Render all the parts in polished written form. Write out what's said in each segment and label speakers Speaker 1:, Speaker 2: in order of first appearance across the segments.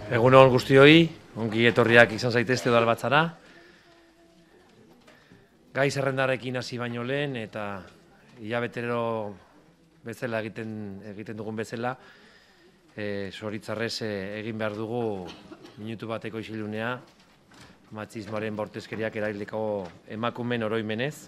Speaker 1: Egunon guztioi, ongi etorriak izan zaitezte udalbatzara. Gai zerrendarekin hasi baino lehen eta hilabetero bezala egiten dugun bezala, zoritzarrez egin behar dugu minutu bateko isilunea matxismoaren bortizkeriak eraildeko emakumeen oroimenez.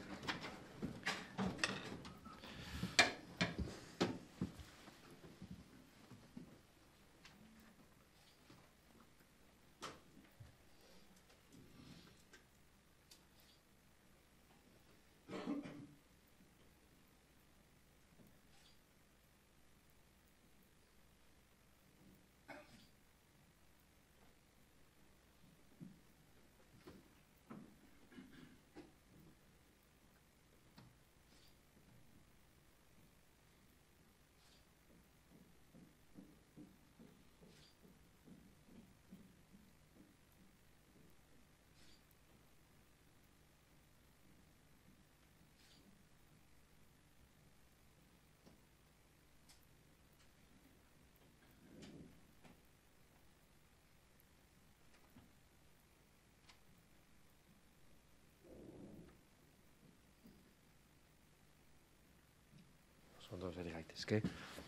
Speaker 1: Ondo ere gaitezke.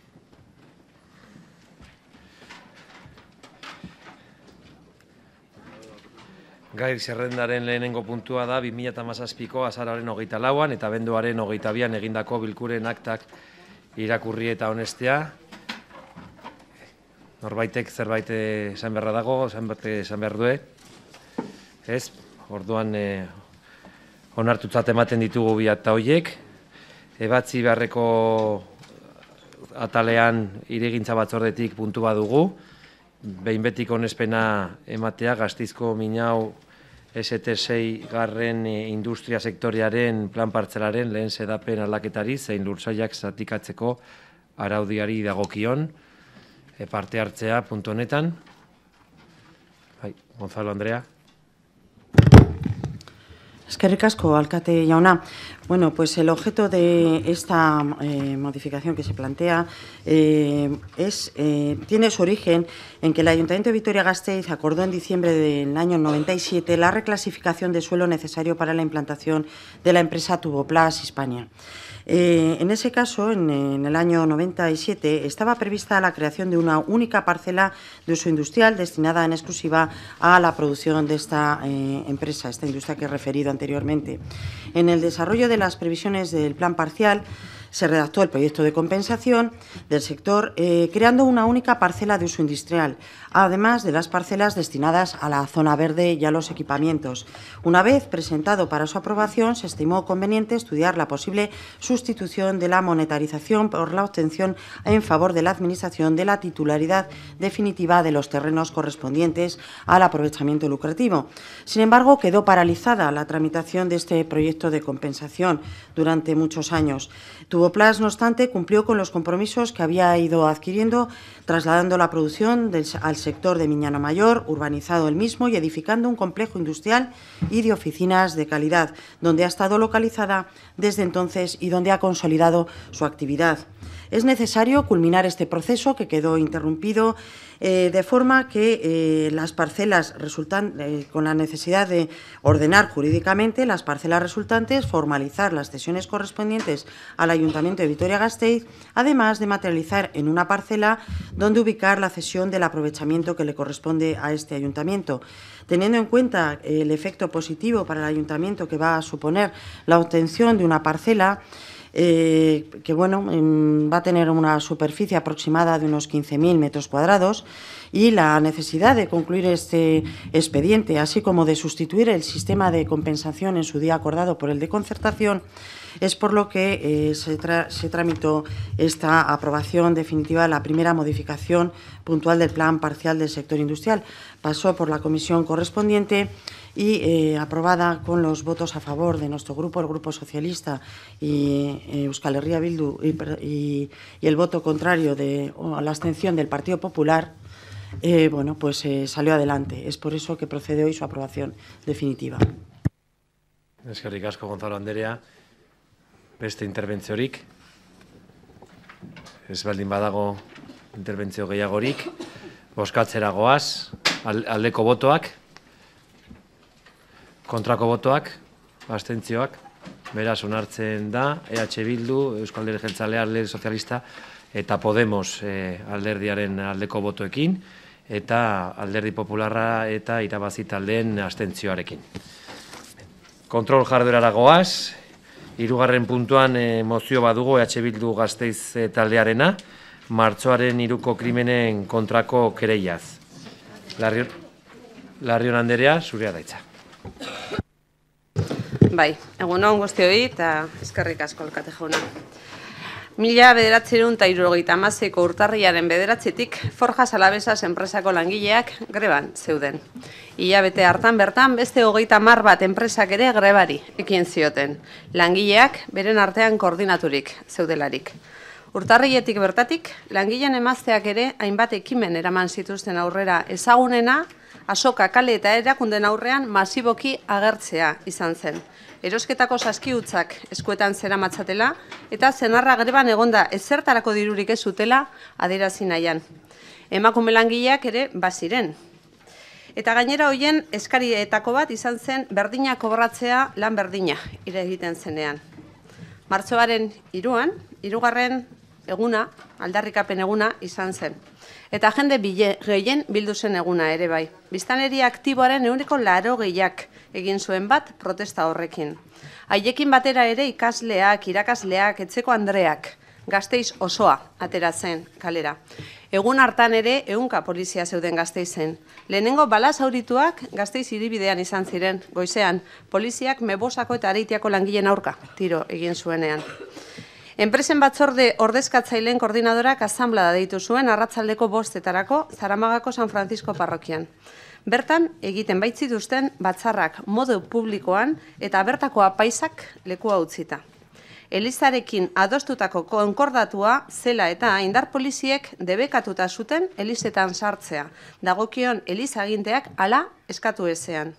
Speaker 1: Gai zerrendaren lehenengo puntua da 2017ko azaroaren 24an eta abenduaren 22an egindako bilkuren aktak irakurri eta onestea. Norbaitek zerbait esan beharra dago, esan behar due. Ez, orduan onartutzat ematen ditugu bi akta horiek. Ebatzi beharreko atalean hirigintza batzordetik puntu badugu, behin betiko onespena ematea Gasteizko Minau ST6 garren industria sektorearen plan partzelaren lehen xedapen aldaketari zein lursailak zatikatzeko araudiari dagokion parte hartzea puntu honetan. Gonzalo Andrea.
Speaker 2: Eskerrik asko, alkate jauna. Bueno, pues el objeto de esta modificación que se plantea tiene su origen en que el Ayuntamiento de Vitoria-Gasteiz acordó en diciembre del año 97 la reclasificación de suelo necesario para la implantación de la empresa Tuboplas Hispania. En ese caso, en el año 97, estaba prevista la creación de una única parcela de uso industrial destinada en exclusiva a la producción de esta empresa, esta industria que he referido anteriormente. En el desarrollo de las previsiones del plan parcial, se redactó el proyecto de compensación del sector creando una única parcela de uso industrial, además de las parcelas destinadas a la zona verde y a los equipamientos. Una vez presentado para su aprobación, se estimó conveniente estudiar la posible sustitución de la monetarización por la obtención en favor de la Administración de la titularidad definitiva de los terrenos correspondientes al aprovechamiento lucrativo. Sin embargo, quedó paralizada la tramitación de este proyecto de compensación durante muchos años. Tuboplas, no obstante, cumplió con los compromisos que había ido adquiriendo, trasladando la producción al sector de Miñano Mayor, urbanizado el mismo y edificando un complejo industrial y de oficinas de calidad, donde ha estado localizada desde entonces y donde ha consolidado su actividad. Es necesario culminar este proceso que quedó interrumpido de forma que las parcelas resultantes, con la necesidad de ordenar jurídicamente las parcelas resultantes, formalizar las cesiones correspondientes al Ayuntamiento de Vitoria-Gasteiz, además de materializar en una parcela donde ubicar la cesión del aprovechamiento que le corresponde a este ayuntamiento. Teniendo en cuenta el efecto positivo para el ayuntamiento que va a suponer la obtención de una parcela, que bueno, va a tener una superficie aproximada de unos 15.000 metros cuadrados y la necesidad de concluir este expediente, así como de sustituir el sistema de compensación en su día acordado por el de concertación, es por lo que se tramitó esta aprobación definitiva, la primera modificación puntual del plan parcial del sector industrial. Pasó por la comisión correspondiente y aprobada con los votos a favor de nuestro grupo, el Grupo Socialista y Euskal Herria Bildu, y el voto contrario a la abstención del Partido Popular, bueno, pues salió adelante. Es por eso que procede hoy su aprobación definitiva.
Speaker 1: Eskerrik asko, Gonzalo Andrea. Beste interbentziorik? Ez baldin badago interbentzio gehiagorik, bozkatzera goaz. aldeko botoak, kontrako botoak, abstentzioak, beraz onartzen da, EH Bildu, Euskal Alderdi Jeltzalea, Alderdi Sozialista eta Podemos alderdiaren aldeko botoekin, eta Alderdi Popularra eta irabazi taldeen abstentzioarekin. Kontrol jarduerara goaz, 3. puntuan mozio badugu EH Bildu Gasteiz taldearena, martxoaren 3ko krimenen kontrako kereiaz. Larrion Anderea, zurea da hitza.
Speaker 3: Bai, egun on guztioi eta eskerrik asko alkate jauna. 1976ko urtarrilaren 9-tik Forjas Alavesas enpresako langileak greban zeuden. Hilabete hartan bertan beste 30 bat enpresak ere grebari ekin zioten. Langileak beren artean koordinaturik zeudelarik. Urtarriletik bertatik, langileen emazteak ere hainbat ekimen eraman zituzten aurrera ezagunena, azoka kale eta erakunden aurrean masiboki agertzea izan zen. Erosketako saskiutzak eskuetan zeramatzatela eta zenarra greban egonda ezertarako dirurik ez zutela adierazi nahian. Emakume langileak ere baziren. Eta gainera hoien eskarietako bat izan zen berdina kobratzea lan berdina ire egiten zenean. Martxoaren 3an, 3. eguna, aldarrikapen eguna izan zen. Eta jende gehien bildu zen eguna ere bai. Biztanleria aktiboaren 80% egin zuen bat protesta horrekin. Haiekin batera ere ikasleak, irakasleak, etxeko andreak, Gasteiz osoa atera zen kalera. Egun hartan ere 100 polizia zeuden Gasteizen. Lehenengo bala zaurituak Gasteiz hiribidean izan ziren, goizean, poliziak Mebosako eta Areitiako langileen aurka tiro egin zuenean. Enpresen batzorde ordezkatzaileen koordinadorak asanblada deitu zuen arratsaldeko 5etarako Zaramagako San Francisco parrokian. Bertan egiten baitzituzten batzarrak modu publikoan eta bertako apaisak lekua utzita. Elizarekin adostutako konkordatua zela eta indar poliziek debekatuta zuten elizetan sartzea, dagokion elizaginteak hala eskatu ezean.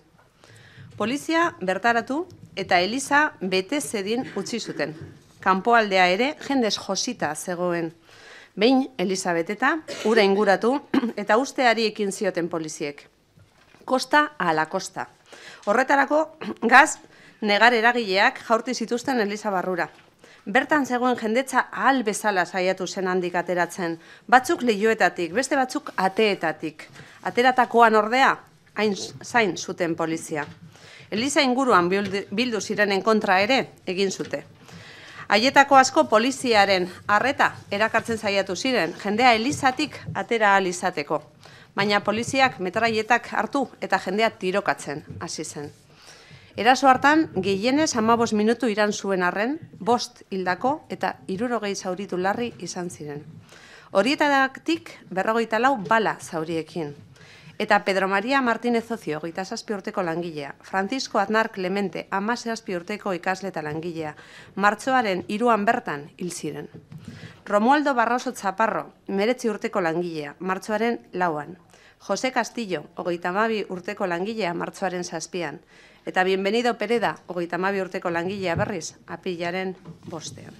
Speaker 3: Polizia bertaratu eta eliza bete zedin utzi zuten. Kanpoaldea ere jendez josita zegoen. Behin eliza beteta, ura inguratu eta usteari ekin zioten poliziek. Kosta ala kosta. Horretarako gaz negar eragileak jaurti zituzten eliza barrura. Bertan zegoen jendetza ahal bezala saiatu zen handik ateratzen. Batzuk leihoetatik, beste batzuk ateetatik. Ateratakoan ordea, hain zain zuten polizia. Eliza inguruan bildu zirenen kontra ere egin zute. Haietako asko poliziaren arreta erakartzen saiatu ziren, jendea elizatik atera ahal izateko. Baina poliziak metraietak hartu eta jendea tirokatzen hasi zen. Eraso hartan, gehienez 15 minutu iran zuen arren, 5 hildako eta 60 zauritu larri izan ziren. Horietatik 54 bala zauriekin. Eta Pedro María Martínez Ocio, 27 urteko langilea, Francisco Aznar Clemente, 17 urteko ikasle eta langilea, martxoaren 3an bertan hil ziren. Romualdo Barroso Chaparro, 19 urteko langilea, martxoaren 4an. José Castillo, 32 urteko langilea, martxoaren 7an. Eta Bienvenido Pereda, 32 urteko langilea berriz, aprilaren 5ean.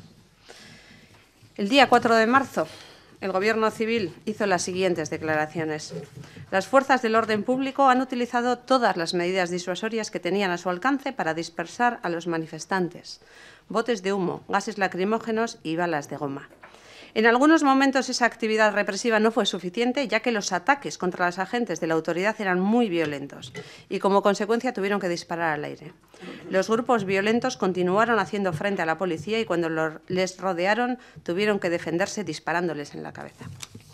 Speaker 3: El día 4 de marzo, el Gobierno civil hizo las siguientes declaraciones. Las fuerzas del orden público han utilizado todas las medidas disuasorias que tenían a su alcance para dispersar a los manifestantes. Botes de humo, gases lacrimógenos y balas de goma. En algunos momentos esa actividad represiva no fue suficiente, ya que los ataques contra los agentes de la autoridad eran muy violentos y como consecuencia tuvieron que disparar al aire. Los grupos violentos continuaron haciendo frente a la policía y cuando les rodearon tuvieron que defenderse disparándoles en la cabeza.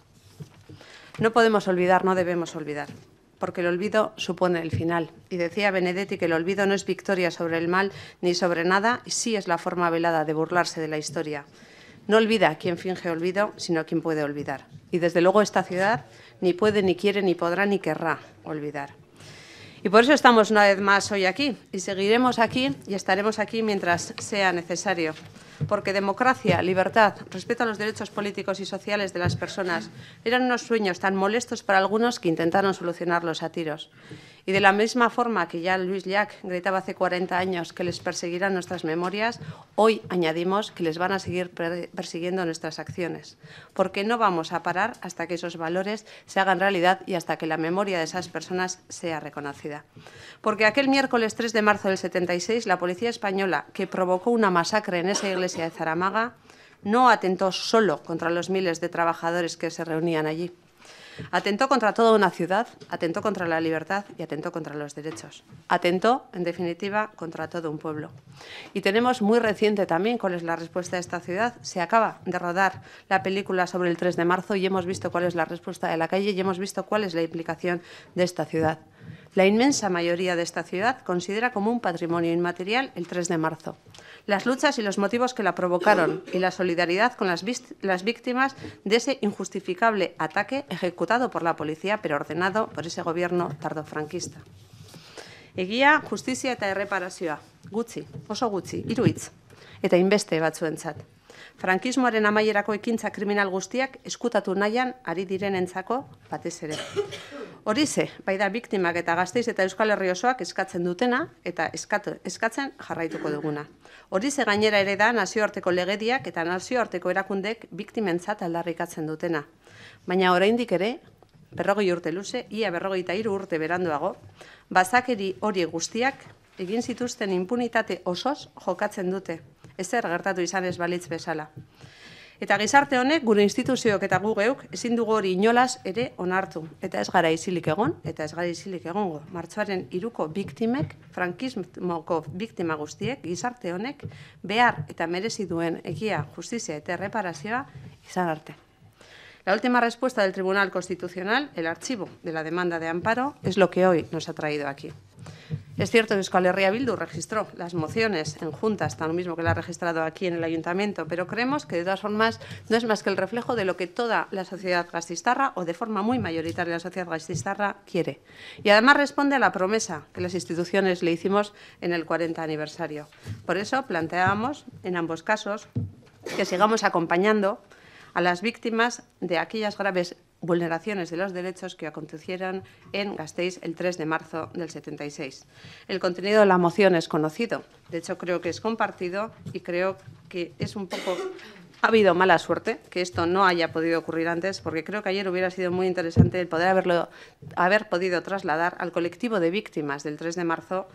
Speaker 3: No podemos olvidar, no debemos olvidar, porque el olvido supone el final. Y decía Benedetti que el olvido no es victoria sobre el mal ni sobre nada, y sí es la forma velada de burlarse de la historia. No olvida quien finge olvido, sino quien puede olvidar. Y desde luego esta ciudad ni puede, ni quiere, ni podrá, ni querrá olvidar. Y por eso estamos una vez más hoy aquí, y seguiremos aquí y estaremos aquí mientras sea necesario. Porque democracia, libertad, respeto a los derechos políticos y sociales de las personas eran unos sueños tan molestos para algunos que intentaron solucionarlos a tiros. Y de la misma forma que ya Luis Llach gritaba hace 40 años que les perseguirán nuestras memorias, hoy añadimos que les van a seguir persiguiendo nuestras acciones, porque no vamos a parar hasta que esos valores se hagan realidad y hasta que la memoria de esas personas sea reconocida. Porque aquel miércoles 3 de marzo del 76, la policía española, que provocó una masacre en esa iglesia de Zaramaga, no atentó solo contra los miles de trabajadores que se reunían allí. Atentó contra toda una ciudad, atentó contra la libertad y atentó contra los derechos. Atentó, en definitiva, contra todo un pueblo. Y tenemos muy reciente también cuál es la respuesta de esta ciudad. Se acaba de rodar la película sobre el 3 de marzo y hemos visto cuál es la respuesta de la calle y hemos visto cuál es la implicación de esta ciudad. La inmensa mayoría de esta ciudad considera como un patrimonio inmaterial el 3 de marzo. Las luchas y los motivos que la provocaron y la solidaridad con las víctimas de ese injustificable ataque ejecutado por la policía, pero ordenado por ese gobierno tardofranquista. Egia, justizia eta erreparazioa. Gutxi, oso gutxi, 3 hitz. Eta inbeste batzuentzat. Frankismoaren amaierako ekintza kriminal guztiak eskutatu nahian ari direnentzako batez ere. Horize, bai da biktimak eta Gasteiz eta Euskal Herri osoak eskatzen dutena eta eskatzen jarraituko duguna. Horize gainera ere da nazioarteko legediak eta nazioarteko erakundek biktimentzat aldarrikatzen dutena. Baina oraindik ere, 40 urte luze, ia 43 urte beranduago, bazakeri hori guztiak egin zituzten impunitate osoz jokatzen dute. Ezer gertatu izan ez balitz bezala. Eta gizarte honek, gure instituzioak eta gu geuk, ezin dugu hori inolaz ere onartu. Eta ez gara isilik egon, eta ez gara isilik egongo. Martxoaren 3ko biktimek, frankismoko biktima guztiek, gizarte honek, behar eta merezi duen egia, justizia eta erreparazioa izan arte. La última respuesta del Tribunal Constitucional, el archivo de la demanda de amparo, es lo que hoy nos ha traído aquí. Es cierto que Euskal Herria Bildu registró las mociones en juntas, tan lo mismo que la ha registrado aquí en el Ayuntamiento, pero creemos que de todas formas no es más que el reflejo de lo que toda la sociedad gasteiztarra, o de forma muy mayoritaria la sociedad gasteiztarra, quiere. Y además responde a la promesa que las instituciones le hicimos en el 40 aniversario. Por eso planteábamos, en ambos casos, que sigamos acompañando a las víctimas de aquellas graves vulneraciones de los derechos que acontecieron en Gasteiz el 3 de marzo del 76. El contenido de la moción es conocido, de hecho creo que es compartido y creo que es un poco... Ha habido mala suerte que esto no haya podido ocurrir antes, porque creo que ayer hubiera sido muy interesante el poder haber podido trasladar al colectivo de víctimas del 3 de marzo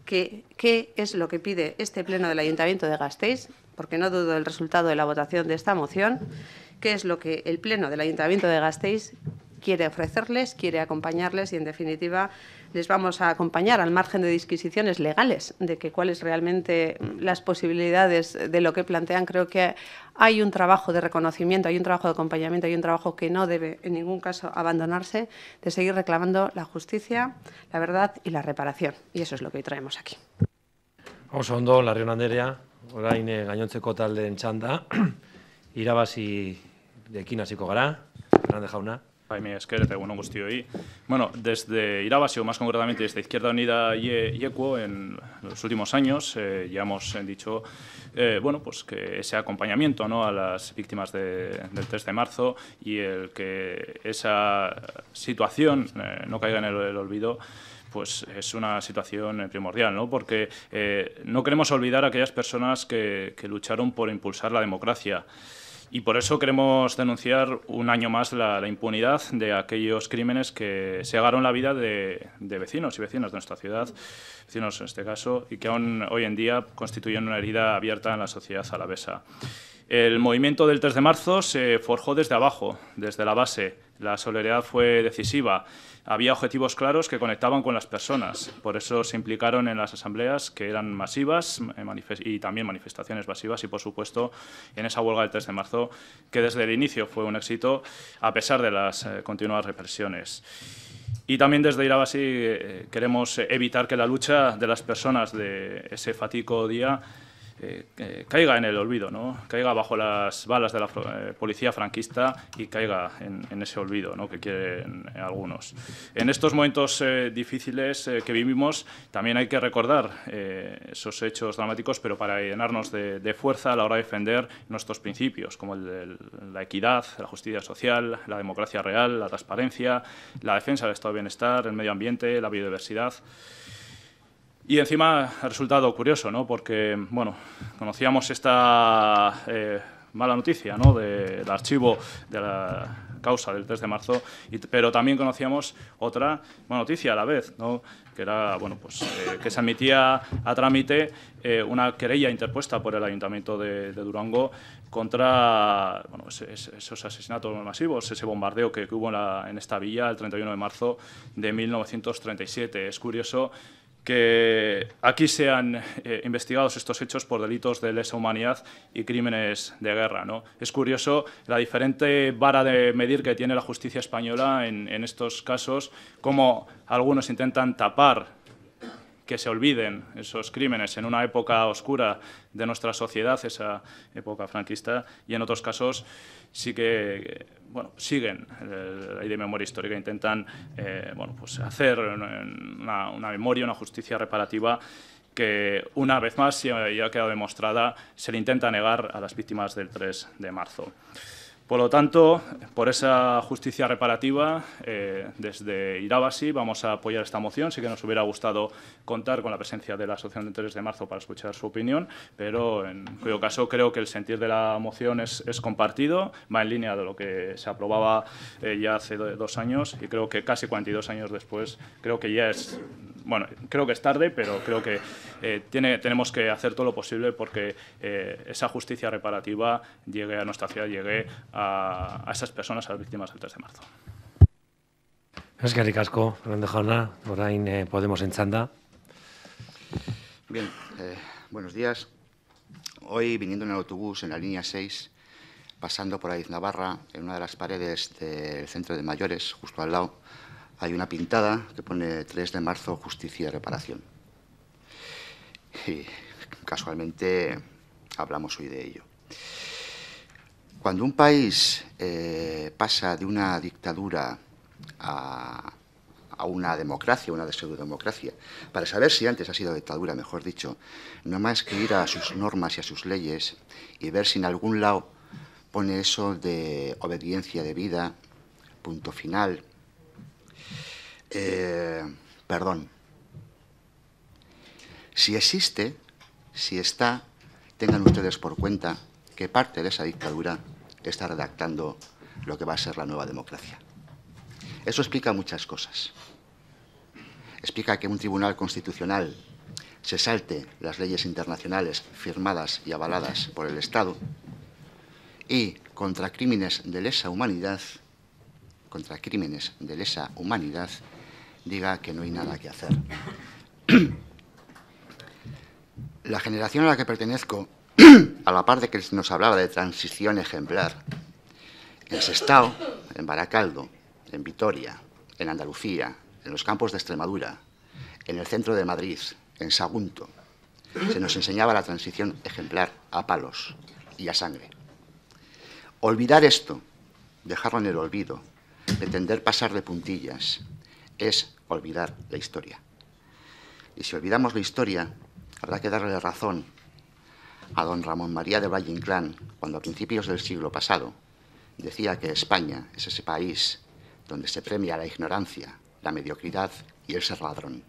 Speaker 3: qué es lo que pide este pleno del Ayuntamiento de Gasteiz, porque no dudo del resultado de la votación de esta moción, qué es lo que el pleno del Ayuntamiento de Gasteiz quiere ofrecerles, quiere acompañarles y, en definitiva, les vamos a acompañar al margen de disquisiciones legales de que cuáles realmente las posibilidades de lo que plantean. Creo que hay un trabajo de reconocimiento, hay un trabajo de acompañamiento, hay un trabajo que no debe en ningún caso abandonarse, de seguir reclamando la justicia, la verdad y la reparación. Y eso es lo que hoy traemos aquí.
Speaker 1: Oso ondo, Larrion Anderea, orain gainontzeko taldeen txanda, irabazirekin hasiko gara, Fernández jauna.
Speaker 4: Mi esker eta egun on guztioi. Bueno, desde Irabazi, o más concretamente desde Izquierda Unida y EQUO, en los últimos años ya hemos dicho bueno, pues que ese acompañamiento, ¿no?, a las víctimas del 3 de marzo y el que esa situación no caiga en el olvido, pues es una situación primordial, ¿no? Porque no queremos olvidar a aquellas personas que lucharon por impulsar la democracia. Y por eso queremos denunciar un año más la impunidad de aquellos crímenes que segaron la vida de vecinos y vecinas de nuestra ciudad, vecinos en este caso, y que aún hoy en día constituyen una herida abierta en la sociedad alavesa. El movimiento del 3 de marzo se forjó desde abajo, desde la base. La solidaridad fue decisiva. Había objetivos claros que conectaban con las personas. Por eso se implicaron en las asambleas, que eran masivas, y también manifestaciones masivas, y por supuesto en esa huelga del 3 de marzo, que desde el inicio fue un éxito a pesar de las continuadas represiones. Y también desde Irabazi queremos evitar que la lucha de las personas de ese fatídico día caiga en el olvido, ¿no? Caiga bajo las balas de la policía franquista y caiga en ese olvido, ¿no?, que quieren algunos. En estos momentos difíciles que vivimos también hay que recordar esos hechos dramáticos, pero para llenarnos de fuerza a la hora de defender nuestros principios, como el de la equidad, la justicia social, la democracia real, la transparencia, la defensa del estado de bienestar, el medio ambiente, la biodiversidad. Y encima ha resultado curioso, ¿no?, porque, bueno, conocíamos esta mala noticia, ¿no?, del archivo de la causa del 3 de marzo, pero también conocíamos otra buena noticia a la vez, ¿no?, que era, bueno, pues, que se admitía a trámite una querella interpuesta por el Ayuntamiento de Durango contra, bueno, esos asesinatos masivos, ese bombardeo que hubo en esta villa el 31 de marzo de 1937. Es curioso que aquí sean investigados estos hechos por delitos de lesa humanidad y crímenes de guerra, ¿no? Es curioso la diferente vara de medir que tiene la justicia española en estos casos, cómo algunos intentan tapar que se olviden esos crímenes en una época oscura de nuestra sociedad, esa época franquista, y en otros casos sí que bueno, siguen la ley de memoria histórica, intentan bueno, pues hacer una memoria, una justicia reparativa que, una vez más, ya ha quedado demostrada, se le intenta negar a las víctimas del 3 de marzo. Por lo tanto, por esa justicia reparativa, desde Irabasi vamos a apoyar esta moción. Sí que nos hubiera gustado contar con la presencia de la Asociación del 3 de marzo para escuchar su opinión, pero en cuyo caso creo que el sentir de la moción es compartido, va en línea de lo que se aprobaba ya hace 2 años, y creo que casi 42 años después, creo que ya es... Bueno, creo que es tarde, pero creo que tenemos que hacer todo lo posible porque esa justicia reparativa llegue a nuestra ciudad, llegue a esas personas, a las víctimas del 3 de marzo.
Speaker 1: Eskerrik asko, Fernando jauna, orain Podemos en txanda.
Speaker 5: Bien, buenos días. Hoy, viniendo en el autobús en la línea 6, pasando por Aiznabarra, en una de las paredes del centro de mayores, justo al lado, hay una pintada que pone 3 de marzo, justicia y reparación. Y casualmente hablamos hoy de ello. Cuando un país pasa de una dictadura a una democracia, una pseudodemocracia, para saber si antes ha sido dictadura, mejor dicho, no más que ir a sus normas y a sus leyes y ver si en algún lado pone eso de obediencia debida, punto final. Perdón. Si existe, si está, tengan ustedes por cuenta que parte de esa dictadura está redactando lo que va a ser la nueva democracia. Eso explica muchas cosas. Explica que un tribunal constitucional se salte las leyes internacionales firmadas y avaladas por el Estado y contra crímenes de lesa humanidad, diga que no hay nada que hacer. La generación a la que pertenezco, a la par de que nos hablaba de transición ejemplar, en Sestao, en Baracaldo, en Vitoria, en Andalucía, en los campos de Extremadura, en el centro de Madrid, en Sagunto, se nos enseñaba la transición ejemplar a palos y a sangre. Olvidar esto, dejarlo en el olvido, pretender pasar de puntillas, es olvidar la historia. Y si olvidamos la historia, habrá que darle razón a don Ramón María de Valle Inclán, cuando a principios del siglo pasado decía que España es ese país donde se premia la ignorancia, la mediocridad y el ser ladrón.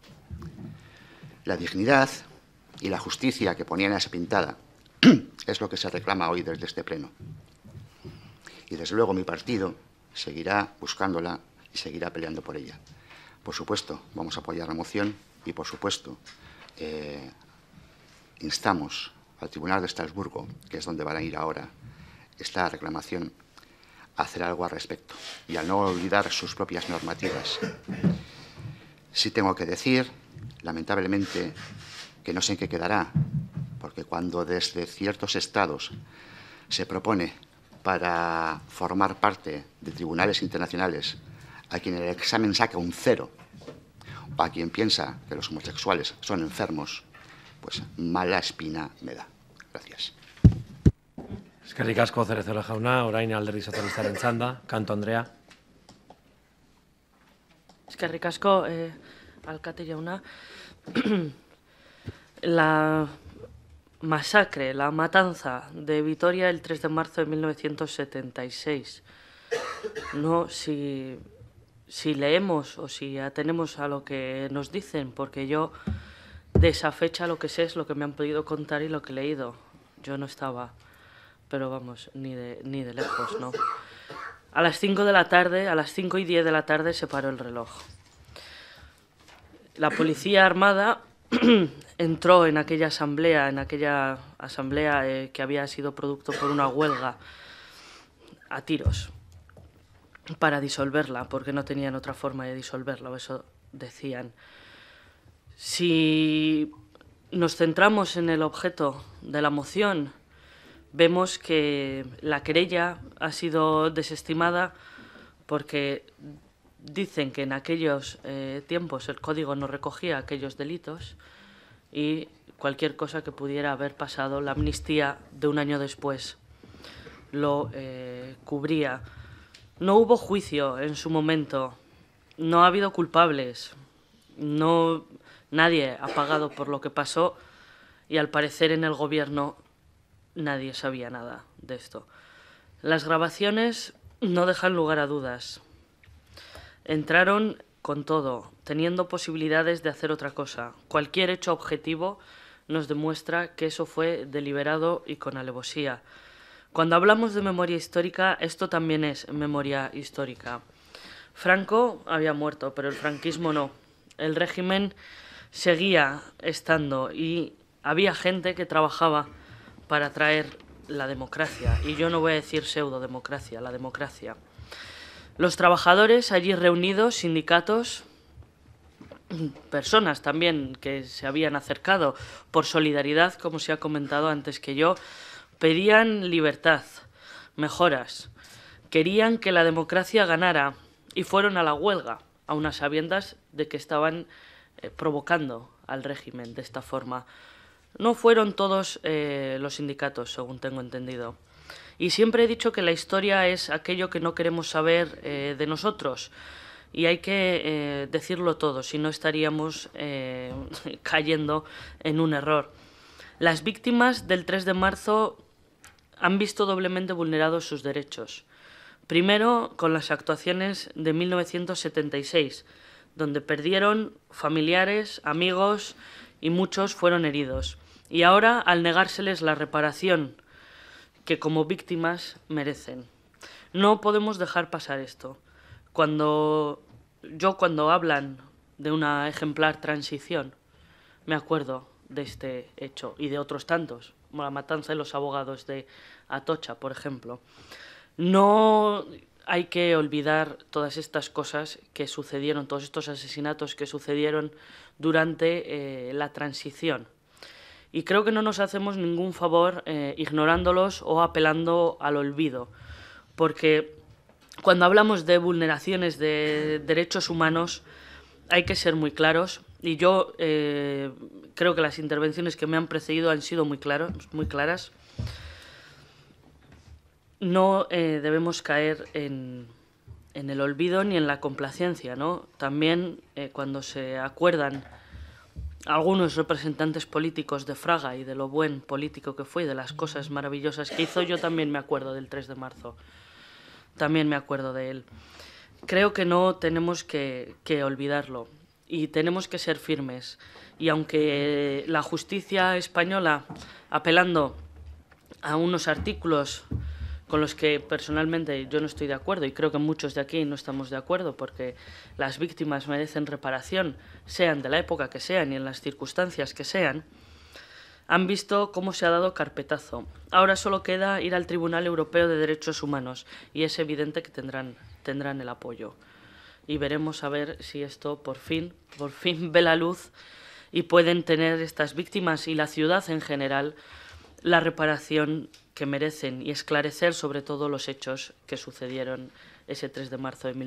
Speaker 5: La dignidad y la justicia que ponía en esa pintada es lo que se reclama hoy desde este pleno. Y desde luego mi partido seguirá buscándola y seguirá peleando por ella. Por supuesto, vamos a apoyar la moción y, por supuesto, instamos al Tribunal de Estrasburgo, que es donde van a ir ahora esta reclamación, a hacer algo al respecto y a no olvidar sus propias normativas. Sí tengo que decir, lamentablemente, que no sé en qué quedará, porque cuando desde ciertos estados se propone para formar parte de tribunales internacionales a quien el examen saca un 0, o a quien piensa que los homosexuales son enfermos, pues mala espina me da. Gracias.
Speaker 1: Eskerrik asko Cerezuela jauna, orain Alderdi Sozialistaren txanda, Kanto Andrea.
Speaker 6: Eskerrik asko, alkate jauna. La masacre, la matanza de Vitoria el 3 de marzo de 1976. No, si leemos o si atenemos a lo que nos dicen, porque yo de esa fecha lo que sé es lo que me han podido contar y lo que he leído. Yo no estaba, pero vamos, ni de lejos, ¿no? A las 5 de la tarde, a las 5:10 de la tarde se paró el reloj. La policía armada entró en aquella asamblea que había sido producto por una huelga a tiros para disolverla, porque no tenían otra forma de disolverla, o eso decían. Si nos centramos en el objeto de la moción, vemos que la querella ha sido desestimada porque dicen que en aquellos tiempos el código no recogía aquellos delitos y cualquier cosa que pudiera haber pasado, la amnistía de un año después lo cubría. No hubo juicio en su momento, no ha habido culpables, nadie ha pagado por lo que pasó y al parecer en el gobierno nadie sabía nada de esto. Las grabaciones no dejan lugar a dudas. Entraron con todo, teniendo posibilidades de hacer otra cosa. Cualquier hecho objetivo nos demuestra que eso fue deliberado y con alevosía. Cuando hablamos de memoria histórica, esto también es memoria histórica. Franco había muerto, pero el franquismo no. El régimen seguía estando y había gente que trabajaba para traer la democracia. Y yo no voy a decir pseudodemocracia, la democracia. Los trabajadores allí reunidos, sindicatos, personas también que se habían acercado por solidaridad, como se ha comentado antes que yo, pedían libertad, mejoras, querían que la democracia ganara y fueron a la huelga, a unas sabiendas de que estaban provocando al régimen de esta forma. No fueron todos los sindicatos, según tengo entendido. Y siempre he dicho que la historia es aquello que no queremos saber de nosotros. Y hay que decirlo todo, si no estaríamos cayendo en un error. Las víctimas del 3 de marzo han visto doblemente vulnerados sus derechos. Primero, con las actuaciones de 1976, donde perdieron familiares, amigos y muchos fueron heridos. Y ahora, al negárseles la reparación que como víctimas merecen. No podemos dejar pasar esto. Cuando hablan de una ejemplar transición, me acuerdo de este hecho y de otros tantos, como la matanza de los abogados de Atocha, por ejemplo. No hay que olvidar todas estas cosas que sucedieron, todos estos asesinatos que sucedieron durante la transición. Y creo que no nos hacemos ningún favor ignorándolos o apelando al olvido, porque cuando hablamos de vulneraciones de derechos humanos hay que ser muy claros, y yo creo que las intervenciones que me han precedido han sido muy claras. No debemos caer en el olvido ni en la complacencia, ¿no? También cuando se acuerdan algunos representantes políticos de Fraga y de lo buen político que fue y de las cosas maravillosas que hizo, yo también me acuerdo del 3 de marzo. También me acuerdo de él. Creo que no tenemos que olvidarlo y tenemos que ser firmes. Y aunque la justicia española, apelando a unos artículos con los que personalmente yo no estoy de acuerdo, y creo que muchos de aquí no estamos de acuerdo, porque las víctimas merecen reparación, sean de la época que sean y en las circunstancias que sean, han visto cómo se ha dado carpetazo. Ahora solo queda ir al Tribunal Europeo de Derechos Humanos y es evidente que tendrán el apoyo. Y veremos a ver si esto por fin ve la luz y pueden tener estas víctimas y la ciudad en general la reparación que merecen y esclarecer sobre todo los hechos que sucedieron ese 3 de marzo de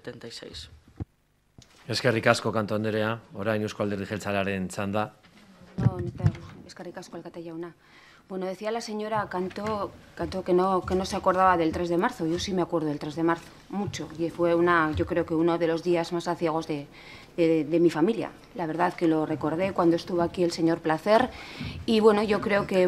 Speaker 6: 1976.
Speaker 1: Eskerrik asko, Kanto Andrea. Orain Eusko Alderdi Jeltzalearen txanda.
Speaker 7: No, eskerrik asko alkate jauna. Bueno, decía la señora Cantó que no se acordaba del 3 de marzo. Yo sí me acuerdo del 3 de marzo, mucho. Y fue yo creo que uno de los días más aciagos de mi familia. La verdad que lo recordé cuando estuvo aquí el señor Placer. Y bueno, yo creo que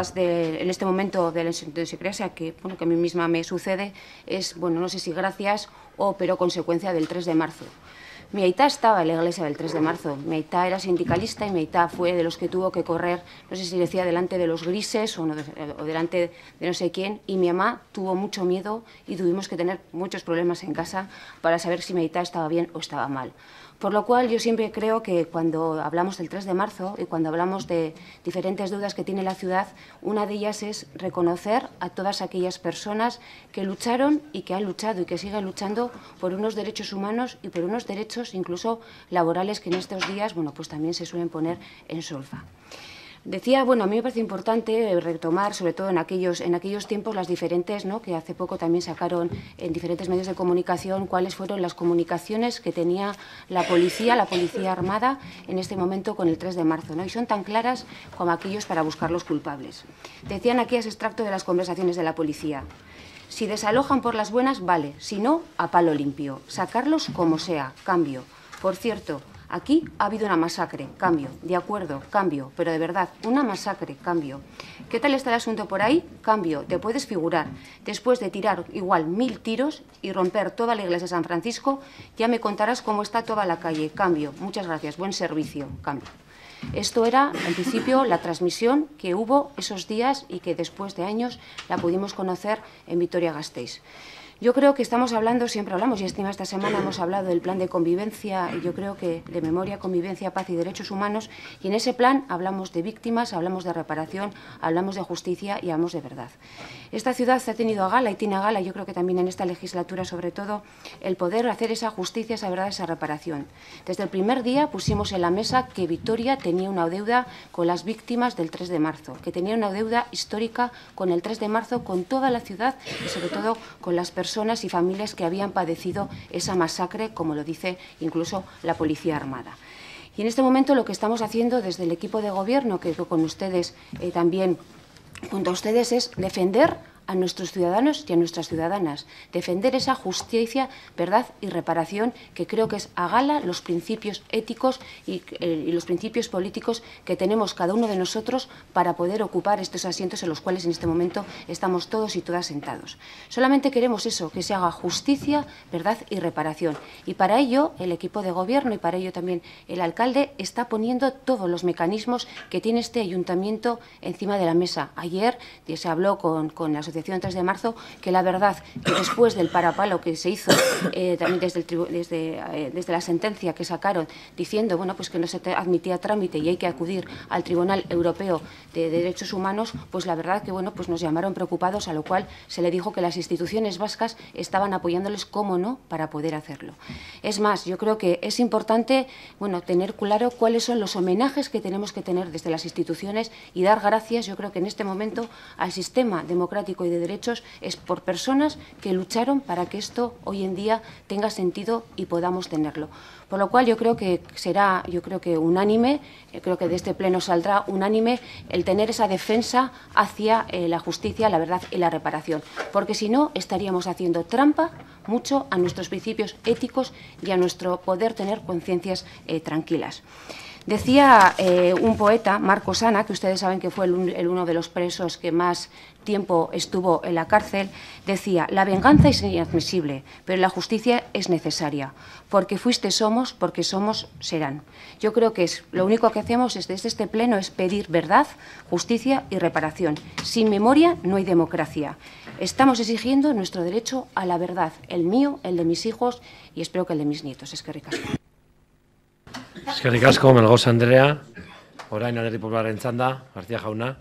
Speaker 7: en este momento de la idiosincrasia que a mí misma me sucede es, bueno, no sé si gracias pero consecuencia del 3 de marzo. Mi aita estaba en la iglesia del 3 de marzo. Mi aita era sindicalista y mi aita fue de los que tuvo que correr, no sé si decía delante de los grises o delante de no sé quién, y mi mamá tuvo mucho miedo y tuvimos que tener muchos problemas en casa para saber si mi aita estaba bien o estaba mal. Por lo cual yo siempre creo que cuando hablamos del 3 de marzo y cuando hablamos de diferentes deudas que tiene la ciudad, una de ellas es reconocer a todas aquellas personas que lucharon y que han luchado y que siguen luchando por unos derechos humanos y por unos derechos incluso laborales que en estos días, bueno, pues también se suelen poner en solfa. Decía, bueno, a mí me parece importante retomar, sobre todo en aquellos tiempos, las diferentes, ¿no?, que hace poco también sacaron en diferentes medios de comunicación, cuáles fueron las comunicaciones que tenía la policía armada en este momento con el 3 de marzo, ¿no? Y son tan claras como aquellos para buscar los culpables. Decían aquí ese extracto de las conversaciones de la policía. Si desalojan por las buenas, vale. Si no, a palo limpio. Sacarlos como sea. Cambio. Por cierto, aquí ha habido una masacre, cambio, de acuerdo, cambio, pero de verdad, una masacre, cambio. ¿Qué tal está el asunto por ahí? Cambio, te puedes figurar. Después de tirar igual 1000 tiros y romper toda la iglesia de San Francisco, ya me contarás cómo está toda la calle, cambio. Muchas gracias, buen servicio, cambio. Esto era, en principio, la transmisión que hubo esos días y que después de años la pudimos conocer en Vitoria-Gasteiz. Yo creo que estamos hablando, siempre hablamos, y esta semana hemos hablado del plan de convivencia, y yo creo que de memoria, convivencia, paz y derechos humanos, y en ese plan hablamos de víctimas, hablamos de reparación, hablamos de justicia y hablamos de verdad. Esta ciudad ha tenido a gala y tiene a gala, yo creo que también en esta legislatura sobre todo, el poder hacer esa justicia, esa verdad, esa reparación. Desde el primer día pusimos en la mesa que Vitoria tenía una deuda con las víctimas del 3 de marzo, que tenía una deuda histórica con el 3 de marzo, con toda la ciudad y sobre todo con las personas y familias que habían padecido esa masacre, como lo dice incluso la Policía Armada. Y en este momento lo que estamos haciendo desde el equipo de gobierno, que con ustedes también, junto a ustedes, es defender a nuestros ciudadanos y a nuestras ciudadanas, defender esa justicia, verdad y reparación que creo que es a gala los principios éticos y los principios políticos que tenemos cada uno de nosotros para poder ocupar estos asientos en los cuales en este momento estamos todos y todas sentados. Solamente queremos eso, que se haga justicia, verdad y reparación. Y para ello el equipo de gobierno y para ello también el alcalde está poniendo todos los mecanismos que tiene este ayuntamiento encima de la mesa. Ayer se habló con la Asociación 3 de marzo, que la verdad que después del parapalo que se hizo también desde la sentencia que sacaron diciendo, bueno, pues que no se admitía trámite y hay que acudir al Tribunal Europeo de Derechos Humanos, pues la verdad que, bueno, pues nos llamaron preocupados, a lo cual se le dijo que las instituciones vascas estaban apoyándoles, cómo no, para poder hacerlo. Es más, yo creo que es importante, bueno, tener claro cuáles son los homenajes que tenemos que tener desde las instituciones y dar gracias, yo creo que en este momento, al sistema democrático y de derechos es por personas que lucharon para que esto hoy en día tenga sentido y podamos tenerlo. Por lo cual yo creo que será, unánime, creo que de este pleno saldrá unánime el tener esa defensa hacia la justicia, la verdad y la reparación, porque si no estaríamos haciendo trampa mucho a nuestros principios éticos y a nuestro poder tener conciencias tranquilas. Decía un poeta, Marco Sana, que ustedes saben que fue uno de los presos que más tiempo estuvo en la cárcel, decía: la venganza es inadmisible, pero la justicia es necesaria, porque fuiste somos, porque somos serán. Yo creo que lo único que hacemos desde este pleno es pedir verdad, justicia y reparación. Sin memoria no hay democracia. Estamos exigiendo nuestro derecho a la verdad, el mío, el de mis hijos y espero que el de mis nietos. Eskerrik asko.
Speaker 1: Eskerrik asko, Melgoza Andrea. Orain Alderdi Popularraren txanda, García jauna.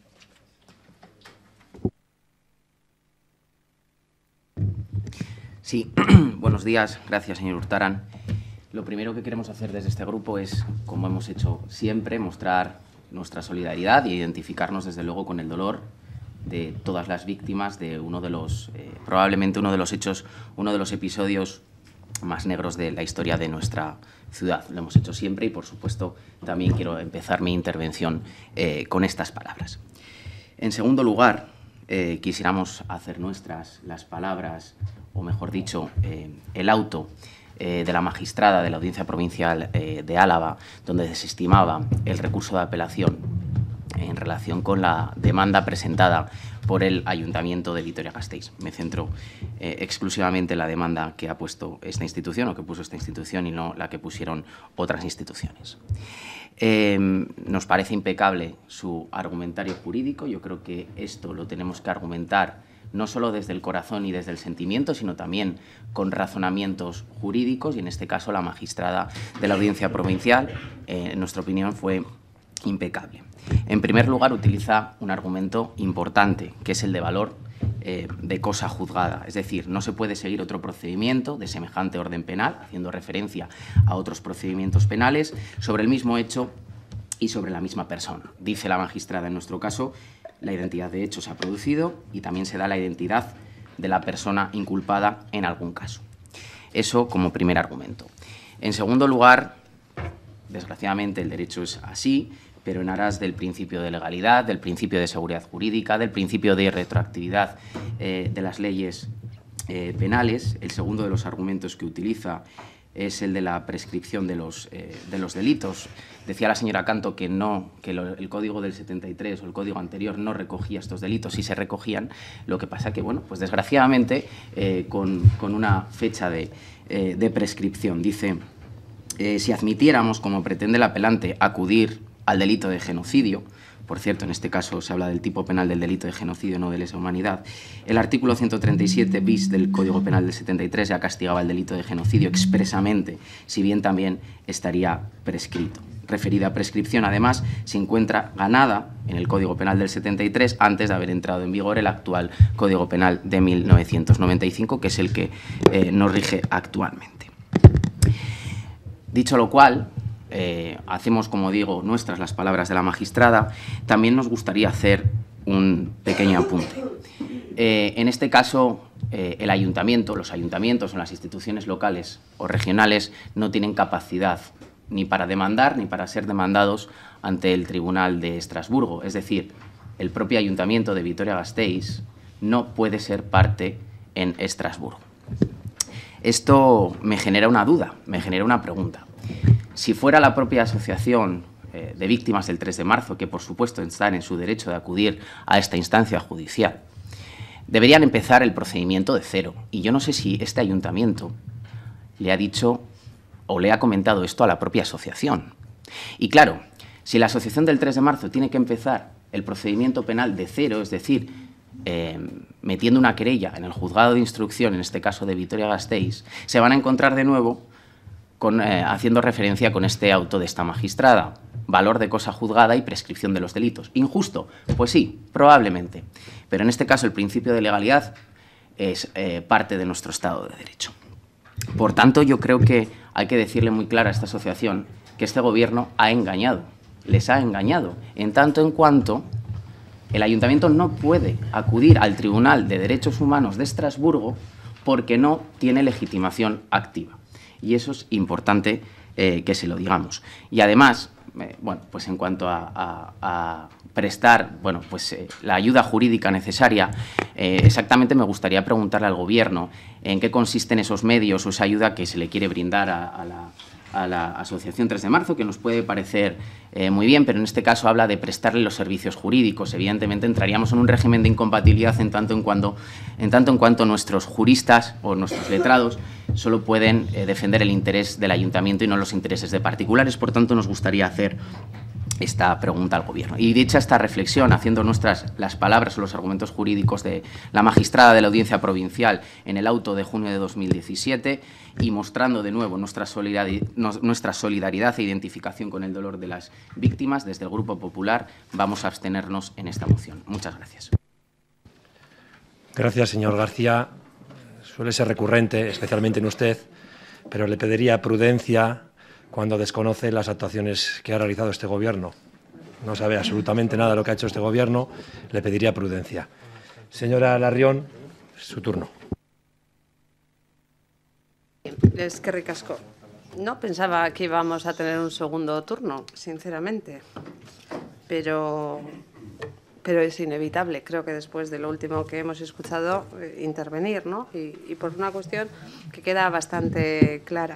Speaker 8: Sí, buenos días. Gracias, señor Urtaran. Lo primero que queremos hacer desde este grupo es, como hemos hecho siempre, mostrar nuestra solidaridad y identificarnos, desde luego, con el dolor de todas las víctimas de probablemente uno de los episodios más negros de la historia de nuestra ciudad. Lo hemos hecho siempre y, por supuesto, también quiero empezar mi intervención con estas palabras. En segundo lugar, quisiéramos hacer nuestras las palabras, o mejor dicho, el auto de la magistrada de la Audiencia Provincial de Álava, donde desestimaba el recurso de apelación en relación con la demanda presentada por el Ayuntamiento de Vitoria-Gasteiz. Me centro exclusivamente en la demanda que ha puesto esta institución o que puso esta institución y no la que pusieron otras instituciones. Nos parece impecable su argumentario jurídico. Yo creo que esto lo tenemos que argumentar no solo desde el corazón y desde el sentimiento, sino también con razonamientos jurídicos, y en este caso la magistrada de la Audiencia Provincial, en nuestra opinión, fue impecable. En primer lugar, utiliza un argumento importante, que es el de valor de cosa juzgada. Es decir, no se puede seguir otro procedimiento de semejante orden penal, haciendo referencia a otros procedimientos penales, sobre el mismo hecho y sobre la misma persona. Dice la magistrada, en nuestro caso, la identidad de hecho se ha producido y también se da la identidad de la persona inculpada en algún caso. Eso como primer argumento. En segundo lugar, desgraciadamente el derecho es así, pero en aras del principio de legalidad, del principio de seguridad jurídica, del principio de retroactividad de las leyes penales, el segundo de los argumentos que utiliza es el de la prescripción de los delitos. Decía la señora Canto que el Código del 73 o el Código anterior no recogía estos delitos, sí se recogían. Lo que pasa que, bueno, pues desgraciadamente con una fecha de prescripción. Dice, si admitiéramos, como pretende el apelante, acudir al delito de genocidio, por cierto, en este caso se habla del tipo penal del delito de genocidio, no de lesa humanidad, el artículo 137 bis del Código Penal del 73 ya castigaba el delito de genocidio expresamente, si bien también estaría prescrito. Referida prescripción, además, se encuentra ganada en el Código Penal del 73 antes de haber entrado en vigor el actual Código Penal de 1995, que es el que nos rige actualmente. Dicho lo cual, hacemos, como digo, nuestras las palabras de la magistrada. También nos gustaría hacer un pequeño apunte. En este caso, el ayuntamiento, los ayuntamientos o las instituciones locales o regionales no tienen capacidad ni para demandar ni para ser demandados ante el Tribunal de Estrasburgo. Es decir, el propio Ayuntamiento de Vitoria-Gasteiz no puede ser parte en Estrasburgo. Esto me genera una duda, me genera una pregunta. Si fuera la propia asociación de víctimas del 3 de marzo, que por supuesto están en su derecho de acudir a esta instancia judicial, deberían empezar el procedimiento de cero. Y yo no sé si este ayuntamiento le ha dicho o le ha comentado esto a la propia asociación. Y claro, si la asociación del 3 de marzo tiene que empezar el procedimiento penal de cero, es decir, metiendo una querella en el juzgado de instrucción, en este caso de Vitoria-Gasteiz, se van a encontrar de nuevo haciendo referencia con este auto de esta magistrada, valor de cosa juzgada y prescripción de los delitos. ¿Injusto? Pues sí, probablemente. Pero en este caso el principio de legalidad es parte de nuestro Estado de Derecho. Por tanto, yo creo que hay que decirle muy clara a esta asociación que este Gobierno ha engañado, les ha engañado, en tanto en cuanto el Ayuntamiento no puede acudir al Tribunal de Derechos Humanos de Estrasburgo porque no tiene legitimación activa. Y eso es importante que se lo digamos. Y además, bueno, pues en cuanto a prestar, bueno, pues la ayuda jurídica necesaria, exactamente me gustaría preguntarle al Gobierno en qué consisten esos medios o esa ayuda que se le quiere brindar a la Asociación 3 de Marzo, que nos puede parecer muy bien, pero en este caso habla de prestarle los servicios jurídicos. Evidentemente entraríamos en un régimen de incompatibilidad en tanto en cuanto nuestros juristas o nuestros letrados solo pueden defender el interés del ayuntamiento y no los intereses de particulares. Por tanto, nos gustaría hacer esta pregunta al Gobierno. Y dicha esta reflexión, haciendo nuestras las palabras o los argumentos jurídicos de la magistrada de la Audiencia Provincial en el auto de junio de 2017 y mostrando de nuevo nuestra solidaridad e identificación con el dolor de las víctimas, desde el Grupo Popular vamos a abstenernos en esta moción. Muchas gracias.
Speaker 1: Gracias, señor García. Suele ser recurrente, especialmente en usted, pero le pediría prudencia cuando desconoce las actuaciones que ha realizado este Gobierno. No sabe absolutamente nada de lo que ha hecho este Gobierno, le pediría prudencia. Señora Larrión, su turno.
Speaker 3: Eskerrik asko. No pensaba que íbamos a tener un segundo turno, sinceramente, pero es inevitable, creo que después de lo último que hemos escuchado, intervenir, ¿no? Y por una cuestión que queda bastante clara.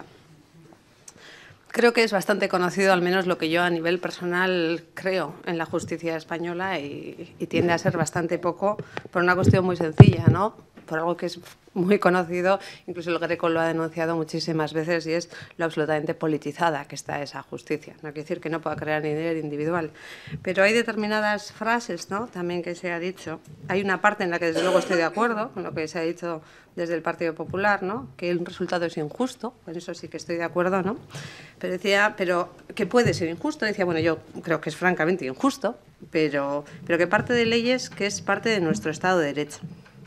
Speaker 3: Creo que es bastante conocido, al menos lo que yo a nivel personal creo en la justicia española y tiende a ser bastante poco por una cuestión muy sencilla, ¿no? Por algo que es muy conocido, incluso el Greco lo ha denunciado muchísimas veces, y es lo absolutamente politizada que está esa justicia. No quiere decir que no pueda crear nivel individual, pero hay determinadas frases, ¿no?, también que se ha dicho. Hay una parte en la que desde luego estoy de acuerdo con lo que se ha dicho desde el Partido Popular, ¿no?, que el resultado es injusto, con eso sí que estoy de acuerdo, ¿no? Pero decía, pero que puede ser injusto, decía, bueno, yo creo que es francamente injusto, pero que parte de leyes que es parte de nuestro Estado de Derecho.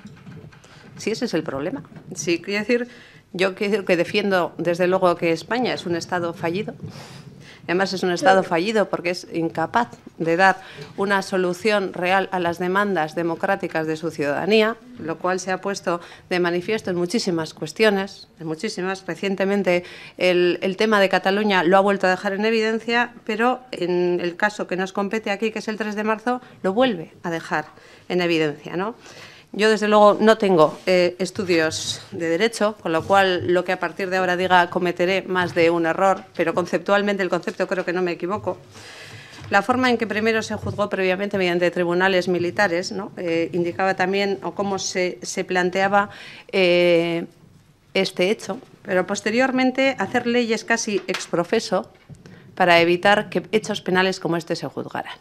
Speaker 3: Sí, ese es el problema. Sí, quiero decir, yo quiero decir que defiendo desde luego que España es un Estado fallido. Además es un Estado fallido porque es incapaz de dar una solución real a las demandas democráticas de su ciudadanía, lo cual se ha puesto de manifiesto en muchísimas cuestiones, en muchísimas. Recientemente el tema de Cataluña lo ha vuelto a dejar en evidencia, pero en el caso que nos compete aquí, que es el 3 de marzo, lo vuelve a dejar en evidencia, ¿no? Yo, desde luego, no tengo estudios de Derecho, con lo cual lo que a partir de ahora diga cometeré más de un error, pero conceptualmente el concepto creo que no me equivoco. La forma en que primero se juzgó previamente mediante tribunales militares, ¿no?, indicaba también o cómo se planteaba este hecho, pero posteriormente hacer leyes casi ex professo para evitar que hechos penales como este se juzgaran.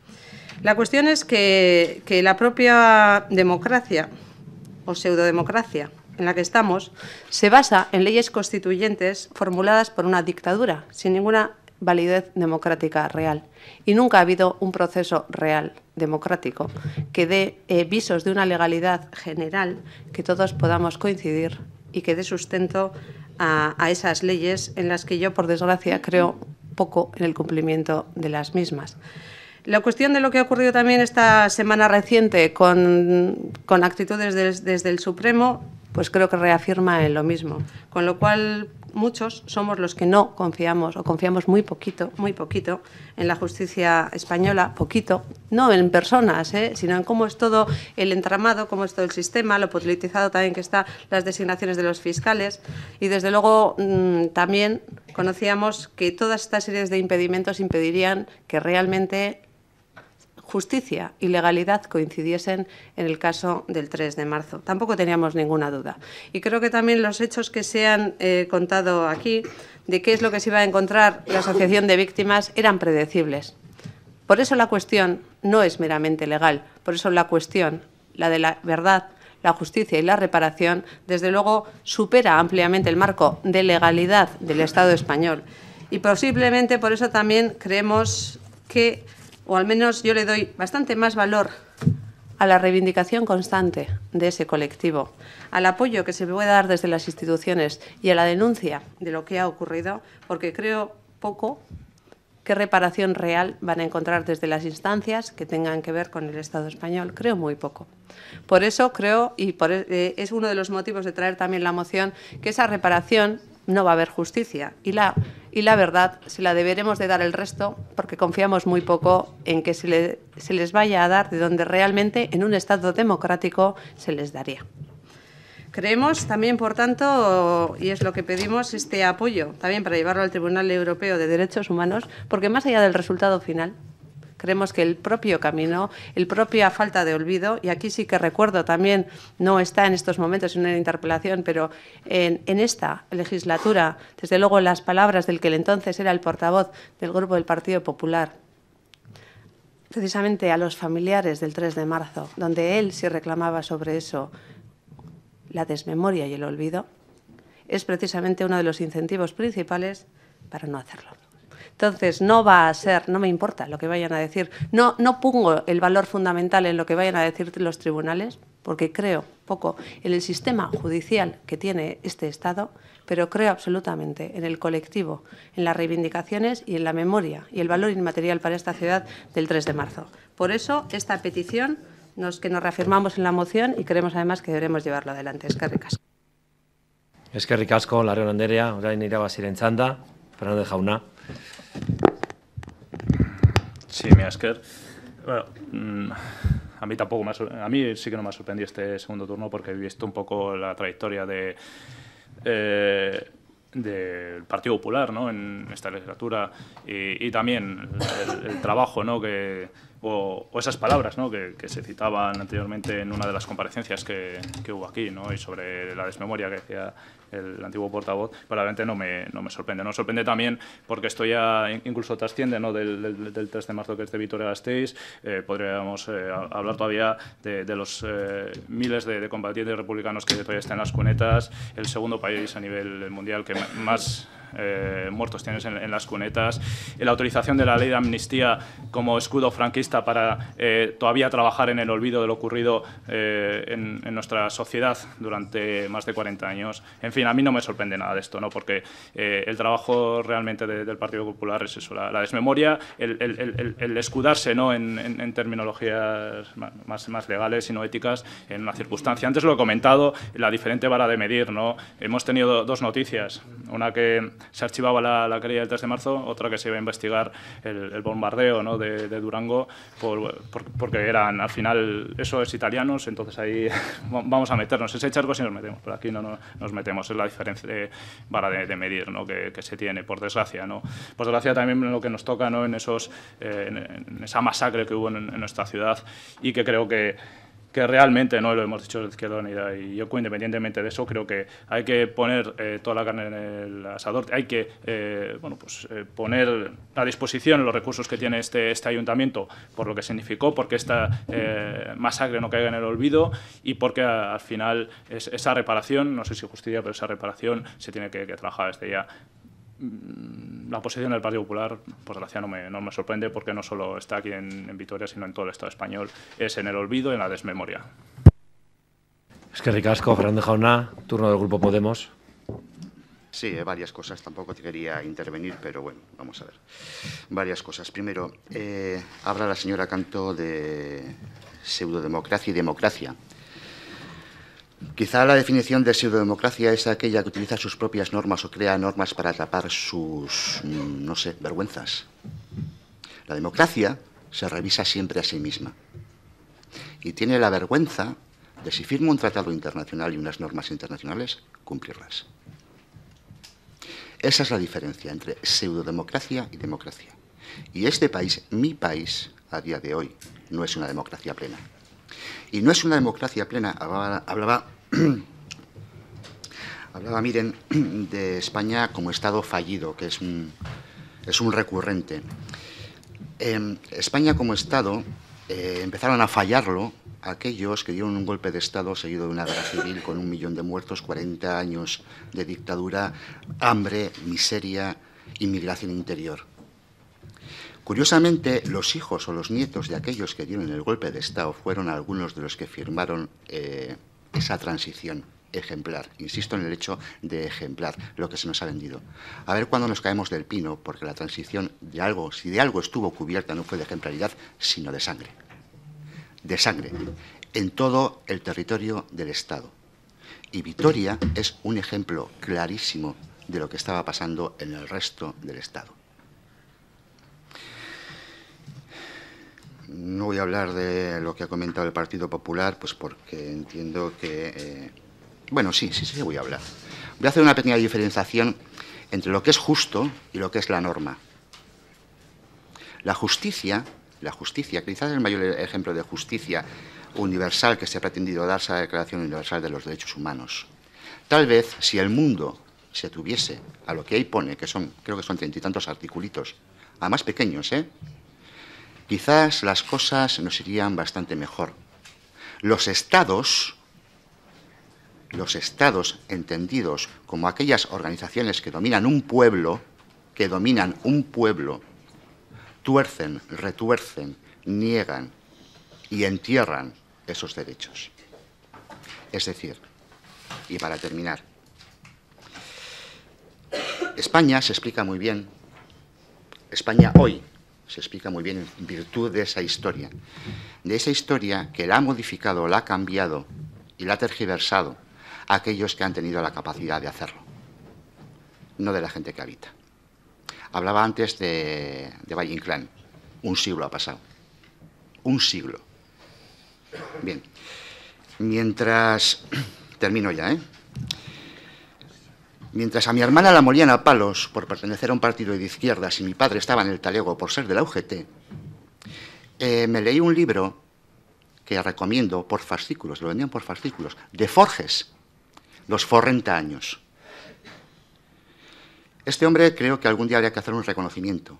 Speaker 3: La cuestión es que la propia democracia o pseudodemocracia en la que estamos se basa en leyes constituyentes formuladas por una dictadura sin ninguna validez democrática real. Y nunca ha habido un proceso real democrático que dé visos de una legalidad general que todos podamos coincidir y que dé sustento a esas leyes en las que yo, por desgracia, creo poco en el cumplimiento de las mismas. La cuestión de lo que ha ocurrido también esta semana reciente con actitudes desde el Supremo, pues creo que reafirma en lo mismo. Con lo cual, muchos somos los que no confiamos, o confiamos muy poquito, en la justicia española, poquito, no en personas, sino en cómo es todo el entramado, cómo es todo el sistema, lo politizado también que está, las designaciones de los fiscales. Y desde luego también conocíamos que todas estas series de impedimentos impedirían que realmente justicia y legalidad coincidiesen en el caso del 3 de marzo. Tampoco teníamos ninguna duda. Y creo que también los hechos que se han contado aquí, de qué es lo que se iba a encontrar la asociación de víctimas, eran predecibles. Por eso la cuestión no es meramente legal. Por eso la cuestión, la de la verdad, la justicia y la reparación, desde luego supera ampliamente el marco de legalidad del Estado español. Y posiblemente por eso también creemos que, o al menos yo le doy bastante más valor a la reivindicación constante de ese colectivo, al apoyo que se puede dar desde las instituciones y a la denuncia de lo que ha ocurrido, porque creo poco qué reparación real van a encontrar desde las instancias que tengan que ver con el Estado español. Creo muy poco. Por eso creo, y es uno de los motivos de traer también la moción, que esa reparación no va a haber justicia y la verdad se la deberemos de dar el resto, porque confiamos muy poco en que se les vaya a dar de donde realmente en un Estado democrático se les daría. Creemos también, por tanto, y es lo que pedimos, este apoyo también para llevarlo al Tribunal Europeo de Derechos Humanos, porque más allá del resultado final, creemos que el propio camino, la propia falta de olvido, y aquí sí que recuerdo también, no está en estos momentos en una interpelación, pero en esta legislatura, desde luego las palabras del que entonces era el portavoz del Grupo del Partido Popular, precisamente a los familiares del 3 de marzo, donde él sí reclamaba sobre eso la desmemoria y el olvido, es precisamente uno de los incentivos principales para no hacerlo. Entonces, no va a ser, no me importa lo que vayan a decir, no pongo el valor fundamental en lo que vayan a decir los tribunales, porque creo poco en el sistema judicial que tiene este Estado, pero creo absolutamente en el colectivo, en las reivindicaciones y en la memoria y el valor inmaterial para esta ciudad del 3 de marzo. Por eso, esta petición que nos reafirmamos en la moción y creemos además que deberemos llevarlo adelante. Eskerrik asko.
Speaker 1: Eskerrik asko, Larrion Anderea, orain irabaziren txanda, Fernández jauna.
Speaker 4: Sí, mira, Esker. Bueno, a mí tampoco a mí sí que no me ha sorprendido este segundo turno porque he visto un poco la trayectoria del Partido Popular, ¿no?, en esta legislatura y también el trabajo, ¿no?, o esas palabras, ¿no?, que se citaban anteriormente en una de las comparecencias que hubo aquí, ¿no?, y sobre la desmemoria que decía el antiguo portavoz, probablemente no me sorprende. Nos sorprende también porque esto ya incluso trasciende, ¿no?, del 3 de marzo, que es de Vitoria-Gasteiz. Podríamos hablar todavía de los miles de combatientes republicanos que todavía están en las cunetas, el segundo país a nivel mundial que más muertos tienes en las cunetas, la autorización de la ley de amnistía como escudo franquista para todavía trabajar en el olvido de lo ocurrido en nuestra sociedad durante más de 40 años. En fin, a mí no me sorprende nada de esto, ¿no?, porque el trabajo realmente del Partido Popular es eso, la desmemoria, el escudarse, ¿no?, en terminologías más legales y no éticas en una circunstancia. Antes lo he comentado, la diferente vara de medir, ¿no? Hemos tenido dos noticias, una que se archivaba la querella del 3 de marzo, otra que se iba a investigar el bombardeo, ¿no?, de Durango, porque eran, al final, eso es italianos, entonces ahí vamos a meternos. Ese charco sí nos metemos, pero aquí no nos metemos. Es la diferencia de vara de medir, ¿no?, que se tiene, por desgracia, ¿no? Por desgracia también lo que nos toca, ¿no?, en esa masacre que hubo en nuestra ciudad y que creo que realmente, no lo hemos dicho de Izquierda Unida y yo, independientemente de eso, creo que hay que poner toda la carne en el asador, hay que poner a disposición los recursos que tiene este ayuntamiento por lo que significó, porque esta masacre no caiga en el olvido y porque al final esa reparación, no sé si justicia, pero esa reparación se tiene que trabajar desde ya. La posición del Partido Popular, por desgracia, no me sorprende porque no solo está aquí en Vitoria, sino en todo el Estado español. Es en el olvido y en la desmemoria.
Speaker 1: Eskerrik asko, Fernández jauna, turno del Grupo Podemos.
Speaker 5: Sí, varias cosas. Tampoco quería intervenir, pero bueno, vamos a ver. Varias cosas. Primero, habla la señora Cantó de pseudodemocracia y democracia. Quizá la definición de pseudodemocracia es aquella que utiliza sus propias normas o crea normas para tapar sus, no sé, vergüenzas. La democracia se revisa siempre a sí misma y tiene la vergüenza de, si firma un tratado internacional y unas normas internacionales, cumplirlas. Esa es la diferencia entre pseudodemocracia y democracia. Y este país, mi país, a día de hoy, no es una democracia plena. Y no es una democracia plena, hablaba Miren, de España como Estado fallido, que es un recurrente. España como Estado empezaron a fallarlo aquellos que dieron un golpe de Estado seguido de una guerra civil con 1 millón de muertos, 40 años de dictadura, hambre, miseria, inmigración interior. Curiosamente, los hijos o los nietos de aquellos que dieron el golpe de Estado fueron algunos de los que firmaron esa transición ejemplar. Insisto en el hecho de ejemplar, lo que se nos ha vendido. A ver cuándo nos caemos del pino, porque la transición de algo, si de algo estuvo cubierta, no fue de ejemplaridad, sino de sangre. De sangre, en todo el territorio del Estado. Y Vitoria es un ejemplo clarísimo de lo que estaba pasando en el resto del Estado. No voy a hablar de lo que ha comentado el Partido Popular, pues porque entiendo que... bueno, sí voy a hablar. Voy a hacer una pequeña diferenciación entre lo que es justo y lo que es la norma. La justicia, quizás el mayor ejemplo de justicia universal que se ha pretendido darse a la Declaración Universal de los Derechos Humanos. Tal vez, si el mundo se tuviese a lo que ahí pone, que son, creo que son 30 y tantos articulitos, además pequeños, quizás las cosas nos irían bastante mejor. Los estados entendidos como aquellas organizaciones que dominan un pueblo, tuercen, retuercen, niegan y entierran esos derechos. Es decir, y para terminar, España se explica muy bien, España hoy se explica muy bien en virtud de esa historia que la ha modificado, la ha cambiado y la ha tergiversado aquellos que han tenido la capacidad de hacerlo, no de la gente que habita. Hablaba antes de Valle Inclán. Un siglo ha pasado. Un siglo. Bien. Mientras... Termino ya, ¿eh? Mientras a mi hermana la molían a palos por pertenecer a un partido de izquierdas y mi padre estaba en el talego por ser de la UGT, me leí un libro que recomiendo por fascículos, lo vendían por fascículos, de Forges, Los 40 años. Este hombre creo que algún día habría que hacer un reconocimiento.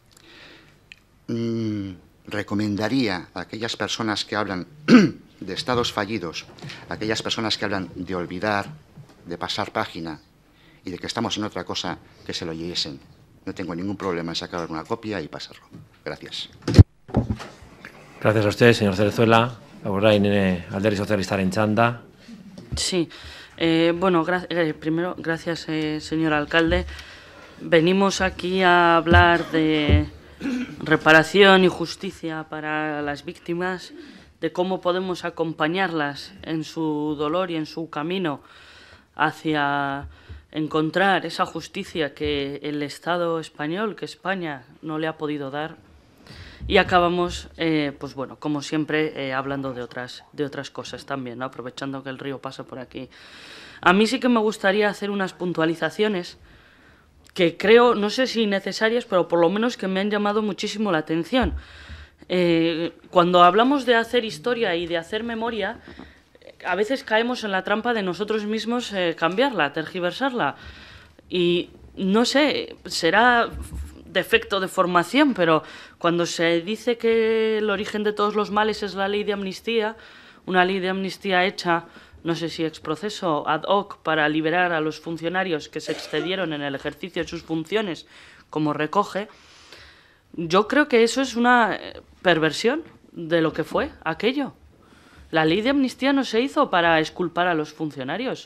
Speaker 5: Recomendaría a aquellas personas que hablan de estados fallidos, a aquellas personas que hablan de olvidar, de pasar página y de que estamos en otra cosa, que se lo leyesen. No tengo ningún problema en sacar alguna copia y pasarlo. Gracias.
Speaker 1: Gracias a usted, señor Cerezuela. Orain Alderdi Sozialistaren txanda.
Speaker 6: Sí. Bueno, primero, gracias, señor alcalde. Venimos aquí a hablar de reparación y justicia para las víctimas, de cómo podemos acompañarlas en su dolor y en su camino hacia encontrar esa justicia que el Estado español, que España no le ha podido dar. Y acabamos, pues bueno, como siempre, hablando de otras cosas también, ¿no? Aprovechando que el río pasa por aquí. A mí sí que me gustaría hacer unas puntualizaciones que creo, no sé si necesarias, pero por lo menos que me han llamado muchísimo la atención. Cuando hablamos de hacer historia y de hacer memoria, a veces caemos en la trampa de nosotros mismos cambiarla, tergiversarla. Y no sé, será defecto de formación, pero cuando se dice que el origen de todos los males es la ley de amnistía, una ley de amnistía hecha, no sé si ex proceso, ad hoc, para liberar a los funcionarios que se excedieron en el ejercicio de sus funciones, como recoge, yo creo que eso es una perversión de lo que fue aquello. La ley de amnistía no se hizo para exculpar a los funcionarios.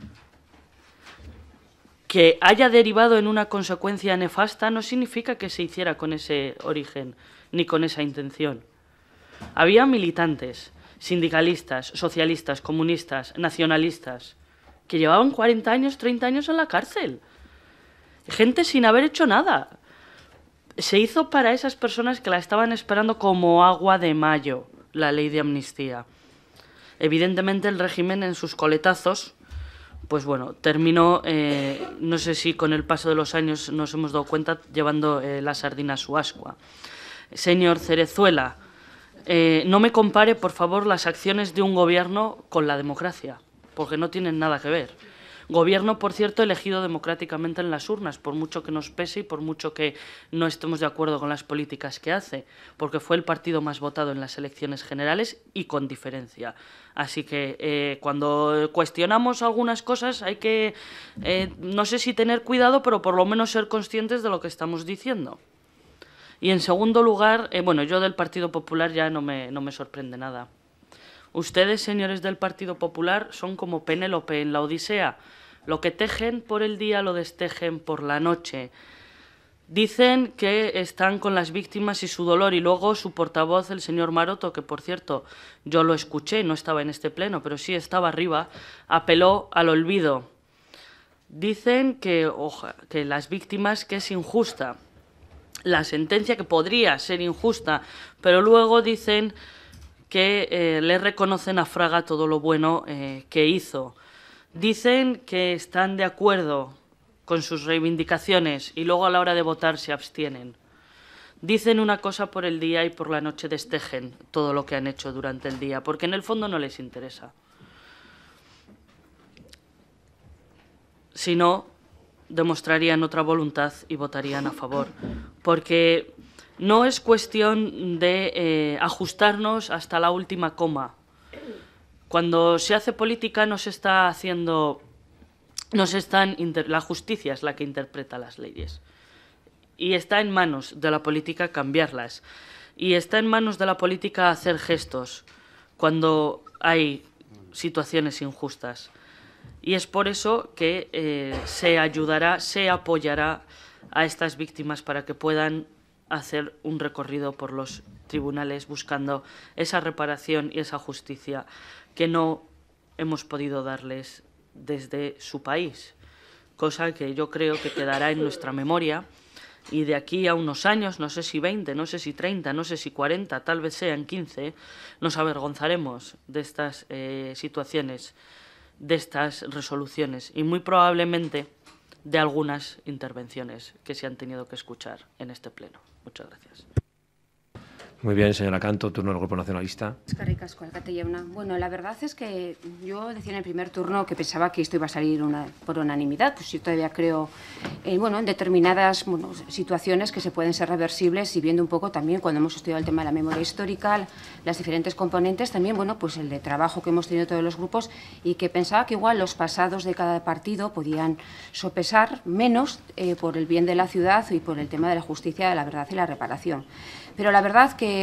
Speaker 6: Que haya derivado en una consecuencia nefasta no significa que se hiciera con ese origen, ni con esa intención. Había militantes, sindicalistas, socialistas, comunistas, nacionalistas, que llevaban 40 años, 30 años en la cárcel. Gente sin haber hecho nada. Se hizo para esas personas que la estaban esperando como agua de mayo, la ley de amnistía. Evidentemente el régimen en sus coletazos, pues bueno, terminó, no sé si con el paso de los años nos hemos dado cuenta, llevando la sardina a su ascua. Señor Cerezuela, no me compare, por favor, las acciones de un gobierno con la democracia, porque no tienen nada que ver. Gobierno, por cierto, elegido democráticamente en las urnas, por mucho que nos pese y por mucho que no estemos de acuerdo con las políticas que hace, porque fue el partido más votado en las elecciones generales y con diferencia. Así que cuando cuestionamos algunas cosas hay que, no sé si tener cuidado, pero por lo menos ser conscientes de lo que estamos diciendo. Y en segundo lugar, bueno, yo del Partido Popular ya no me sorprende nada. Ustedes, señores del Partido Popular, son como Penélope en la Odisea. Lo que tejen por el día lo destejen por la noche. Dicen que están con las víctimas y su dolor, y luego su portavoz, el señor Maroto, que por cierto yo lo escuché, no estaba en este pleno, pero sí estaba arriba, apeló al olvido. Dicen que las víctimas, que es injusta, la sentencia que podría ser injusta, pero luego dicen que le reconocen a Fraga todo lo bueno que hizo. Dicen que están de acuerdo con sus reivindicaciones y luego a la hora de votar se abstienen. Dicen una cosa por el día y por la noche destejen todo lo que han hecho durante el día, porque en el fondo no les interesa. Si no, demostrarían otra voluntad y votarían a favor, porque no es cuestión de ajustarnos hasta la última coma. Cuando se hace política la justicia es la que interpreta las leyes. Y está en manos de la política cambiarlas. Y está en manos de la política hacer gestos cuando hay situaciones injustas. Y es por eso que se apoyará a estas víctimas para que puedan hacer un recorrido por los tribunales buscando esa reparación y esa justicia que no hemos podido darles desde su país, cosa que yo creo que quedará en nuestra memoria y de aquí a unos años, no sé si 20, no sé si 30, no sé si 40, tal vez sean 15, nos avergonzaremos de estas situaciones, de estas resoluciones y muy probablemente de algunas intervenciones que se han tenido que escuchar en este pleno. Muchas gracias.
Speaker 1: Muy bien, señora Canto, turno del Grupo Nacionalista.
Speaker 7: Eskerrik asko, alcate jauna. Bueno, la verdad es que yo decía en el primer turno que pensaba que esto iba a salir por unanimidad. Pues yo todavía creo en determinadas situaciones que se pueden ser reversibles y viendo un poco también cuando hemos estudiado el tema de la memoria histórica, las diferentes componentes, también pues el de trabajo que hemos tenido todos los grupos y que pensaba que igual los pasados de cada partido podían sopesar menos por el bien de la ciudad y por el tema de la justicia, de la verdad y la reparación. Pero la verdad que,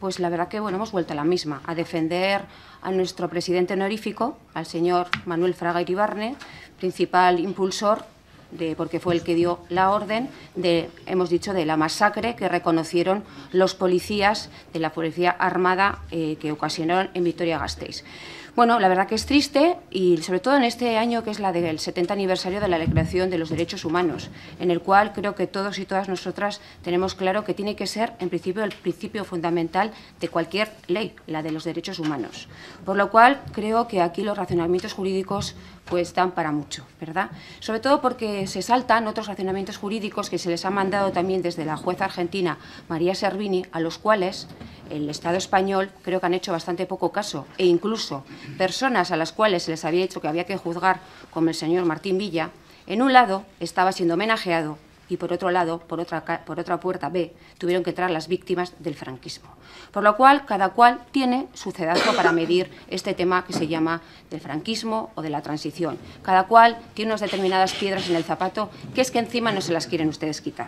Speaker 7: hemos vuelto a la misma, a defender a nuestro presidente honorífico, al señor Manuel Fraga Iribarne, principal impulsor, porque fue el que dio la orden de la masacre que reconocieron los policías de la Policía Armada que ocasionaron en Vitoria-Gasteiz. Bueno, la verdad que es triste y sobre todo en este año que es la del 70 aniversario de la Declaración de los Derechos Humanos, en el cual creo que todos y todas nosotras tenemos claro que tiene que ser en principio el principio fundamental de cualquier ley, la de los derechos humanos. Por lo cual creo que aquí los razonamientos jurídicos pues dan para mucho, ¿verdad? Sobre todo porque se saltan otros razonamientos jurídicos que se les ha mandado también desde la jueza argentina María Servini, a los cuales el Estado español creo que han hecho bastante poco caso e incluso personas a las cuales se les había dicho que había que juzgar, como el señor Martín Villa, en un lado estaba siendo homenajeado y por otro lado, por otra puerta B, tuvieron que entrar las víctimas del franquismo. Por lo cual, cada cual tiene su cedazo para medir este tema que se llama del franquismo o de la transición. Cada cual tiene unas determinadas piedras en el zapato que es que encima no se las quieren ustedes quitar.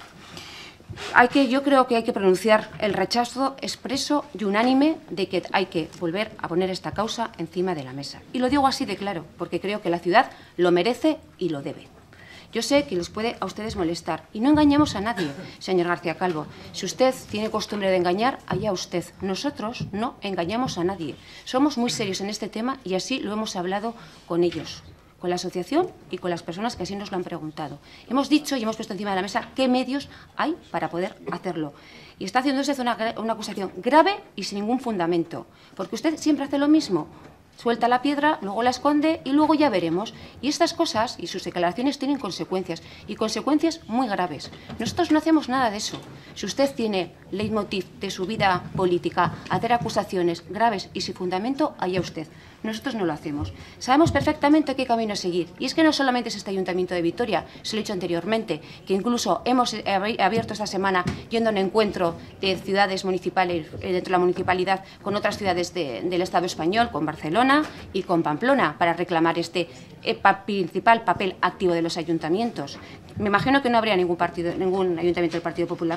Speaker 7: Yo creo que hay que pronunciar el rechazo expreso y unánime de que hay que volver a poner esta causa encima de la mesa. Y lo digo así de claro, porque creo que la ciudad lo merece y lo debe. Yo sé que les puede a ustedes molestar y no engañamos a nadie, señor García Calvo. Si usted tiene costumbre de engañar, allá usted. Nosotros no engañamos a nadie. Somos muy serios en este tema y así lo hemos hablado con ellos, con la asociación y con las personas que así nos lo han preguntado. Hemos dicho y hemos puesto encima de la mesa qué medios hay para poder hacerlo. Y está haciendo usted una acusación grave y sin ningún fundamento, porque usted siempre hace lo mismo. Suelta la piedra, luego la esconde y luego ya veremos. Y estas cosas y sus declaraciones tienen consecuencias, y consecuencias muy graves. Nosotros no hacemos nada de eso. Si usted tiene leitmotiv de su vida política hacer acusaciones graves y sin fundamento, allá usted. Nosotros no lo hacemos. Sabemos perfectamente qué camino seguir. Y es que no solamente es este Ayuntamiento de Vitoria, se lo he dicho anteriormente, que incluso hemos abierto esta semana yendo a un encuentro de ciudades municipales dentro de la municipalidad con otras ciudades del Estado español, con Barcelona y con Pamplona, para reclamar este principal papel activo de los ayuntamientos. Me imagino que no habría ningún ayuntamiento del Partido Popular.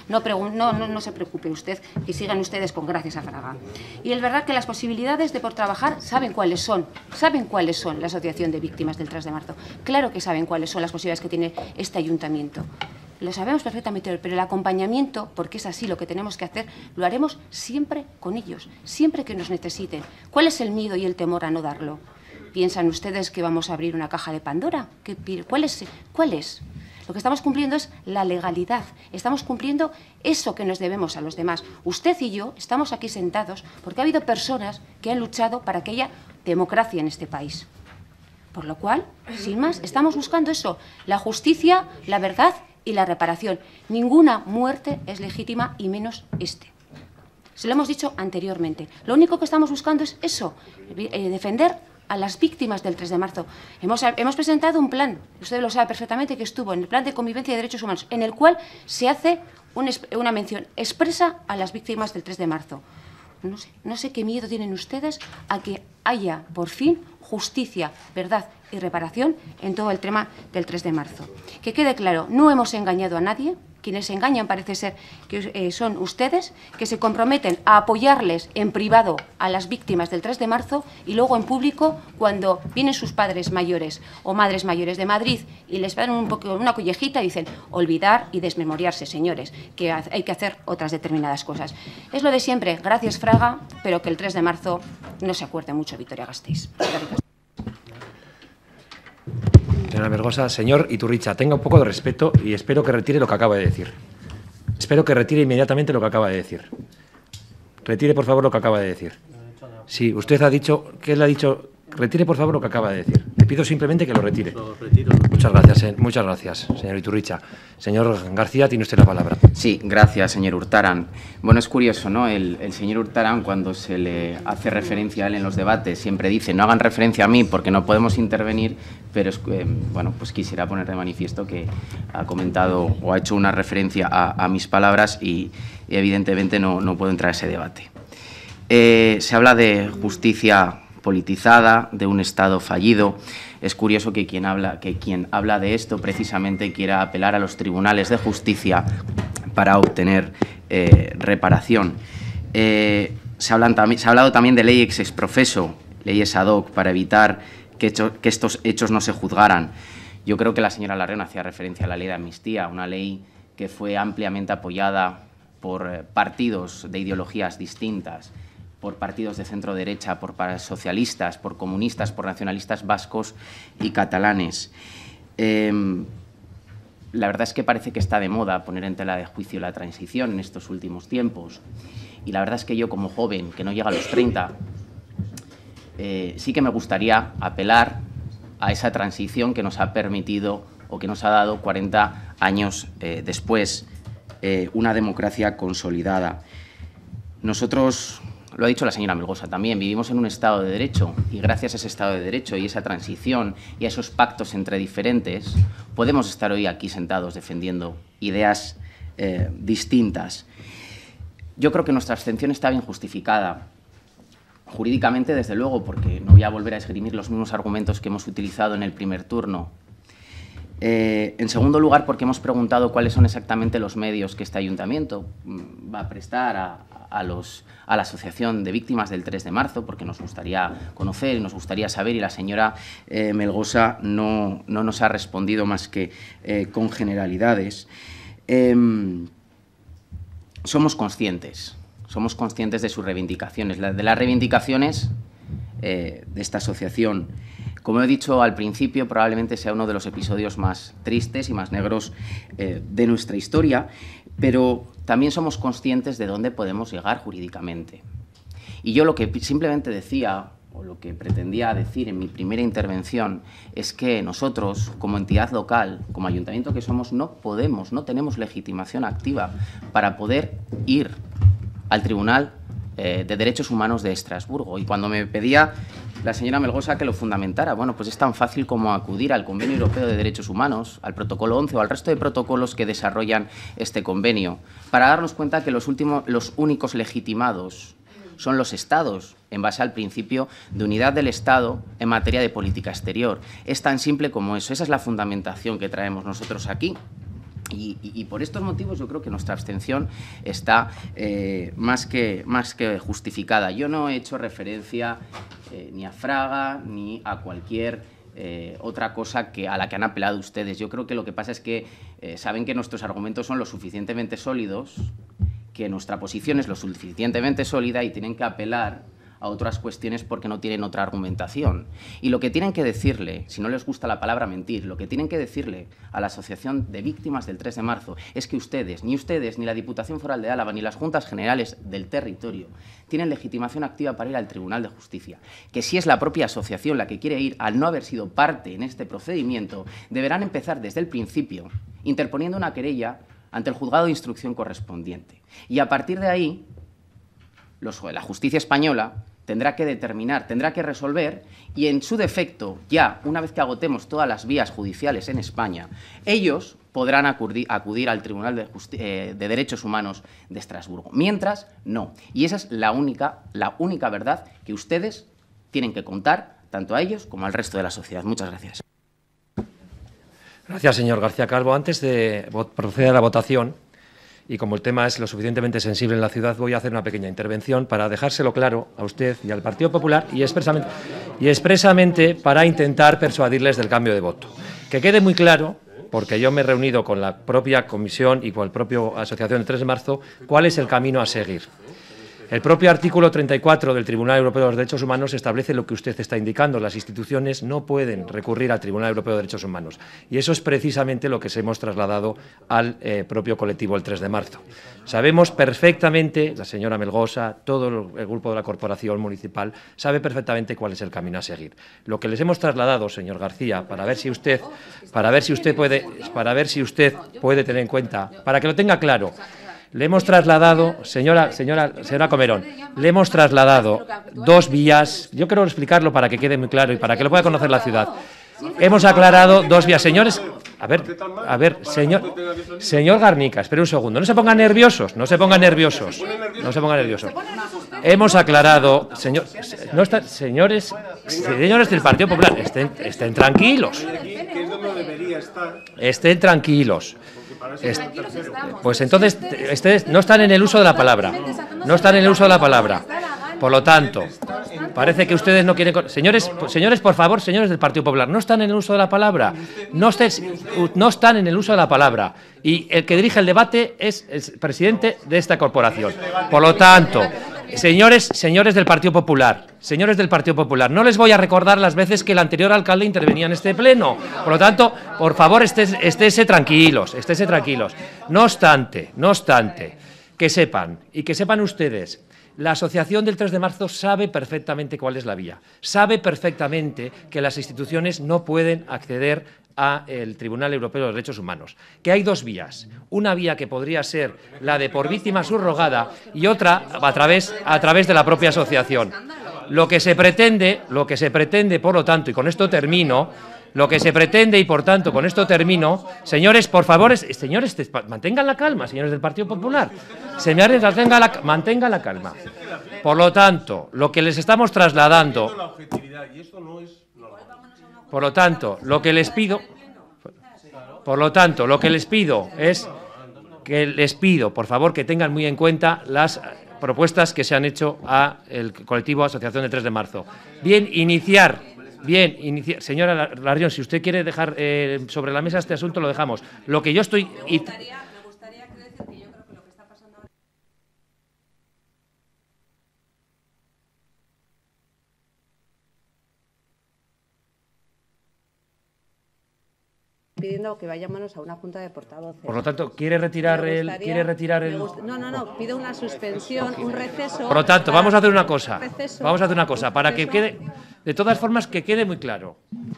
Speaker 7: No se preocupe usted, que sigan ustedes con gracias a Fraga. Y es verdad que las posibilidades de por trabajar saben cuáles son la Asociación de Víctimas del 3 de marzo. Claro que saben cuáles son las posibilidades que tiene este ayuntamiento. Lo sabemos perfectamente, pero el acompañamiento, porque es así lo que tenemos que hacer, lo haremos siempre con ellos, siempre que nos necesiten. ¿Cuál es el miedo y el temor a no darlo? ¿Piensan ustedes que vamos a abrir una caja de Pandora? ¿Cuál es? Lo que estamos cumpliendo es la legalidad. Estamos cumpliendo eso que nos debemos a los demás. Usted y yo estamos aquí sentados porque ha habido personas que han luchado para que haya democracia en este país. Por lo cual, sin más, estamos buscando eso, la justicia, la verdad y la reparación. Ninguna muerte es legítima y menos este. Se lo hemos dicho anteriormente. Lo único que estamos buscando es eso, defender a las víctimas del 3 de marzo. Hemos presentado un plan, usted lo sabe perfectamente, que estuvo en el Plan de Convivencia y Derechos Humanos, en el cual se hace una mención expresa a las víctimas del 3 de marzo. No sé qué miedo tienen ustedes a que haya, por fin, justicia, verdad y reparación en todo el tema del 3 de marzo. Que quede claro, no hemos engañado a nadie. Quienes engañan parece ser que son ustedes, que se comprometen a apoyarles en privado a las víctimas del 3 de marzo y luego en público, cuando vienen sus padres mayores o madres mayores de Madrid y les dan una collejita, dicen olvidar y desmemoriarse, señores, que hay que hacer otras determinadas cosas. Es lo de siempre, gracias Fraga, pero que el 3 de marzo no se acuerde mucho Vitoria-Gasteiz.
Speaker 1: Señora Melgosa, señor Iturricha, tenga un poco de respeto y espero que retire lo que acaba de decir. Espero que retire inmediatamente lo que acaba de decir. Retire, por favor, lo que acaba de decir. Sí, usted ha dicho, ¿qué le ha dicho? Retire, por favor, lo que acaba de decir. Le pido simplemente que lo retire. Muchas gracias, señor Iturricha. Señor García, tiene usted la palabra.
Speaker 8: Sí, gracias, señor Hurtaran. Bueno, es curioso, ¿no? El señor Hurtaran, cuando se le hace referencia a él en los debates, siempre dice, no hagan referencia a mí porque no podemos intervenir, pero, bueno, pues quisiera poner de manifiesto que ha comentado o ha hecho una referencia a mis palabras y evidentemente no puedo entrar a ese debate. Se habla de justicia politizada, de un Estado fallido. Es curioso que quien habla de esto precisamente quiera apelar a los tribunales de justicia para obtener reparación. Se ha hablado también de leyes ex professo, leyes ad hoc, para evitar que estos hechos no se juzgaran. Yo creo que la señora Larreón hacía referencia a la ley de amnistía, una ley que fue ampliamente apoyada por partidos de ideologías distintas, por partidos de centro-derecha, por socialistas, por comunistas, por nacionalistas vascos y catalanes. La verdad es que parece que está de moda poner en tela de juicio la transición en estos últimos tiempos. Y la verdad es que yo, como joven, que no llega a los 30, sí que me gustaría apelar a esa transición que nos ha permitido o que nos ha dado 40 años después una democracia consolidada. Nosotros, lo ha dicho la señora Melgosa también, vivimos en un Estado de Derecho y gracias a ese Estado de Derecho y esa transición y a esos pactos entre diferentes podemos estar hoy aquí sentados defendiendo ideas distintas. Yo creo que nuestra abstención está bien justificada, jurídicamente desde luego, porque no voy a volver a esgrimir los mismos argumentos que hemos utilizado en el primer turno. En segundo lugar, porque hemos preguntado cuáles son exactamente los medios que este ayuntamiento va a prestar a la Asociación de Víctimas del 3 de marzo, porque nos gustaría conocer y nos gustaría saber, y la señora Melgosa no nos ha respondido más que con generalidades. Somos conscientes de sus reivindicaciones, de las reivindicaciones de esta asociación. Como he dicho al principio, probablemente sea uno de los episodios más tristes y más negros de nuestra historia, pero también somos conscientes de dónde podemos llegar jurídicamente. Y yo lo que simplemente decía, o lo que pretendía decir en mi primera intervención, es que nosotros, como entidad local, como ayuntamiento que somos, no tenemos legitimación activa para poder ir al Tribunal de Derechos Humanos de Estrasburgo. Y cuando me pedía la señora Melgosa que lo fundamentara, bueno, pues es tan fácil como acudir al Convenio Europeo de Derechos Humanos, al Protocolo 11 o al resto de protocolos que desarrollan este convenio, para darnos cuenta que los únicos legitimados son los Estados, en base al principio de unidad del Estado en materia de política exterior. Es tan simple como eso. Esa es la fundamentación que traemos nosotros aquí. Y por estos motivos yo creo que nuestra abstención está más que justificada. Yo no he hecho referencia ni a Fraga ni a cualquier otra cosa a la que han apelado ustedes. Yo creo que lo que pasa es que saben que nuestros argumentos son lo suficientemente sólidos, que nuestra posición es lo suficientemente sólida y tienen que apelar a otras cuestiones porque no tienen otra argumentación. Y lo que tienen que decirle, si no les gusta la palabra mentir, lo que tienen que decirle a la Asociación de Víctimas del 3 de marzo es que ni ustedes, ni la Diputación Foral de Álava, ni las Juntas Generales del territorio tienen legitimación activa para ir al Tribunal de Justicia. Que si es la propia asociación la que quiere ir, al no haber sido parte en este procedimiento, deberán empezar desde el principio interponiendo una querella ante el juzgado de instrucción correspondiente. Y a partir de ahí, la justicia española tendrá que determinar, tendrá que resolver y en su defecto, ya una vez que agotemos todas las vías judiciales en España, ellos podrán acudir al Tribunal de Derechos Humanos de Estrasburgo. Mientras, no. Y esa es la única verdad que ustedes tienen que contar, tanto a ellos como al resto de la sociedad. Muchas gracias.
Speaker 1: Gracias, señor García Calvo. Antes de proceder a la votación, y como el tema es lo suficientemente sensible en la ciudad, voy a hacer una pequeña intervención para dejárselo claro a usted y al Partido Popular y expresamente para intentar persuadirles del cambio de voto. Que quede muy claro, porque yo me he reunido con la propia comisión y con el propio Asociación del 3 de marzo, cuál es el camino a seguir. El propio artículo 34 del Tribunal Europeo de los Derechos Humanos establece lo que usted está indicando. Las instituciones no pueden recurrir al Tribunal Europeo de Derechos Humanos. Y eso es precisamente lo que hemos trasladado al propio colectivo el 3 de marzo. Sabemos perfectamente, la señora Melgosa, todo el grupo de la Corporación Municipal, sabe perfectamente cuál es el camino a seguir. Lo que les hemos trasladado, señor García, para ver si usted puede tener en cuenta, para que lo tenga claro. Le hemos trasladado, señora Comerón, le hemos trasladado 2 vías, yo quiero explicarlo para que quede muy claro y para que lo pueda conocer la ciudad. Hemos aclarado 2 vías. Señores, a ver, señor Garnica, espere un segundo, no se pongan nerviosos, no se pongan nerviosos. Hemos aclarado, señores del Partido Popular, estén tranquilos. Estén tranquilos. Pues entonces, ustedes no están en el uso de la palabra. No están en el uso de la palabra. Por lo tanto, parece que ustedes no quieren... Señores, por favor, señores del Partido Popular, no están en el uso de la palabra. No están en el uso de la palabra. Y el que dirige el debate es el presidente de esta corporación. Por lo tanto, señores del Partido Popular, no les voy a recordar las veces que el anterior alcalde intervenía en este pleno. Por lo tanto, por favor, estése tranquilos. No obstante, que sepan ustedes, la asociación del 3 de marzo sabe perfectamente cuál es la vía. Sabe perfectamente que las instituciones no pueden acceder al Tribunal Europeo de los Derechos Humanos. Que hay 2 vías. Una vía que podría ser la de por víctima subrogada y otra a través de la propia asociación. Lo que se pretende, por lo tanto, y con esto termino, señores, por favor, señores, mantengan la calma, señores del Partido Popular. Señores, mantengan la calma. Por lo tanto, lo que les estamos trasladando... Por lo tanto, lo que les pido es que por favor, que tengan muy en cuenta las propuestas que se han hecho al colectivo Asociación del 3 de marzo. Iniciar. Señora Larrión, si usted quiere dejar sobre la mesa este asunto, lo dejamos. Lo que yo estoy... Me gustaría decir que yo creo que lo que está pasando ahora...
Speaker 3: pidiendo que vayámonos a una junta de portavoces.
Speaker 1: Por lo tanto, ¿quiere retirar el...?
Speaker 3: No, pido una suspensión, un receso...
Speaker 1: Por lo tanto, vamos a hacer una cosa, para que quede... De todas formas, que quede muy claro.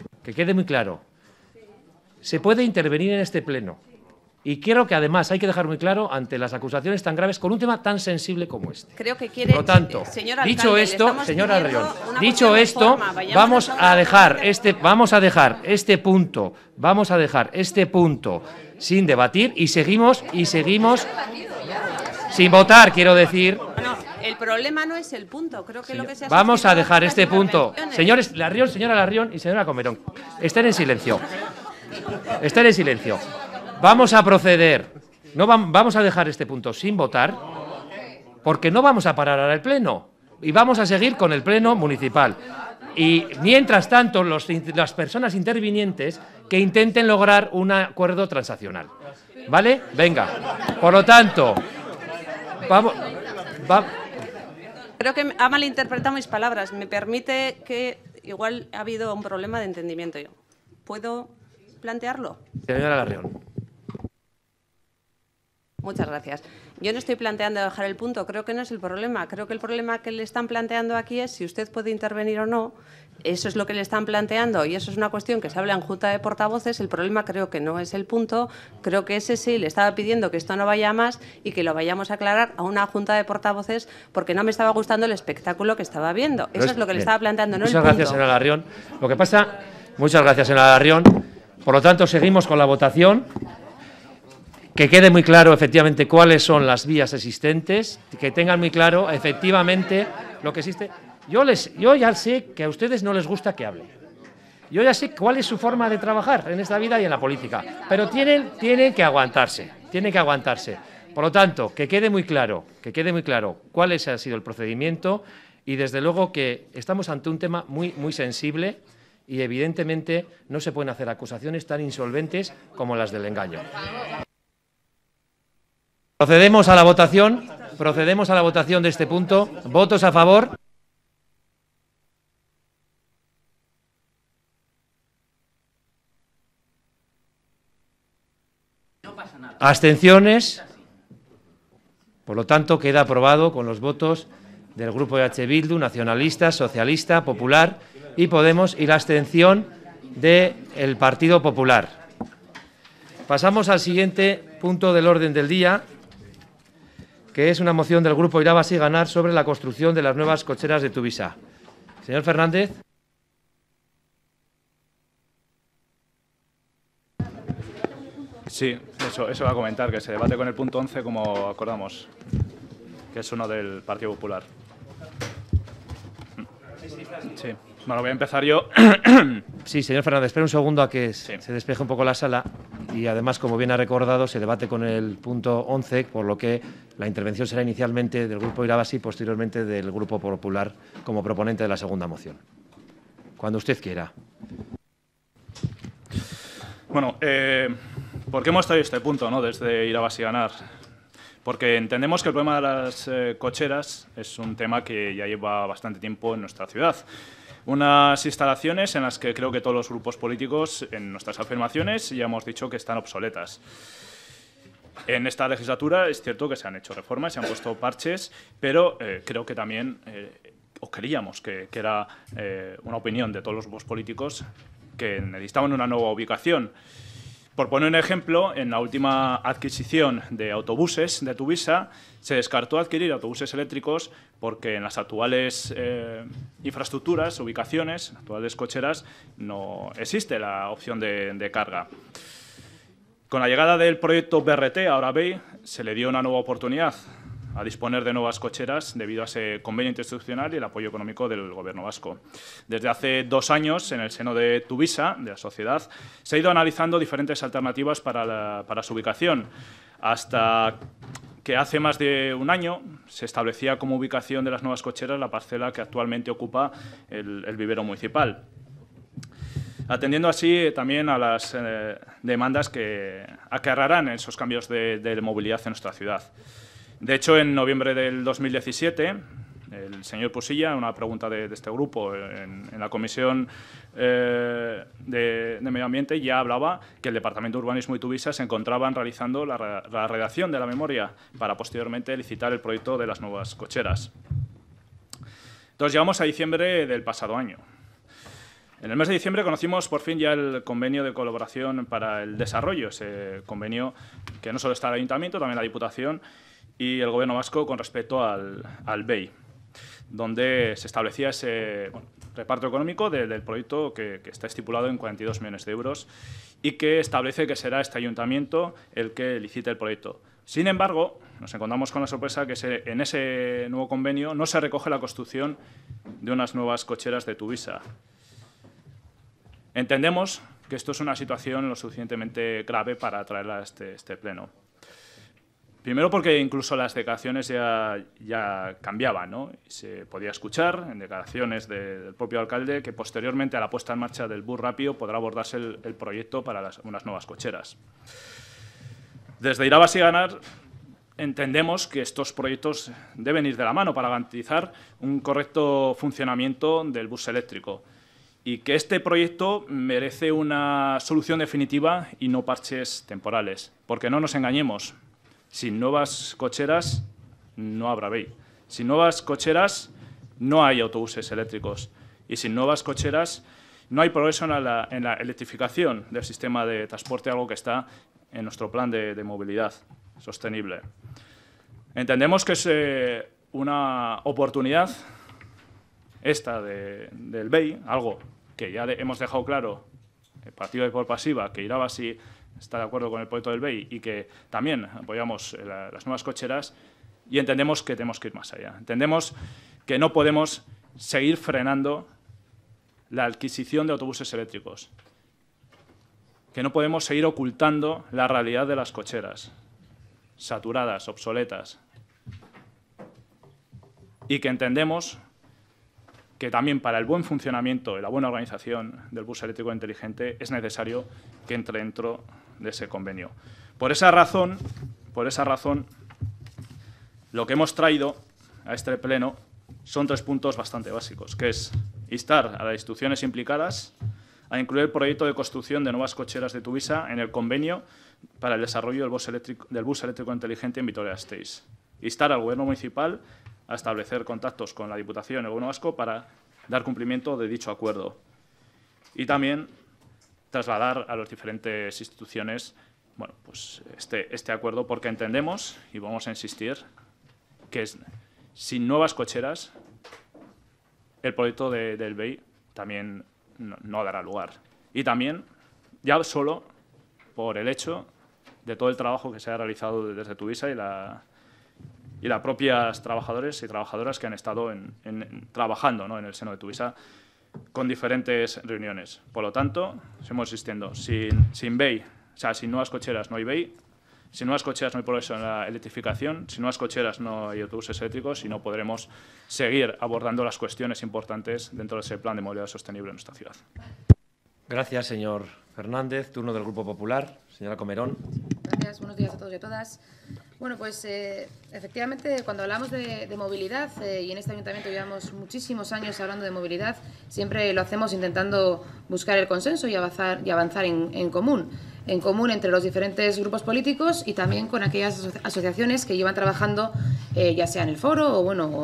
Speaker 1: Se puede intervenir en este pleno. Y quiero que, además, hay que dejar muy claro ante las acusaciones tan graves con un tema tan sensible como este.
Speaker 3: Creo que quiere...
Speaker 1: Por lo tanto, dicho esto, señora Arrión, vamos a dejar este punto sin debatir y seguimos sin votar, quiero decir.
Speaker 3: No, el problema no es el punto, creo que lo que se ha...
Speaker 1: Vamos a dejar este punto. Señores Larrión, señora Larrión y señora Comerón, estén en silencio. Vamos a proceder, vamos a dejar este punto sin votar, porque no vamos a parar ahora el pleno y vamos a seguir con el pleno municipal. Y mientras tanto, las personas intervinientes que intenten lograr un acuerdo transaccional. ¿Vale? Venga. Por lo tanto, vamos.
Speaker 3: Creo que ha malinterpretado mis palabras. Me permite que igual ha habido un problema de entendimiento. ¿Puedo plantearlo?
Speaker 1: Señora Larrión.
Speaker 3: Muchas gracias. Yo no estoy planteando dejar el punto, creo que no es el problema. Creo que el problema que le están planteando aquí es si usted puede intervenir o no. Eso es lo que le están planteando y eso es una cuestión que se habla en Junta de Portavoces. El problema creo que no es el punto, creo que ese sí le estaba pidiendo que esto no vaya más y que lo vayamos a aclarar a una Junta de Portavoces porque no me estaba gustando el espectáculo que estaba viendo. Eso es lo que le estaba planteando, no el punto.
Speaker 1: Muchas gracias, señora Larrión. Muchas gracias, señora Larrión. Por lo tanto, seguimos con la votación. Que quede muy claro, efectivamente, cuáles son las vías existentes, que tengan muy claro, efectivamente, lo que existe. Yo ya sé que a ustedes no les gusta que hable. Yo ya sé cuál es su forma de trabajar en esta vida y en la política, pero tienen que aguantarse, Por lo tanto, que quede muy claro cuál ha sido el procedimiento y, desde luego, que estamos ante un tema muy sensible y, evidentemente, no se pueden hacer acusaciones tan insolventes como las del engaño. Procedemos a la votación. procedemos a la votación de este punto. ¿Votos a favor? ¿Abstenciones? Por lo tanto, queda aprobado con los votos del Grupo de H. Bildu, Nacionalistas, Socialista, Popular y Podemos y la abstención del Partido Popular. Pasamos al siguiente punto del orden del día, que es una moción del Grupo Irabaz y Ganar sobre la construcción de las nuevas cocheras de Tuvisa. Señor Fernández.
Speaker 4: Sí, eso va a comentar, que se debate con el punto 11 como acordamos, que es uno del Partido Popular. Sí, bueno, voy a empezar yo.
Speaker 1: Sí, señor Fernández, espera un segundo a que se despeje un poco la sala y además, como bien ha recordado, se debate con el punto 11, por lo que la intervención será inicialmente del Grupo Irabaz y posteriormente del Grupo Popular como proponente de la segunda moción. Cuando usted quiera.
Speaker 4: Bueno, ¿por qué hemos traído este punto, ¿no?, desde Irabaz y Ganar? Porque entendemos que el problema de las cocheras es un tema que ya lleva bastante tiempo en nuestra ciudad. Unas instalaciones en las que creo que todos los grupos políticos, en nuestras afirmaciones, ya hemos dicho que están obsoletas. En esta legislatura es cierto que se han hecho reformas, se han puesto parches, pero creo que también, o creíamos que era una opinión de todos los grupos políticos, que necesitaban una nueva ubicación. Por poner un ejemplo, en la última adquisición de autobuses de Tuvisa se descartó adquirir autobuses eléctricos porque en las actuales infraestructuras, ubicaciones, actuales cocheras, no existe la opción de carga. Con la llegada del proyecto BRT, ahora BEI, se le dio una nueva oportunidad a disponer de nuevas cocheras debido a ese convenio interinstitucional y el apoyo económico del Gobierno vasco. Desde hace 2 años, en el seno de Tuvisa, de la sociedad, se ha ido analizando diferentes alternativas para su ubicación, hasta que hace más de un año se establecía como ubicación de las nuevas cocheras la parcela que actualmente ocupa el vivero municipal, atendiendo así también a las demandas que acarrearán esos cambios de movilidad en nuestra ciudad. De hecho, en noviembre del 2017, el señor Pusilla, en una pregunta de este grupo en la Comisión de Medio Ambiente, ya hablaba que el Departamento de Urbanismo y Tuvisa se encontraban realizando la redacción de la memoria para posteriormente licitar el proyecto de las nuevas cocheras. Entonces, llegamos a diciembre del pasado año. En el mes de diciembre conocimos por fin ya el convenio de colaboración para el desarrollo, ese convenio que no solo está el Ayuntamiento, también la Diputación y el Gobierno vasco con respecto al BEI, donde se establecía ese reparto económico del proyecto que está estipulado en 42 millones de euros y que establece que será este Ayuntamiento el que licite el proyecto. Sin embargo, nos encontramos con la sorpresa que en ese nuevo convenio no se recoge la construcción de unas nuevas cocheras de Tuvisa. Entendemos que esto es una situación lo suficientemente grave para traerla a este pleno. Primero porque incluso las declaraciones ya cambiaban, ¿no? Se podía escuchar en declaraciones del propio alcalde que posteriormente a la puesta en marcha del bus rápido podrá abordarse el proyecto para unas nuevas cocheras. Desde Irabaz y Ganar entendemos que estos proyectos deben ir de la mano para garantizar un correcto funcionamiento del bus eléctrico y que este proyecto merece una solución definitiva y no parches temporales, porque no nos engañemos. Sin nuevas cocheras no habrá BEI. Sin nuevas cocheras no hay autobuses eléctricos. Y sin nuevas cocheras no hay progreso en la electrificación del sistema de transporte, algo que está en nuestro plan de movilidad sostenible. Entendemos que es una oportunidad esta del BEI, algo que ya hemos dejado claro, el partido de por pasiva, que Irabaz y está de acuerdo con el proyecto del BEI y que también apoyamos las nuevas cocheras y entendemos que tenemos que ir más allá. Entendemos que no podemos seguir frenando la adquisición de autobuses eléctricos, que no podemos seguir ocultando la realidad de las cocheras, saturadas, obsoletas, y que entendemos que también para el buen funcionamiento y la buena organización del bus eléctrico inteligente es necesario que entre dentro de ese convenio. Por esa razón, Lo que hemos traído a este pleno son 3 puntos bastante básicos, que es instar a las instituciones implicadas a incluir el proyecto de construcción de nuevas cocheras de Tuvisa en el convenio para el desarrollo del bus eléctrico inteligente en Vitoria-Gasteiz. Instar al Gobierno municipal a establecer contactos con la Diputación y el Gobierno vasco para dar cumplimiento de dicho acuerdo. Y también trasladar a las diferentes instituciones pues este acuerdo, porque entendemos, y vamos a insistir, que sin nuevas cocheras el proyecto del BEI también no dará lugar. Y también, ya solo por el hecho de todo el trabajo que se ha realizado desde Tuvisa y las propias trabajadores y trabajadoras que han estado trabajando, ¿no?, en el seno de Tuvisa con diferentes reuniones. Por lo tanto, seguimos insistiendo, sin BEI, o sea, sin nuevas cocheras no hay BEI, sin nuevas cocheras no hay progreso en la electrificación, sin nuevas cocheras no hay autobuses eléctricos y no podremos seguir abordando las cuestiones importantes dentro de ese plan de movilidad sostenible en nuestra ciudad.
Speaker 1: Gracias, señor Fernández. Turno del Grupo Popular. Señora Comerón.
Speaker 9: Gracias, buenos días a todos y a todas. Bueno, pues efectivamente, cuando hablamos de movilidad, y en este ayuntamiento llevamos muchísimos años hablando de movilidad, siempre lo hacemos intentando buscar el consenso y avanzar en común entre los diferentes grupos políticos y también con aquellas asociaciones que llevan trabajando, ya sea en el foro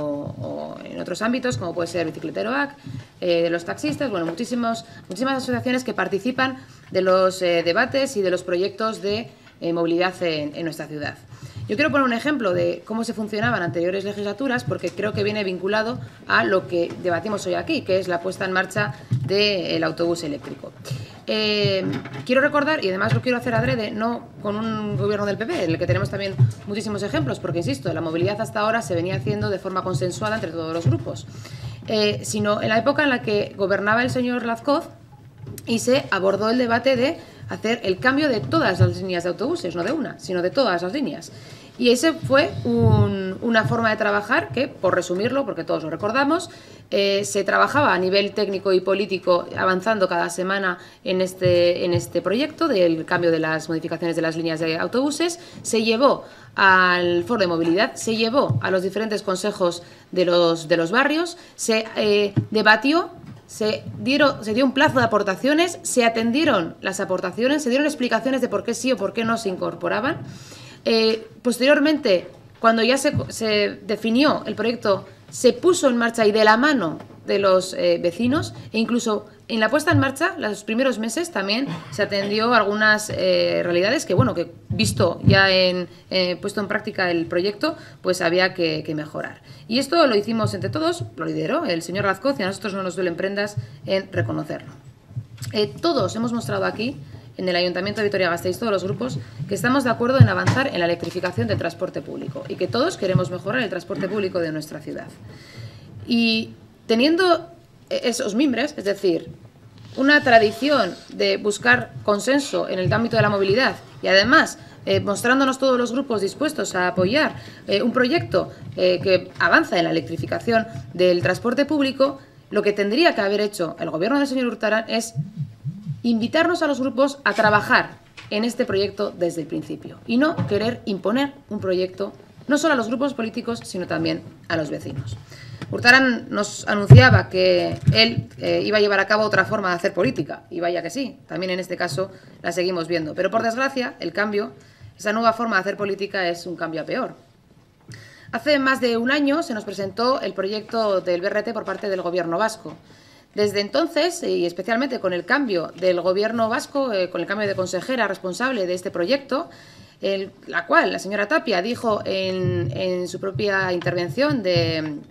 Speaker 9: o en otros ámbitos, como puede ser Bicicleteroac, de los taxistas, bueno, muchísimas asociaciones que participan de los debates y de los proyectos de movilidad en nuestra ciudad. Yo quiero poner un ejemplo de cómo se funcionaba en anteriores legislaturas, porque creo que viene vinculado a lo que debatimos hoy aquí, que es la puesta en marcha del autobús eléctrico. Quiero recordar, y además lo quiero hacer adrede, no con un gobierno del PP, en el que tenemos también muchísimos ejemplos, porque, insisto, la movilidad hasta ahora se venía haciendo de forma consensuada entre todos los grupos, sino en la época en la que gobernaba el señor Lazcoz y se abordó el debate de hacer el cambio de todas las líneas de autobuses, no de una, sino de todas las líneas. Y ese fue una forma de trabajar que, por resumirlo, porque todos lo recordamos, se trabajaba a nivel técnico y político avanzando cada semana en este proyecto del cambio de las modificaciones de las líneas de autobuses. Se llevó al foro de movilidad, se llevó a los diferentes consejos de los barrios, se debatió, se dio un plazo de aportaciones, se atendieron las aportaciones, se dieron explicaciones de por qué sí o por qué no se incorporaban. Posteriormente, cuando ya se definió el proyecto, se puso en marcha y de la mano de los vecinos, e incluso en la puesta en marcha, los primeros meses también se atendió a algunas realidades que, bueno, que visto ya puesto en práctica el proyecto, pues había que mejorar. Y esto lo hicimos entre todos, lo lideró el señor Lazcoz y a nosotros no nos duelen prendas en reconocerlo. Todos hemos mostrado aquí, en el Ayuntamiento de Vitoria-Gasteiz, todos los grupos, que estamos de acuerdo en avanzar en la electrificación del transporte público y que todos queremos mejorar el transporte público de nuestra ciudad. Y teniendo esos mimbres, es decir, una tradición de buscar consenso en el ámbito de la movilidad y además mostrándonos todos los grupos dispuestos a apoyar un proyecto que avanza en la electrificación del transporte público, lo que tendría que haber hecho el gobierno del señor Urtaran es invitarnos a los grupos a trabajar en este proyecto desde el principio y no querer imponer un proyecto no solo a los grupos políticos, sino también a los vecinos. Urtaran nos anunciaba que él iba a llevar a cabo otra forma de hacer política, y vaya que sí, también en este caso la seguimos viendo. Pero por desgracia, el cambio, esa nueva forma de hacer política es un cambio a peor. Hace más de un año se nos presentó el proyecto del BRT por parte del Gobierno vasco. Desde entonces, y especialmente con el cambio del Gobierno vasco, con el cambio de consejera responsable de este proyecto, la cual la señora Tapia dijo en su propia intervención en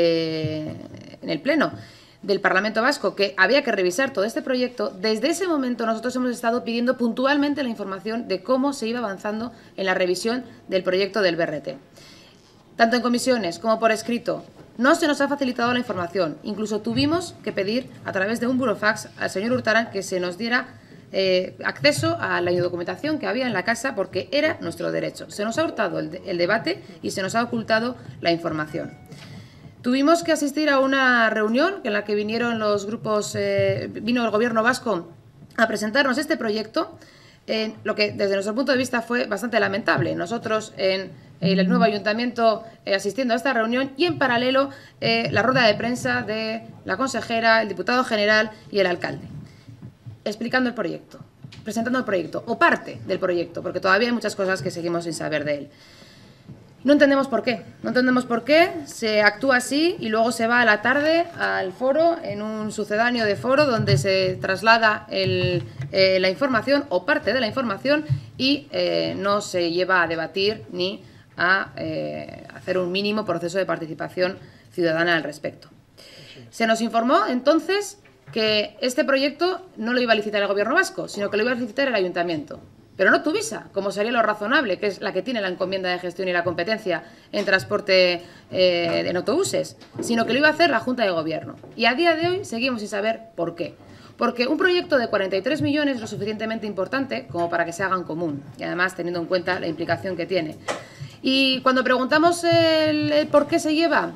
Speaker 9: el Pleno del Parlamento Vasco que había que revisar todo este proyecto, desde ese momento nosotros hemos estado pidiendo puntualmente la información de cómo se iba avanzando en la revisión del proyecto del BRT. Tanto en comisiones como por escrito, no se nos ha facilitado la información. Incluso tuvimos que pedir a través de un burofax al señor Urtaran que se nos diera acceso a la documentación que había en la casa porque era nuestro derecho. Se nos ha hurtado el debate y se nos ha ocultado la información. Tuvimos que asistir a una reunión en la que vinieron los grupos, vino el Gobierno vasco a presentarnos este proyecto, lo que desde nuestro punto de vista fue bastante lamentable. Nosotros en el nuevo ayuntamiento asistiendo a esta reunión y en paralelo la rueda de prensa de la consejera, el diputado general y el alcalde, explicando el proyecto, presentando el proyecto o parte del proyecto, porque todavía hay muchas cosas que seguimos sin saber de él. No entendemos por qué, se actúa así y luego se va a la tarde al foro, en un sucedáneo de foro donde se traslada la información o parte de la información y no se lleva a debatir ni a hacer un mínimo proceso de participación ciudadana al respecto. Se nos informó entonces que este proyecto no lo iba a licitar el Gobierno vasco, sino que lo iba a licitar el Ayuntamiento. Pero no Tuvisa, como sería lo razonable, que es la que tiene la encomienda de gestión y la competencia en transporte en autobuses, sino que lo iba a hacer la Junta de Gobierno. Y a día de hoy seguimos sin saber por qué. Porque un proyecto de 43 millones es lo suficientemente importante como para que se haga en común, y además teniendo en cuenta la implicación que tiene. Y cuando preguntamos el por qué se lleva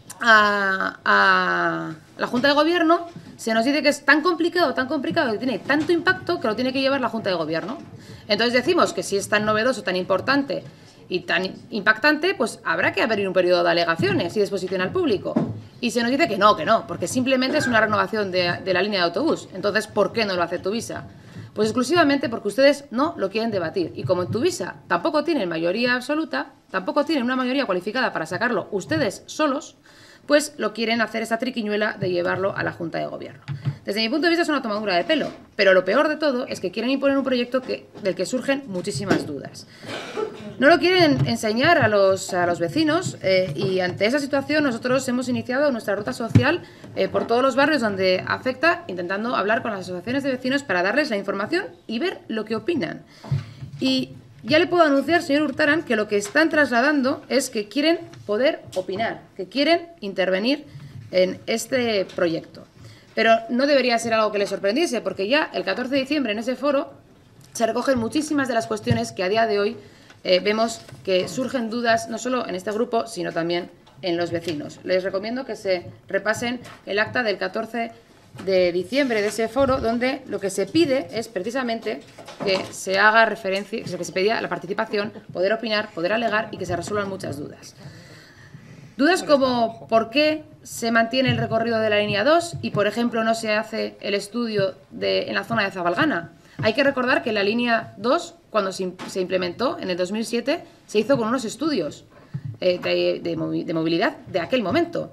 Speaker 9: a la Junta de Gobierno, se nos dice que es tan complicado, que tiene tanto impacto que lo tiene que llevar la Junta de Gobierno. Entonces decimos que si es tan novedoso, tan importante y tan impactante, pues habrá que abrir un periodo de alegaciones y de exposición al público. Y se nos dice que no, porque simplemente es una renovación de la línea de autobús. Entonces, ¿por qué no lo hace Tuvisa? Pues exclusivamente porque ustedes no lo quieren debatir. Y como en Tuvisa tampoco tienen mayoría absoluta, tampoco tienen una mayoría cualificada para sacarlo ustedes solos, pues lo quieren hacer esta triquiñuela de llevarlo a la Junta de Gobierno. Desde mi punto de vista es una tomadura de pelo, pero lo peor de todo es que quieren imponer un proyecto del que surgen muchísimas dudas. No lo quieren enseñar a los vecinos y ante esa situación nosotros hemos iniciado nuestra ruta social por todos los barrios donde afecta, intentando hablar con las asociaciones de vecinos para darles la información y ver lo que opinan. Y ya le puedo anunciar, señor Urtaran, que lo que están trasladando es que quieren poder opinar, que quieren intervenir en este proyecto. Pero no debería ser algo que les sorprendiese, porque ya el 14 de diciembre en ese foro se recogen muchísimas de las cuestiones que a día de hoy vemos que surgen dudas, no solo en este grupo, sino también en los vecinos. Les recomiendo que se repasen el acta del 14 de diciembre de ese foro, donde lo que se pide es precisamente que se haga referencia, que se pedía la participación, poder opinar, poder alegar y que se resuelvan muchas dudas. Dudas como por qué se mantiene el recorrido de la línea 2 y, por ejemplo, no se hace el estudio en la zona de Zabalgana. Hay que recordar que la línea 2, cuando se implementó en el 2007, se hizo con unos estudios de movilidad de aquel momento.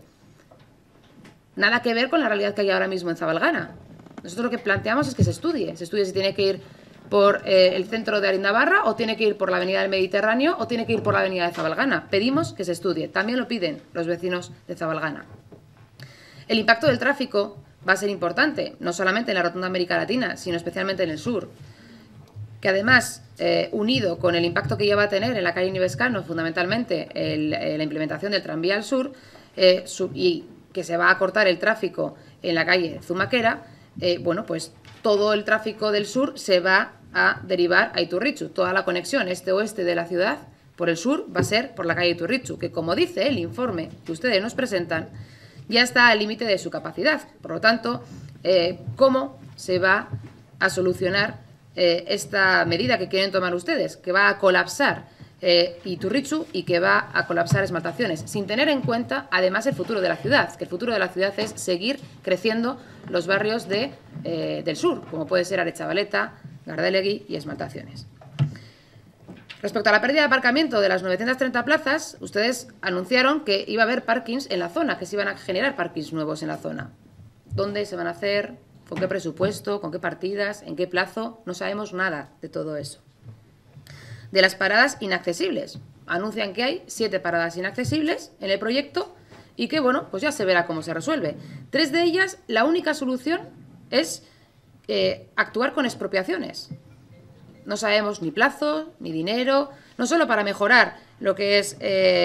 Speaker 9: Nada que ver con la realidad que hay ahora mismo en Zabalgana. Nosotros lo que planteamos es que se estudie si tiene que ir por el centro de Arindabarra o tiene que ir por la avenida del Mediterráneo o tiene que ir por la avenida de Zabalgana. Pedimos que se estudie. También lo piden los vecinos de Zabalgana. El impacto del tráfico va a ser importante, no solamente en la rotonda América Latina, sino especialmente en el sur. Que además, unido con el impacto que ya va a tener en la calle Nivescano, fundamentalmente la implementación del tranvía al sur, y que se va a cortar el tráfico en la calle Zumaquera, bueno, pues todo el tráfico del sur se va a derivar a Iturrichu. Toda la conexión este-oeste de la ciudad por el sur va a ser por la calle Iturrichu, que, como dice el informe que ustedes nos presentan, ya está al límite de su capacidad. Por lo tanto, ¿cómo se va a solucionar esta medida que quieren tomar ustedes? Que va a colapsar Iturrichu y que va a colapsar Esmaltaciones, sin tener en cuenta además el futuro de la ciudad, que el futuro de la ciudad es seguir creciendo los barrios del sur, como puede ser Aretxabaleta, Gardelegui y Esmaltaciones. Respecto a la pérdida de aparcamiento de las 930 plazas, ustedes anunciaron que iba a haber parkings en la zona, que se iban a generar parkings nuevos en la zona. ¿Dónde se van a hacer? ¿Con qué presupuesto? ¿Con qué partidas? ¿En qué plazo? No sabemos nada de todo eso. De las paradas inaccesibles. Anuncian que hay 7 paradas inaccesibles en el proyecto y que, bueno, pues ya se verá cómo se resuelve. 3 de ellas, la única solución es actuar con expropiaciones. No sabemos ni plazo, ni dinero, no solo para mejorar lo que es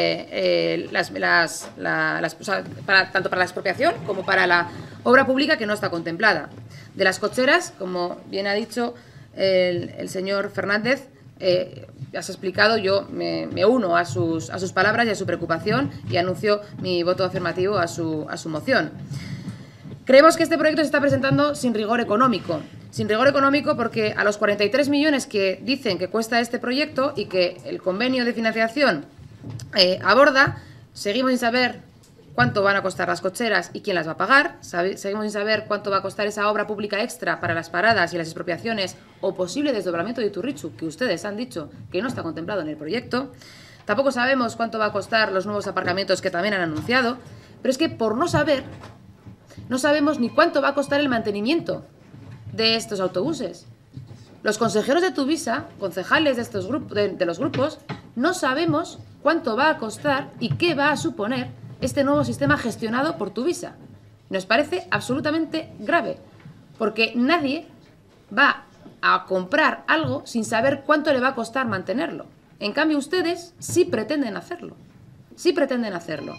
Speaker 9: tanto para la expropiación como para la obra pública que no está contemplada. De las cocheras, como bien ha dicho el señor Fernández, ya se ha explicado, yo me uno a sus palabras y a su preocupación y anuncio mi voto afirmativo a su moción. Creemos que este proyecto se está presentando sin rigor económico. Sin rigor económico porque a los 43 millones que dicen que cuesta este proyecto y que el convenio de financiación aborda, seguimos sin saber cuánto van a costar las cocheras y quién las va a pagar, seguimos sin saber cuánto va a costar esa obra pública extra para las paradas y las expropiaciones o posible desdoblamiento de Iturrichu, que ustedes han dicho que no está contemplado en el proyecto. Tampoco sabemos cuánto va a costar los nuevos aparcamientos que también han anunciado, pero es que por no saber, no sabemos ni cuánto va a costar el mantenimiento de estos autobuses. Los consejeros de Tuvisa, concejales de, estos de los grupos, no sabemos cuánto va a costar y qué va a suponer este nuevo sistema gestionado por Tuvisa. Nos parece absolutamente grave, porque nadie va a comprar algo sin saber cuánto le va a costar mantenerlo. En cambio, ustedes sí pretenden hacerlo. Sí pretenden hacerlo.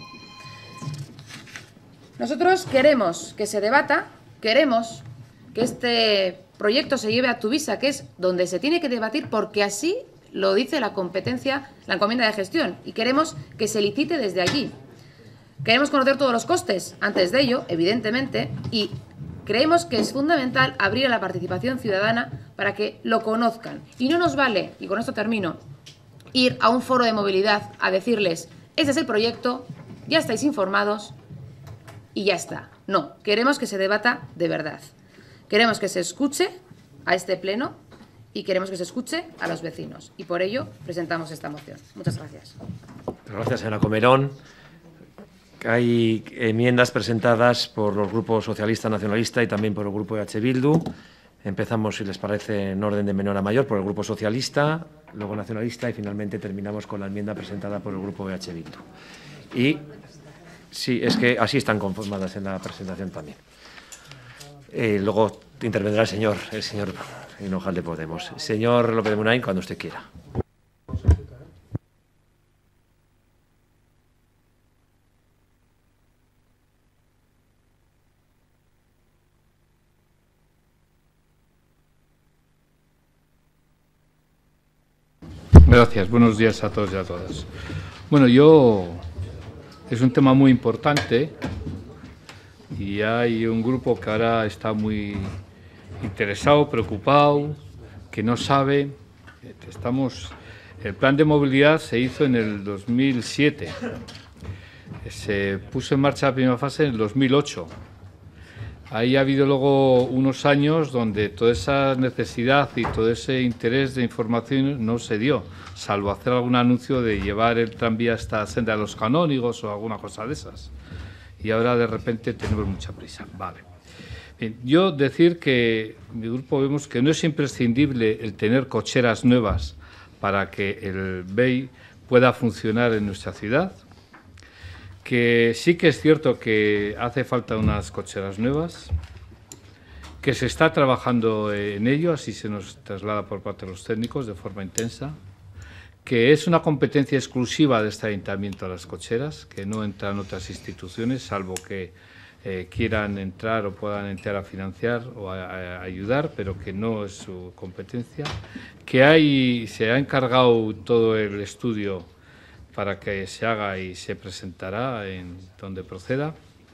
Speaker 9: Nosotros queremos que se debata, queremos que este proyecto se lleve a Tuvisa, que es donde se tiene que debatir, porque así lo dice la competencia, la encomienda de gestión, y queremos que se licite desde allí. Queremos conocer todos los costes antes de ello, evidentemente, y creemos que es fundamental abrir a la participación ciudadana para que lo conozcan. Y no nos vale, y con esto termino, ir a un foro de movilidad a decirles, este es el proyecto, ya estáis informados y ya está. No, queremos que se debata de verdad. Queremos que se escuche a este pleno y queremos que se escuche a los vecinos. Y por ello presentamos esta moción. Muchas gracias.
Speaker 1: Gracias, señora Comerón. Hay enmiendas presentadas por los grupos socialista, nacionalista y también por el grupo de H. Bildu. Empezamos, si les parece, en orden de menor a mayor, por el grupo socialista, luego nacionalista y finalmente terminamos con la enmienda presentada por el grupo de H. Bildu. Y sí, es que así están conformadas en la presentación también. Luego intervendrá el señor Hinojal de Podemos. Señor López de Munain, cuando usted quiera.
Speaker 10: Gracias. Buenos días a todos y a todas. Bueno, es un tema muy importante y hay un grupo que ahora está muy interesado, preocupado, que no sabe. El plan de movilidad se hizo en el 2007. Se puso en marcha la primera fase en el 2008. Ahí ha habido luego unos años donde toda esa necesidad y todo ese interés de información no se dio, salvo hacer algún anuncio de llevar el tranvía hasta Senda de los Canónigos o alguna cosa de esas. Y ahora de repente tenemos mucha prisa. Vale. Bien, yo decir que mi grupo vemos que no es imprescindible el tener cocheras nuevas para que el BEI pueda funcionar en nuestra ciudad, que sí que es cierto que hace falta unas cocheras nuevas, que se está trabajando en ello, así se nos traslada por parte de los técnicos de forma intensa, que es una competencia exclusiva de este ayuntamiento a las cocheras, que no entran otras instituciones, salvo que quieran entrar o puedan entrar a financiar o a ayudar, pero que no es su competencia, que se ha encargado todo el estudio para que se haga y se presentará en donde proceda,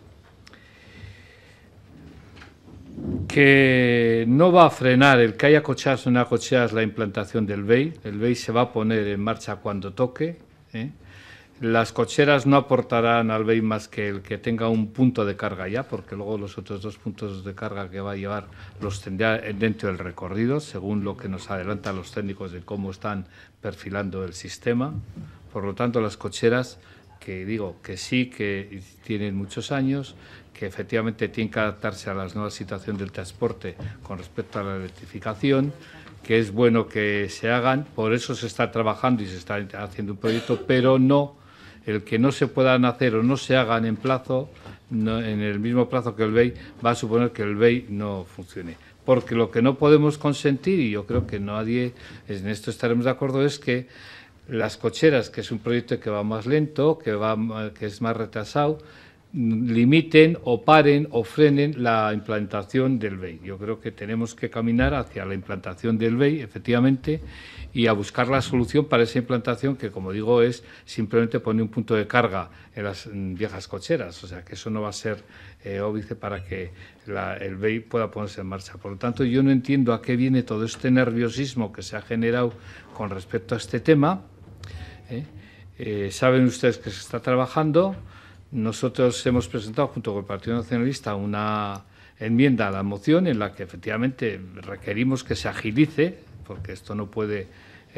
Speaker 10: que no va a frenar el que haya cocheras o no haya cocheras la implantación del BEI. El BEI se va a poner en marcha cuando toque. Las cocheras no aportarán al BEI más que el que tenga un punto de carga ya, porque luego los otros 2 puntos de carga que va a llevar los tendrá dentro del recorrido, según lo que nos adelantan los técnicos de cómo están perfilando el sistema. Por lo tanto, las cocheras, que digo que sí, que tienen muchos años, que efectivamente tienen que adaptarse a la nueva situación del transporte con respecto a la electrificación, que es bueno que se hagan, por eso se está trabajando y se está haciendo un proyecto, pero no el que no se puedan hacer o no se hagan en plazo, no, en el mismo plazo que el BEI, va a suponer que el BEI no funcione. Porque lo que no podemos consentir, y yo creo que nadie, en esto estaremos de acuerdo, es que las cocheras, que es un proyecto que va más lento, que es más retrasado, limiten o paren o frenen la implantación del BEI. Yo creo que tenemos que caminar hacia la implantación del BEI, efectivamente, y a buscar la solución para esa implantación que, como digo, es simplemente poner un punto de carga en las viejas cocheras. O sea, que eso no va a ser óbice para que el BEI pueda ponerse en marcha. Por lo tanto, yo no entiendo a qué viene todo este nerviosismo que se ha generado con respecto a este tema, Saben ustedes que se está trabajando. Nosotros hemos presentado junto con el Partido Nacionalista una enmienda a la moción en la que efectivamente requerimos que se agilice, porque esto no puede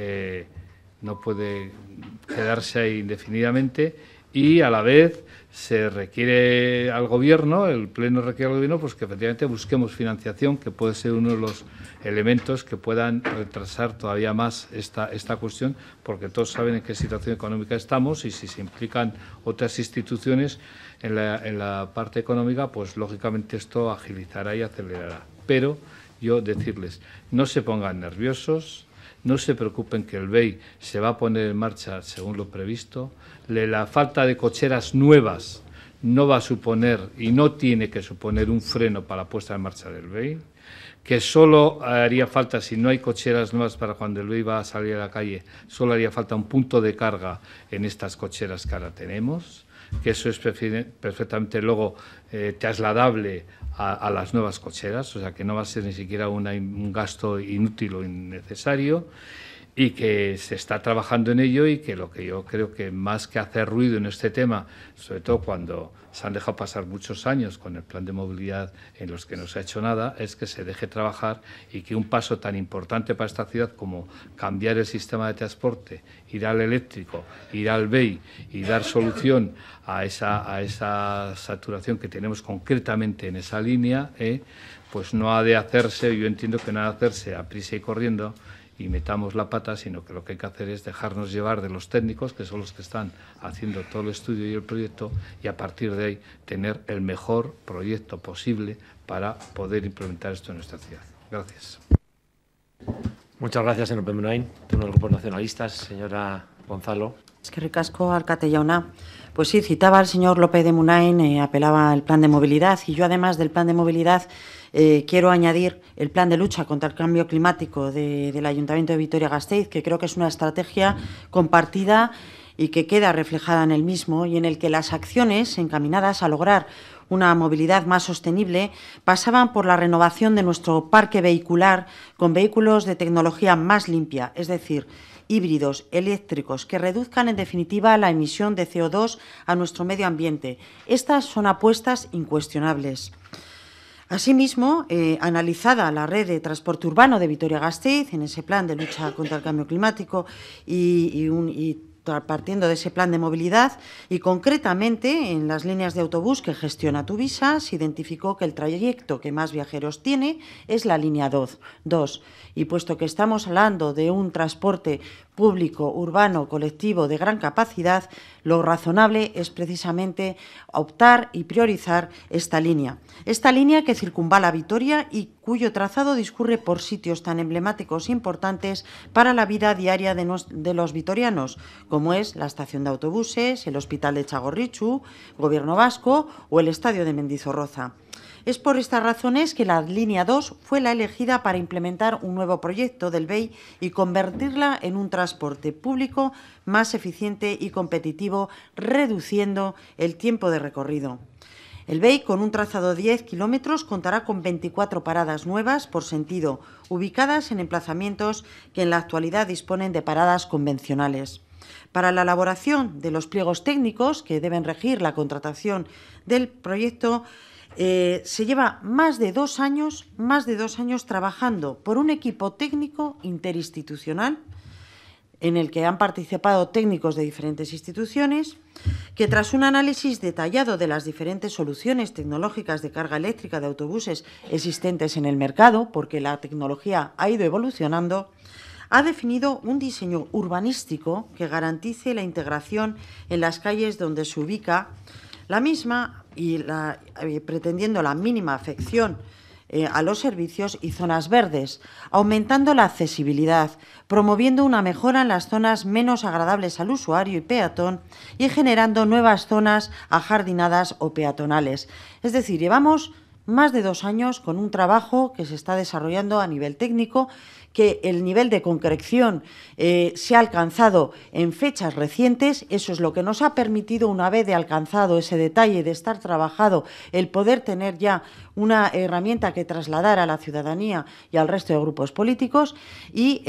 Speaker 10: quedarse ahí indefinidamente, y a la vez se requiere al Gobierno, el Pleno requiere al Gobierno, pues que efectivamente busquemos financiación, que puede ser uno de los elementos que puedan retrasar todavía más esta cuestión, porque todos saben en qué situación económica estamos y si se implican otras instituciones en la parte económica, pues lógicamente esto agilizará y acelerará. Pero yo decirles, no se pongan nerviosos, no se preocupen que el BEI se va a poner en marcha según lo previsto. La falta de cocheras nuevas no va a suponer y no tiene que suponer un freno para la puesta en marcha del BEI, que solo haría falta, si no hay cocheras nuevas para cuando el BEI va a salir a la calle, solo haría falta un punto de carga en estas cocheras que ahora tenemos, que eso es perfectamente luego trasladable a las nuevas cocheras, o sea que no va a ser ni siquiera un gasto inútil o innecesario, y que se está trabajando en ello, y que lo que yo creo que más que hacer ruido en este tema, sobre todo cuando se han dejado pasar muchos años con el plan de movilidad en los que no se ha hecho nada, es que se deje trabajar y que un paso tan importante para esta ciudad como cambiar el sistema de transporte, ir al eléctrico, ir al BEI y dar solución a esa saturación que tenemos concretamente en esa línea, pues no ha de hacerse, yo entiendo que no ha de hacerse a prisa y corriendo y metamos la pata, sino que lo que hay que hacer es dejarnos llevar de los técnicos, que son los que están haciendo todo el estudio y el proyecto, y a partir de ahí tener el mejor proyecto posible para poder implementar esto en nuestra ciudad. Gracias.
Speaker 1: Muchas gracias, señor Pemunain. Turno del Grupo Nacionalistas, señora Gonzalo.
Speaker 2: Es que ricasco, alcate jauna. Pues sí, citaba al señor López de Munain, apelaba al plan de movilidad, y yo además del plan de movilidad quiero añadir el plan de lucha contra el cambio climático del Ayuntamiento de Vitoria-Gasteiz, que creo que es una estrategia compartida y que queda reflejada en el mismo, y en el que las acciones encaminadas a lograr una movilidad más sostenible pasaban por la renovación de nuestro parque vehicular con vehículos de tecnología más limpia, es decir, híbridos, eléctricos, que reduzcan en definitiva la emisión de CO2 a nuestro medio ambiente. Estas son apuestas incuestionables. Asimismo, analizada la red de transporte urbano de Vitoria-Gasteiz en ese plan de lucha contra el cambio climático y partiendo de ese plan de movilidad, y concretamente en las líneas de autobús que gestiona Tuvisa, se identificó que el trayecto que más viajeros tiene es la línea 2. Y puesto que estamos hablando de un transporte público, urbano, colectivo de gran capacidad, lo razonable es precisamente optar y priorizar esta línea. Esta línea que circunvala Vitoria y cuyo trazado discurre por sitios tan emblemáticos e importantes para la vida diaria de los vitorianos, como es la estación de autobuses, el Hospital de Txagorritxu, Gobierno Vasco o el Estadio de Mendizorroza. Es por estas razones que la línea 2 fue la elegida para implementar un nuevo proyecto del BEI y convertirla en un transporte público más eficiente y competitivo, reduciendo el tiempo de recorrido. El BEI, con un trazado de 10 kilómetros, contará con 24 paradas nuevas por sentido, ubicadas en emplazamientos que en la actualidad disponen de paradas convencionales. Para la elaboración de los pliegos técnicos que deben regir la contratación del proyecto, se lleva más de 2 años trabajando por un equipo técnico interinstitucional en el que han participado técnicos de diferentes instituciones, que tras un análisis detallado de las diferentes soluciones tecnológicas de carga eléctrica de autobuses existentes en el mercado, porque la tecnología ha ido evolucionando, ha definido un diseño urbanístico que garantice la integración en las calles donde se ubica la misma y pretendiendo la mínima afección a los servicios y zonas verdes, aumentando la accesibilidad, promoviendo una mejora en las zonas menos agradables al usuario y peatón y generando nuevas zonas ajardinadas o peatonales. Es decir, llevamos más de 2 años con un trabajo que se está desarrollando a nivel técnico, que el nivel de concreción se ha alcanzado en fechas recientes. Eso es lo que nos ha permitido, una vez de alcanzado ese detalle de estar trabajado, el poder tener ya una herramienta que trasladar a la ciudadanía y al resto de grupos políticos y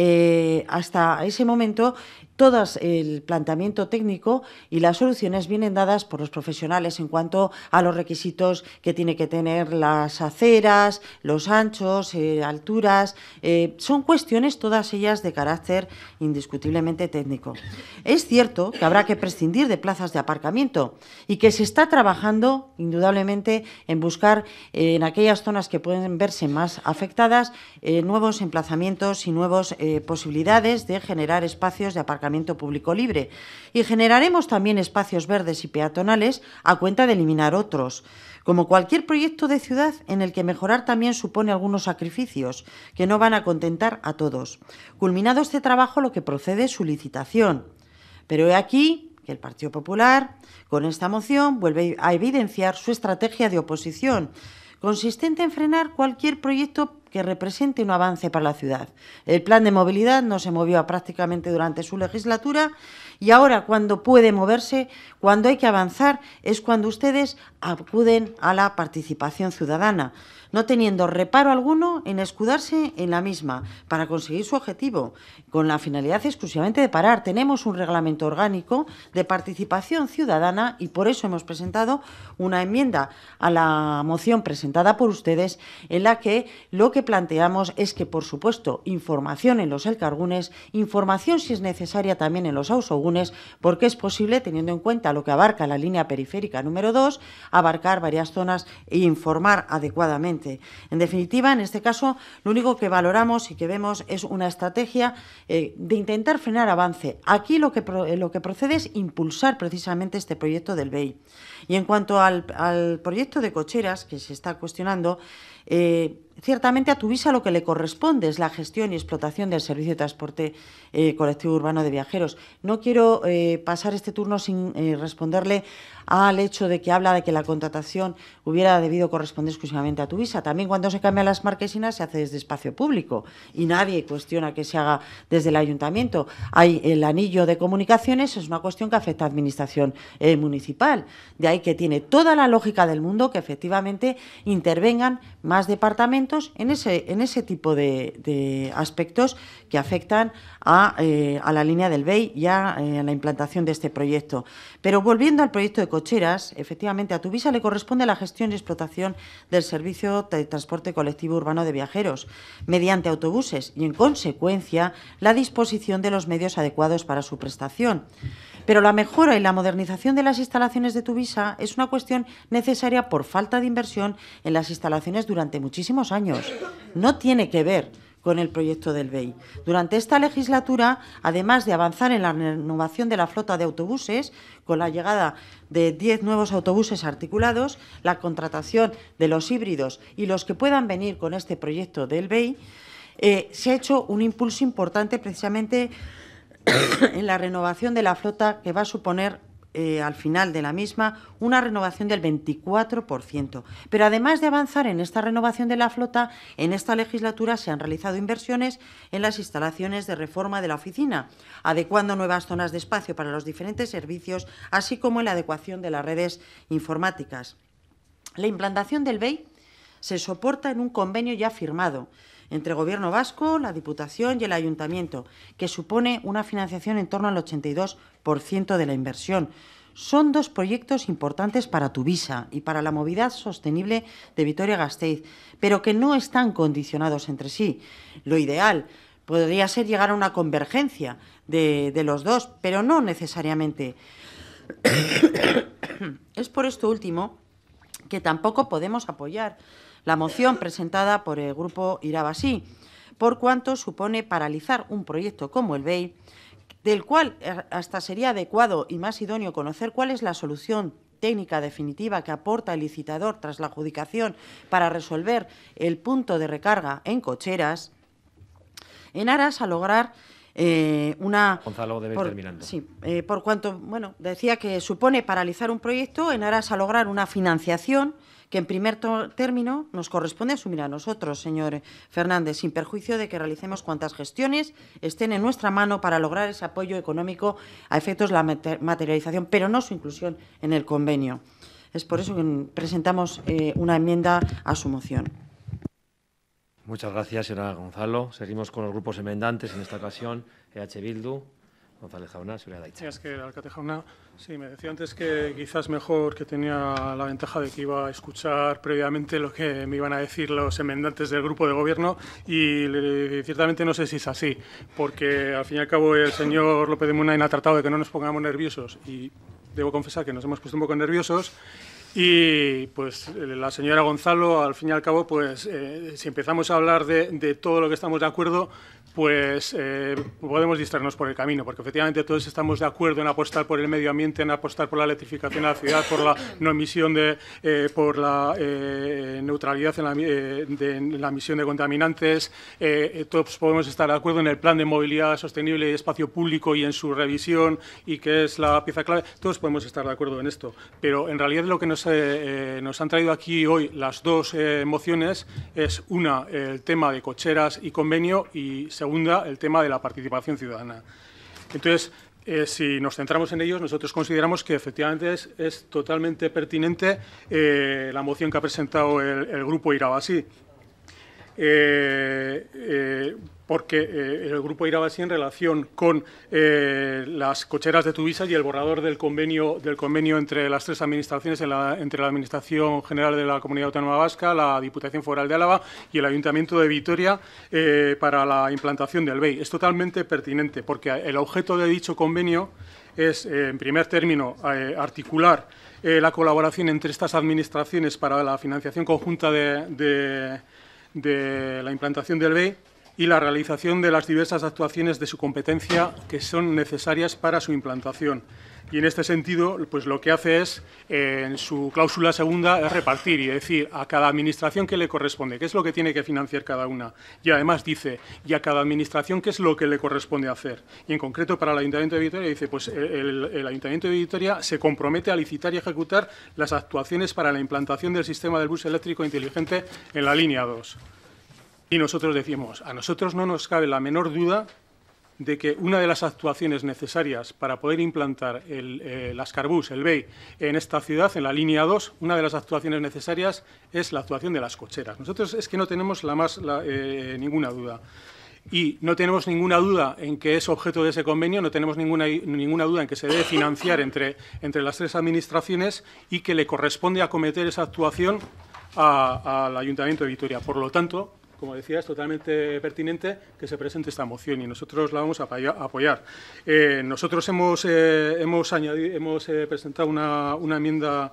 Speaker 2: hasta ese momento todo el planteamiento técnico y las soluciones vienen dadas por los profesionales en cuanto a los requisitos que tiene que tener las aceras, los anchos, alturas. Son cuestiones todas ellas de carácter indiscutiblemente técnico. Es cierto que habrá que prescindir de plazas de aparcamiento y que se está trabajando indudablemente en buscar en aquellas zonas que pueden verse más afectadas nuevos emplazamientos y nuevas posibilidades de generar espacios de aparcamiento público libre. Y generaremos también espacios verdes y peatonales a cuenta de eliminar otros. Como cualquier proyecto de ciudad en el que mejorar también supone algunos sacrificios que no van a contentar a todos. Culminado este trabajo, lo que procede es su licitación. Pero he aquí que el Partido Popular, con esta moción, vuelve a evidenciar su estrategia de oposición, consistente en frenar cualquier proyecto que represente un avance para la ciudad. El plan de movilidad no se movió prácticamente durante su legislatura y ahora, cuando puede moverse, cuando hay que avanzar, es cuando ustedes acuden a la participación ciudadana, no teniendo reparo alguno en escudarse en la misma para conseguir su objetivo, con la finalidad exclusivamente de parar. Tenemos un reglamento orgánico de participación ciudadana y por eso hemos presentado una enmienda a la moción presentada por ustedes en la que lo que planteamos es que, por supuesto, información en los elkargunes, información si es necesaria también en los ausogunes, porque es posible, teniendo en cuenta lo que abarca la línea periférica número 2, abarcar varias zonas e informar adecuadamente. En definitiva, en este caso, lo único que valoramos y que vemos es una estrategia de intentar frenar avance. Aquí lo que procede es impulsar precisamente este proyecto del BEI. Y en cuanto al proyecto de cocheras que se está cuestionando, ciertamente a Tuvisa lo que le corresponde es la gestión y explotación del servicio de transporte colectivo urbano de viajeros. No quiero pasar este turno sin responderle al hecho de que habla de que la contratación hubiera debido corresponder exclusivamente a Tuvisa. También cuando se cambian las marquesinas se hace desde espacio público y nadie cuestiona que se haga desde el ayuntamiento. Hay el anillo de comunicaciones, es una cuestión que afecta a administración municipal. De ahí que tiene toda la lógica del mundo que efectivamente intervengan más departamentos en ese tipo de aspectos que afectan a la línea del BEI y a la implantación de este proyecto. Pero volviendo al proyecto de cocheras, efectivamente a Tuvisa le corresponde la gestión y explotación del servicio de transporte colectivo urbano de viajeros mediante autobuses y, en consecuencia, la disposición de los medios adecuados para su prestación. Pero la mejora y la modernización de las instalaciones de Tuvisa es una cuestión necesaria por falta de inversión en las instalaciones durante muchísimos años. No tiene que ver con el proyecto del BEI. Durante esta legislatura, además de avanzar en la renovación de la flota de autobuses, con la llegada de 10 nuevos autobuses articulados, la contratación de los híbridos y los que puedan venir con este proyecto del BEI, se ha hecho un impulso importante precisamente en la renovación de la flota, que va a suponer al final de la misma una renovación del 24%. Pero además de avanzar en esta renovación de la flota, en esta legislatura se han realizado inversiones en las instalaciones de reforma de la oficina, adecuando nuevas zonas de espacio para los diferentes servicios, así como en la adecuación de las redes informáticas. La implantación del BEI se soporta en un convenio ya firmado entre el Gobierno vasco, la Diputación y el Ayuntamiento, que supone una financiación en torno al 82% de la inversión. Son dos proyectos importantes para Tuvisa y para la movilidad sostenible de Vitoria-Gasteiz, pero que no están condicionados entre sí. Lo ideal podría ser llegar a una convergencia de los dos, pero no necesariamente. Es por esto último que tampoco podemos apoyar la moción presentada por el Grupo Irabasí, por cuanto supone paralizar un proyecto como el BEI, del cual hasta sería adecuado y más idóneo conocer cuál es la solución técnica definitiva que aporta el licitador tras la adjudicación para resolver el punto de recarga en cocheras, en aras a lograr
Speaker 1: Gonzalo debe ir terminando.
Speaker 2: Sí, por cuanto, decía que supone paralizar un proyecto en aras a lograr una financiación que en primer término nos corresponde asumir a nosotros, señor Fernández, sin perjuicio de que realicemos cuantas gestiones estén en nuestra mano para lograr ese apoyo económico a efectos de la materialización, pero no su inclusión en el convenio. Es por eso que presentamos una enmienda a su moción.
Speaker 1: Muchas gracias, señora Gonzalo. Seguimos con los grupos enmendantes, en esta ocasión EH Bildu. González Jauna, señora Daitza.
Speaker 11: Es que Alcate Jauna, sí, me decía antes que quizás mejor que tenía la ventaja de que iba a escuchar previamente lo que me iban a decir los enmendantes del grupo de gobierno y ciertamente no sé si es así, porque al fin y al cabo el señor López de Munain ha tratado de que no nos pongamos nerviosos y debo confesar que nos hemos puesto un poco nerviosos. Y pues la señora Gonzalo, al fin y al cabo, pues si empezamos a hablar de todo lo que estamos de acuerdo, pues podemos distraernos por el camino, porque efectivamente todos estamos de acuerdo en apostar por el medio ambiente, en apostar por la electrificación de la ciudad, por la no emisión por la neutralidad en la emisión de contaminantes. Todos podemos estar de acuerdo en el plan de movilidad sostenible y espacio público y en su revisión, y que es la pieza clave. Todos podemos estar de acuerdo en esto, pero en realidad lo que nos han traído aquí hoy las dos mociones es una, el tema de cocheras y convenio, y segunda, el tema de la participación ciudadana. Entonces, si nos centramos en ellos, nosotros consideramos que efectivamente es totalmente pertinente la moción que ha presentado el grupo Irabasí. Porque el grupo Irabasí, en relación con las cocheras de Tuvisa y el borrador del convenio entre las tres administraciones, entre la Administración General de la Comunidad Autónoma Vasca, la Diputación Foral de Álava y el Ayuntamiento de Vitoria, para la implantación del BEI. Es totalmente pertinente, porque el objeto de dicho convenio es, en primer término, articular la colaboración entre estas administraciones para la financiación conjunta de la implantación del BEI y la realización de las diversas actuaciones de su competencia que son necesarias para su implantación. Y en este sentido, pues lo que hace es, en su cláusula segunda, es repartir y decir a cada administración qué le corresponde, qué es lo que tiene que financiar cada una. Y además dice, y a cada administración qué es lo que le corresponde hacer. Y en concreto para el Ayuntamiento de Vitoria dice, pues el Ayuntamiento de Vitoria se compromete a licitar y ejecutar las actuaciones para la implantación del sistema del bus eléctrico inteligente en la línea 2. Y nosotros decimos, a nosotros no nos cabe la menor duda de que una de las actuaciones necesarias para poder implantar el Ascarbus, el BEI, en esta ciudad, en la línea 2, una de las actuaciones necesarias es la actuación de las cocheras. Nosotros es que no tenemos ninguna duda. Y no tenemos ninguna duda en que es objeto de ese convenio, no tenemos ninguna duda en que se debe financiar entre las tres administraciones y que le corresponde acometer esa actuación al Ayuntamiento de Vitoria. Por lo tanto, como decía, es totalmente pertinente que se presente esta moción y nosotros la vamos a apoyar. Nosotros hemos presentado una enmienda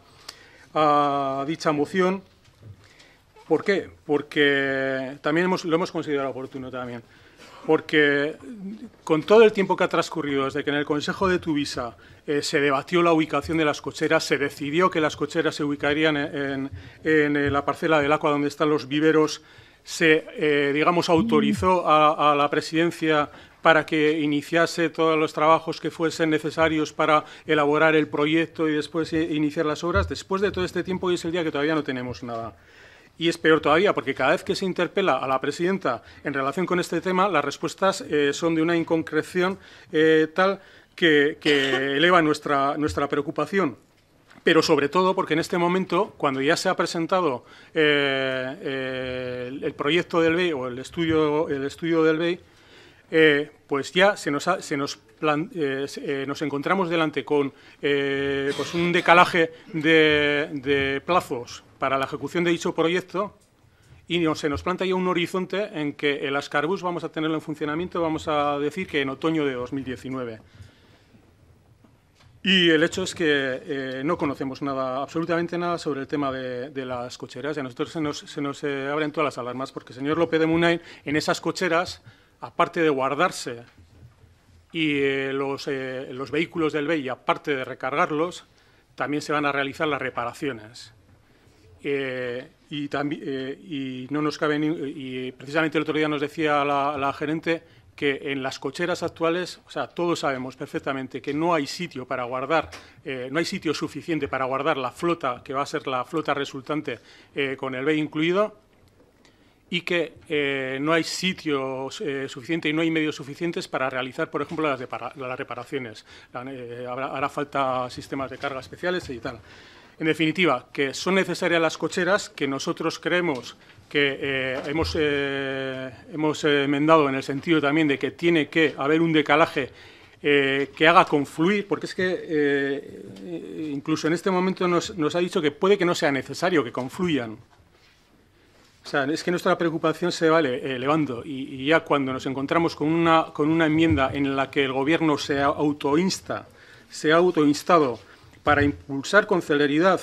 Speaker 11: a dicha moción. ¿Por qué? Porque también lo hemos considerado oportuno también. Porque con todo el tiempo que ha transcurrido desde que en el Consejo de Tuvisa se debatió la ubicación de las cocheras, se decidió que las cocheras se ubicarían en la parcela del Aqua donde están los viveros, se, autorizó a la Presidencia para que iniciase todos los trabajos que fuesen necesarios para elaborar el proyecto y después iniciar las obras. Después de todo este tiempo, hoy es el día que todavía no tenemos nada. Y es peor todavía, porque cada vez que se interpela a la presidenta en relación con este tema, las respuestas son de una inconcreción tal que eleva nuestra preocupación. Pero sobre todo porque en este momento, cuando ya se ha presentado el proyecto del BEI o el estudio del BEI, pues ya nos encontramos delante con pues un decalaje de plazos para la ejecución de dicho proyecto y se nos planta ya un horizonte en que el Ascarbus vamos a tenerlo en funcionamiento, vamos a decir que en otoño de 2019. Y el hecho es que no conocemos nada, absolutamente nada sobre el tema de las cocheras. Y a nosotros se nos abren todas las alarmas, porque el señor López de Munain, en esas cocheras, aparte de guardarse y los vehículos del BEI, aparte de recargarlos, también se van a realizar las reparaciones. Y no nos cabe y precisamente el otro día nos decía la gerente que en las cocheras actuales, o sea, todos sabemos perfectamente que no hay sitio para guardar, no hay sitio suficiente para guardar la flota, que va a ser la flota resultante con el BEI incluido, y que no hay sitio suficiente y no hay medios suficientes para realizar, por ejemplo, las reparaciones. Hará falta sistemas de carga especiales y tal. En definitiva, que son necesarias las cocheras, que nosotros creemos que hemos enmendado en el sentido también de que tiene que haber un decalaje que haga confluir, porque es que incluso en este momento nos ha dicho que puede que no sea necesario que confluyan. O sea, es que nuestra preocupación se va elevando y ya cuando nos encontramos con una enmienda en la que el Gobierno se ha autoinstado para impulsar con celeridad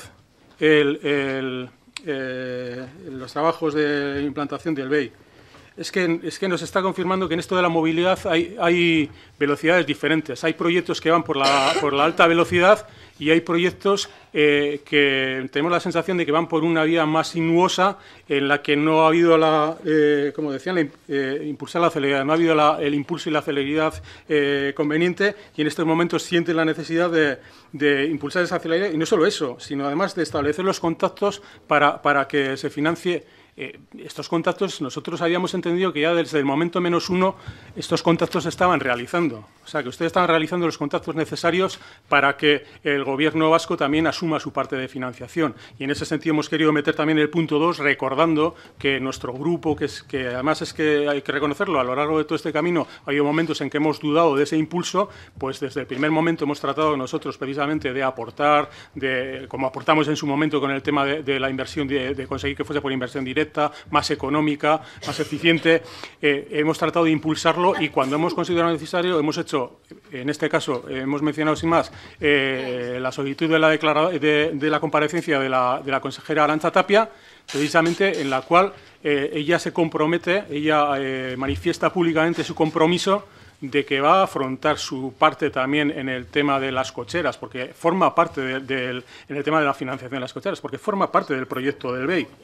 Speaker 11: los trabajos de implantación del BEI, es que nos está confirmando que en esto de la movilidad hay velocidades diferentes. Hay proyectos que van por la alta velocidad y hay proyectos que tenemos la sensación de que van por una vía más sinuosa en la que no ha habido como decían, impulsar la celeridad, no ha habido el impulso y la celeridad conveniente, y en estos momentos sienten la necesidad de impulsar esa celeridad, y no solo eso, sino además de establecer los contactos para que se financie. Estos contactos, nosotros habíamos entendido que ya desde el momento -1 estos contactos se estaban realizando. O sea, que ustedes estaban realizando los contactos necesarios para que el Gobierno vasco también asuma su parte de financiación. Y en ese sentido hemos querido meter también el punto 2, recordando que nuestro grupo, que además es que hay que reconocerlo, a lo largo de todo este camino ha habido momentos en que hemos dudado de ese impulso, pues desde el primer momento hemos tratado nosotros precisamente de aportar, como aportamos en su momento con el tema de la inversión, de conseguir que fuese por inversión directa, más económica, más eficiente. Hemos tratado de impulsarlo y cuando hemos considerado necesario hemos hecho, en este caso, hemos mencionado sin más la solicitud de la comparecencia de la consejera Arantza Tapia, precisamente en la cual ella se compromete, manifiesta públicamente su compromiso de que va a afrontar su parte también en el tema de las cocheras, porque forma parte en el tema de la financiación de las cocheras, porque forma parte del proyecto del BEI.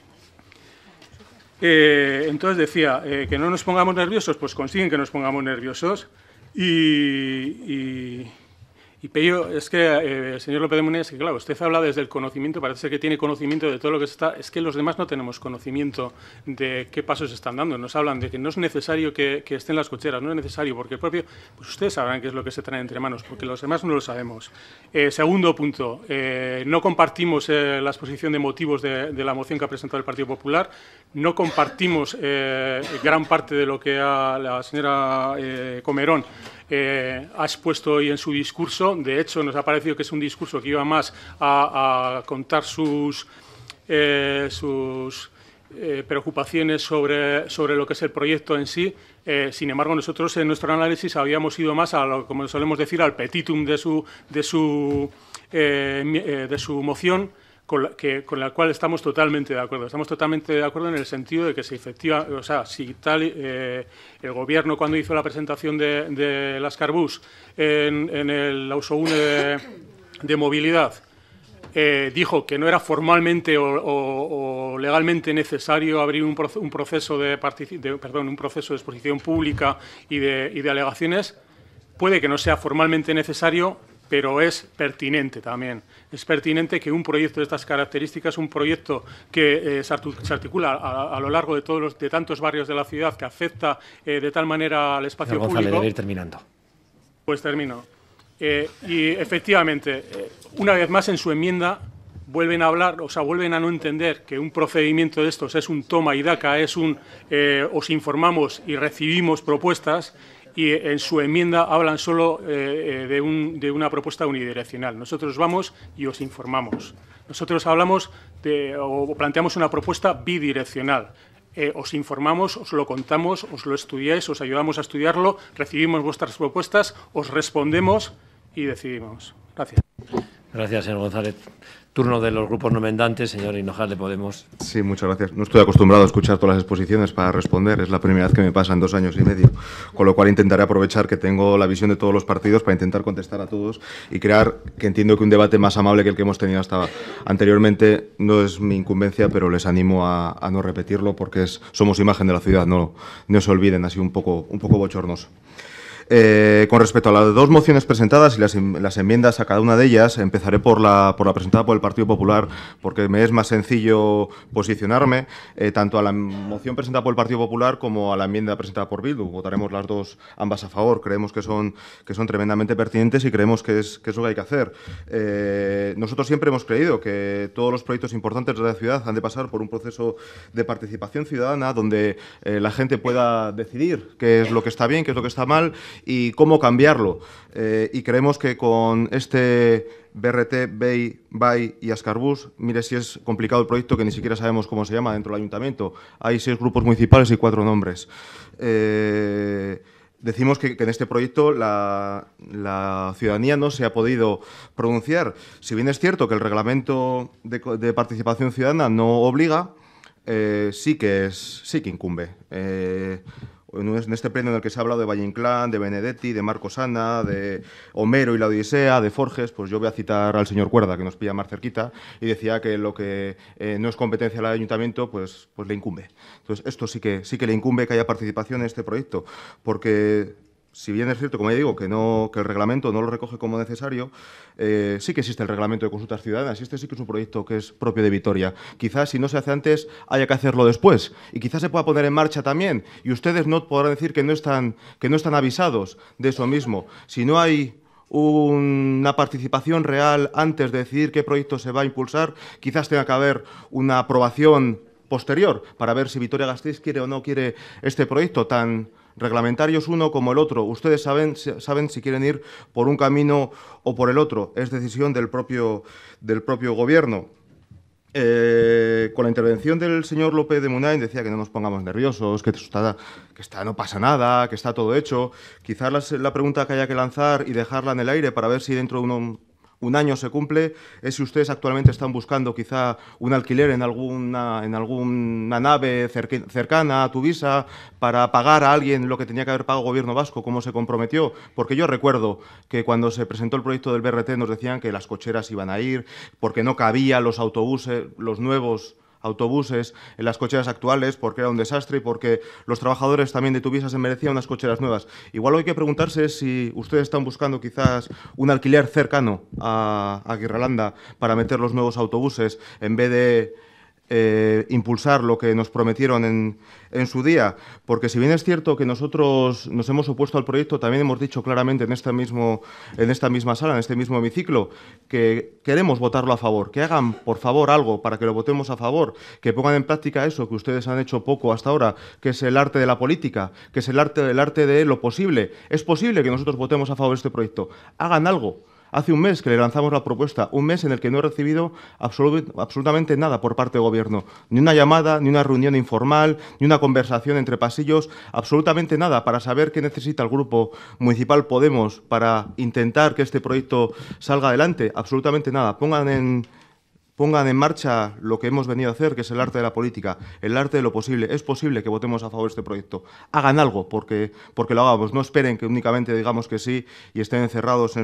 Speaker 11: Entonces decía que no nos pongamos nerviosos, pues consiguen que nos pongamos nerviosos pero es que, señor López de Munain, es que claro, usted habla desde el conocimiento, parece ser que tiene conocimiento de todo lo que se está, es que los demás no tenemos conocimiento de qué pasos se están dando. Nos hablan de que no es necesario que estén las cocheras, no es necesario, porque el propio, pues ustedes sabrán qué es lo que se trae entre manos, porque los demás no lo sabemos. Segundo punto, no compartimos la exposición de motivos de la moción que ha presentado el Partido Popular, no compartimos gran parte de lo que la señora Comerón ha expuesto hoy en su discurso. De hecho, nos ha parecido que es un discurso que iba más a contar sus preocupaciones sobre lo que es el proyecto en sí. Sin embargo, nosotros en nuestro análisis habíamos ido más a lo, como solemos decir, al petitum de su moción, con la cual estamos totalmente de acuerdo. Estamos totalmente de acuerdo en el sentido de que si el Gobierno, cuando hizo la presentación de las Carbús en el Ausogune de movilidad, dijo que no era formalmente o legalmente necesario abrir un proceso de exposición pública y de alegaciones, puede que no sea formalmente necesario, pero es pertinente también. Es pertinente que un proyecto de estas características, un proyecto que se articula a lo largo de tantos barrios de la ciudad, que afecta de tal manera al espacio
Speaker 1: Señor González,
Speaker 11: público.
Speaker 1: debe ir terminando.
Speaker 11: Pues termino. Y efectivamente, una vez más en su enmienda vuelven a hablar, o sea, vuelven a no entender que un procedimiento de estos es un toma y daca, os informamos y recibimos propuestas. Y en su enmienda hablan solo de una propuesta unidireccional. Nosotros vamos y os informamos. Nosotros hablamos o planteamos una propuesta bidireccional. Os informamos, os lo contamos, os lo estudiáis, os ayudamos a estudiarlo, recibimos vuestras propuestas, os respondemos y decidimos. Gracias.
Speaker 1: Gracias, señor González. Turno de los grupos no enmendantes, señor Hinojal de Podemos.
Speaker 12: Sí, muchas gracias. No estoy acostumbrado a escuchar todas las exposiciones para responder. Es la primera vez que me pasa en 2 años y medio. Con lo cual intentaré aprovechar que tengo la visión de todos los partidos para intentar contestar a todos y crear, que entiendo que un debate más amable que el que hemos tenido hasta anteriormente no es mi incumbencia, pero les animo a no repetirlo porque somos imagen de la ciudad, no se olviden, así un poco bochornoso. Con respecto a las dos mociones presentadas y las enmiendas a cada una de ellas, empezaré por la presentada por el Partido Popular, porque me es más sencillo posicionarme, tanto a la moción presentada por el Partido Popular como a la enmienda presentada por Bildu. Votaremos las dos, ambas a favor. Creemos que son tremendamente pertinentes y creemos que es lo que hay que hacer. Nosotros siempre hemos creído que todos los proyectos importantes de la ciudad han de pasar por un proceso de participación ciudadana donde la gente pueda decidir qué es lo que está bien, qué es lo que está mal y cómo cambiarlo. Y creemos que con este BRT, BEI y Azkarbus, mire si es complicado el proyecto que ni siquiera sabemos cómo se llama dentro del ayuntamiento. Hay 6 grupos municipales y 4 nombres. Decimos que en este proyecto la ciudadanía no se ha podido pronunciar. Si bien es cierto que el reglamento de participación ciudadana no obliga, sí que incumbe. En este pleno en el que se ha hablado de Valle Inclán, de Benedetti, de Marcos Ana, de Homero y la Odisea, de Forges, pues yo voy a citar al señor Cuerda, que nos pilla más cerquita, y decía que lo que no es competencia del ayuntamiento, pues le incumbe. Entonces, esto sí que le incumbe que haya participación en este proyecto, porque si bien es cierto, como ya digo, que el reglamento no lo recoge como necesario, sí que existe el reglamento de consultas ciudadanas y este sí que es un proyecto que es propio de Vitoria. Quizás si no se hace antes haya que hacerlo después y quizás se pueda poner en marcha también y ustedes no podrán decir que no están avisados de eso mismo. Si no hay una participación real antes de decidir qué proyecto se va a impulsar, quizás tenga que haber una aprobación posterior para ver si Vitoria-Gasteiz quiere o no quiere este proyecto tan reglamentarios uno como el otro. Ustedes saben si quieren ir por un camino o por el otro. Es decisión del propio Gobierno. Con la intervención del señor López de Munain decía que no nos pongamos nerviosos, que no pasa nada, que está todo hecho. Quizás la pregunta que haya que lanzar y dejarla en el aire para ver si dentro de un año se cumple, es si ustedes actualmente están buscando quizá un alquiler en alguna nave cercana a Tuvisa para pagar a alguien lo que tenía que haber pagado el Gobierno vasco, como se comprometió, porque yo recuerdo que cuando se presentó el proyecto del BRT nos decían que las cocheras iban a ir, porque no cabían los autobuses, los nuevos autobuses en las cocheras actuales, porque era un desastre y porque los trabajadores también de Tuvisa se merecían unas cocheras nuevas. Igual lo que hay que preguntarse es si ustedes están buscando quizás un alquiler cercano a Aguirrelanda para meter los nuevos autobuses en vez de impulsar lo que nos prometieron en su día, porque si bien es cierto que nosotros nos hemos opuesto al proyecto, también hemos dicho claramente en esta misma sala, en este mismo hemiciclo, que queremos votarlo a favor, que hagan por favor algo para que lo votemos a favor, que pongan en práctica eso que ustedes han hecho poco hasta ahora, que es el arte de la política, que es el arte de lo posible. Es posible que nosotros votemos a favor de este proyecto. Hagan algo. Hace un mes que le lanzamos la propuesta, un mes en el que no he recibido absolutamente nada por parte del Gobierno. Ni una llamada, ni una reunión informal, ni una conversación entre pasillos, absolutamente nada para saber qué necesita el Grupo Municipal Podemos para intentar que este proyecto salga adelante. Absolutamente nada. Pongan en marcha lo que hemos venido a hacer, que es el arte de la política, el arte de lo posible. Es posible que votemos a favor de este proyecto. Hagan algo porque lo hagamos. No esperen que únicamente digamos que sí y estén encerrados en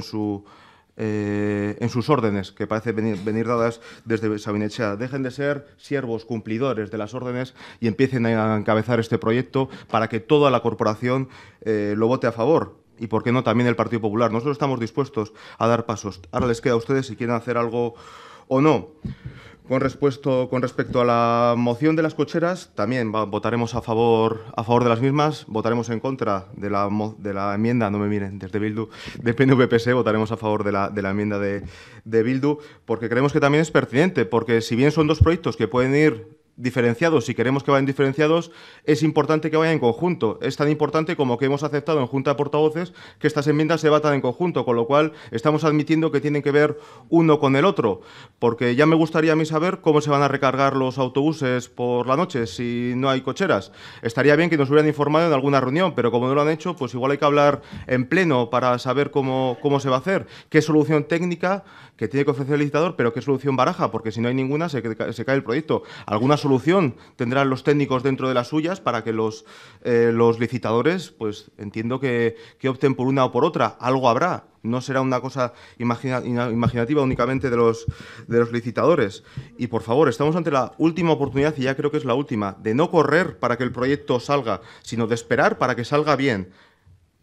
Speaker 12: sus órdenes, que parece venir dadas desde Sabinetxea. Dejen de ser siervos cumplidores de las órdenes y empiecen a encabezar este proyecto para que toda la corporación lo vote a favor. Y, ¿por qué no, también el Partido Popular? Nosotros estamos dispuestos a dar pasos. Ahora les queda a ustedes si quieren hacer algo o no. Con respecto a la moción de las cocheras, también votaremos a favor de las mismas, votaremos en contra de la enmienda, no me miren, desde Bildu, de PNV-PSE, votaremos a favor de la enmienda de Bildu, porque creemos que también es pertinente, porque si bien son dos proyectos que pueden ir diferenciados, si queremos que vayan diferenciados, es importante que vayan en conjunto. Es tan importante como que hemos aceptado en Junta de Portavoces que estas enmiendas se debatan en conjunto, con lo cual estamos admitiendo que tienen que ver uno con el otro, porque ya me gustaría a mí saber cómo se van a recargar los autobuses por la noche si no hay cocheras. Estaría bien que nos hubieran informado en alguna reunión, pero como no lo han hecho, pues igual hay que hablar en pleno para saber cómo se va a hacer, qué solución técnica que tiene que ofrecer el licitador, pero qué solución baraja, porque si no hay ninguna se cae el proyecto. Alguna solución tendrán los técnicos dentro de las suyas para que los licitadores, pues entiendo que opten por una o por otra. Algo habrá. No será una cosa imaginativa únicamente de los licitadores. Y, por favor, estamos ante la última oportunidad, y ya creo que es la última, de no correr para que el proyecto salga, sino de esperar para que salga bien.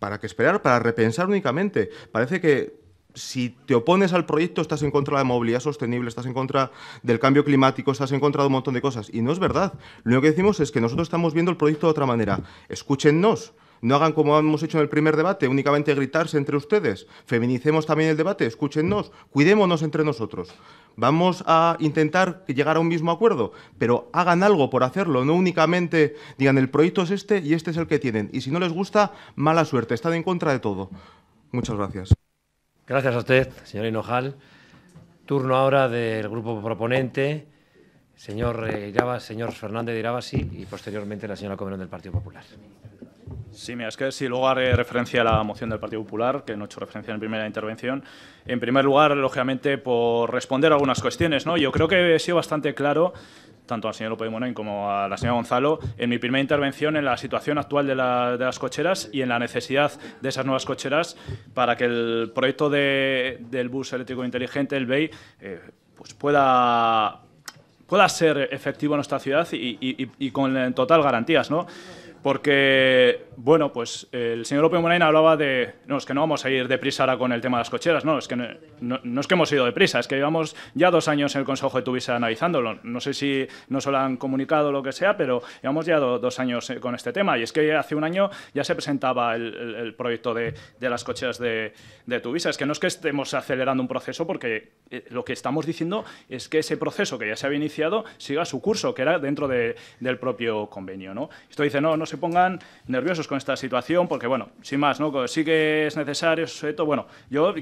Speaker 12: ¿Para qué esperar? Para repensar únicamente. Parece que si te opones al proyecto estás en contra de la movilidad sostenible, estás en contra del cambio climático, estás en contra de un montón de cosas. Y no es verdad. Lo único que decimos es que nosotros estamos viendo el proyecto de otra manera. Escúchennos. No hagan como hemos hecho en el primer debate, únicamente gritarse entre ustedes. Feminicemos también el debate, escúchennos, cuidémonos entre nosotros. Vamos a intentar llegar a un mismo acuerdo, pero hagan algo por hacerlo, no únicamente digan el proyecto es este y este es el que tienen. Y si no les gusta, mala suerte, están en contra de todo. Muchas gracias.
Speaker 1: Gracias a usted, señor Hinojal. Turno ahora del grupo proponente, señor Fernández de Irabasi y posteriormente la señora Comerón del Partido Popular.
Speaker 4: Sí, mira, es que si luego haré referencia a la moción del Partido Popular, que no he hecho referencia en primera intervención. En primer lugar, lógicamente, por responder a algunas cuestiones, ¿no? Yo creo que he sido bastante claro, tanto al señor López de Munain como a la señora Gonzalo, en mi primera intervención en la situación actual de las cocheras y en la necesidad de esas nuevas cocheras para que el proyecto del bus eléctrico inteligente, el BEI, pues pueda ser efectivo en nuestra ciudad y con total garantías, ¿no? Porque, bueno, pues el señor López Munain hablaba de... No, es que no vamos a ir deprisa ahora con el tema de las cocheras, no, es que no es que hemos ido deprisa, es que llevamos ya 2 años en el Consejo de Tuvisa analizándolo. No sé si no se lo han comunicado o lo que sea, pero llevamos ya 2 años con este tema. Y es que hace 1 año ya se presentaba el proyecto de las cocheras de Tuvisa. Es que no es que estemos acelerando un proceso, porque lo que estamos diciendo es que ese proceso que ya se había iniciado siga su curso, que era dentro del propio convenio, ¿no? Esto dice, no se pongan nerviosos con esta situación, porque, bueno, sin más, ¿no? Sí que es necesario, sujeto. Bueno, yo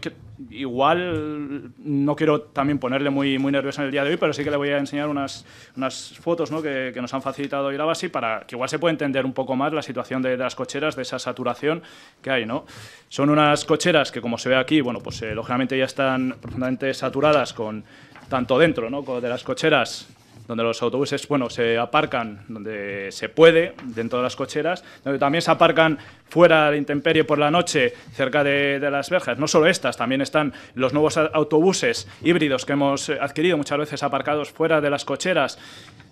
Speaker 4: igual no quiero también ponerle muy nervioso en el día de hoy, pero sí que le voy a enseñar unas fotos, ¿no? que nos han facilitado Irabasi, para que igual se pueda entender un poco más la situación de las cocheras, de esa saturación que hay, ¿no? Son unas cocheras que, como se ve aquí, bueno, pues lógicamente ya están profundamente saturadas, con tanto dentro, ¿no? de las cocheras, donde los autobuses, bueno, se aparcan donde se puede, dentro de las cocheras, donde también se aparcan fuera de la intemperie por la noche, cerca de las verjas. No solo estas, también están los nuevos autobuses híbridos que hemos adquirido, muchas veces aparcados fuera de las cocheras,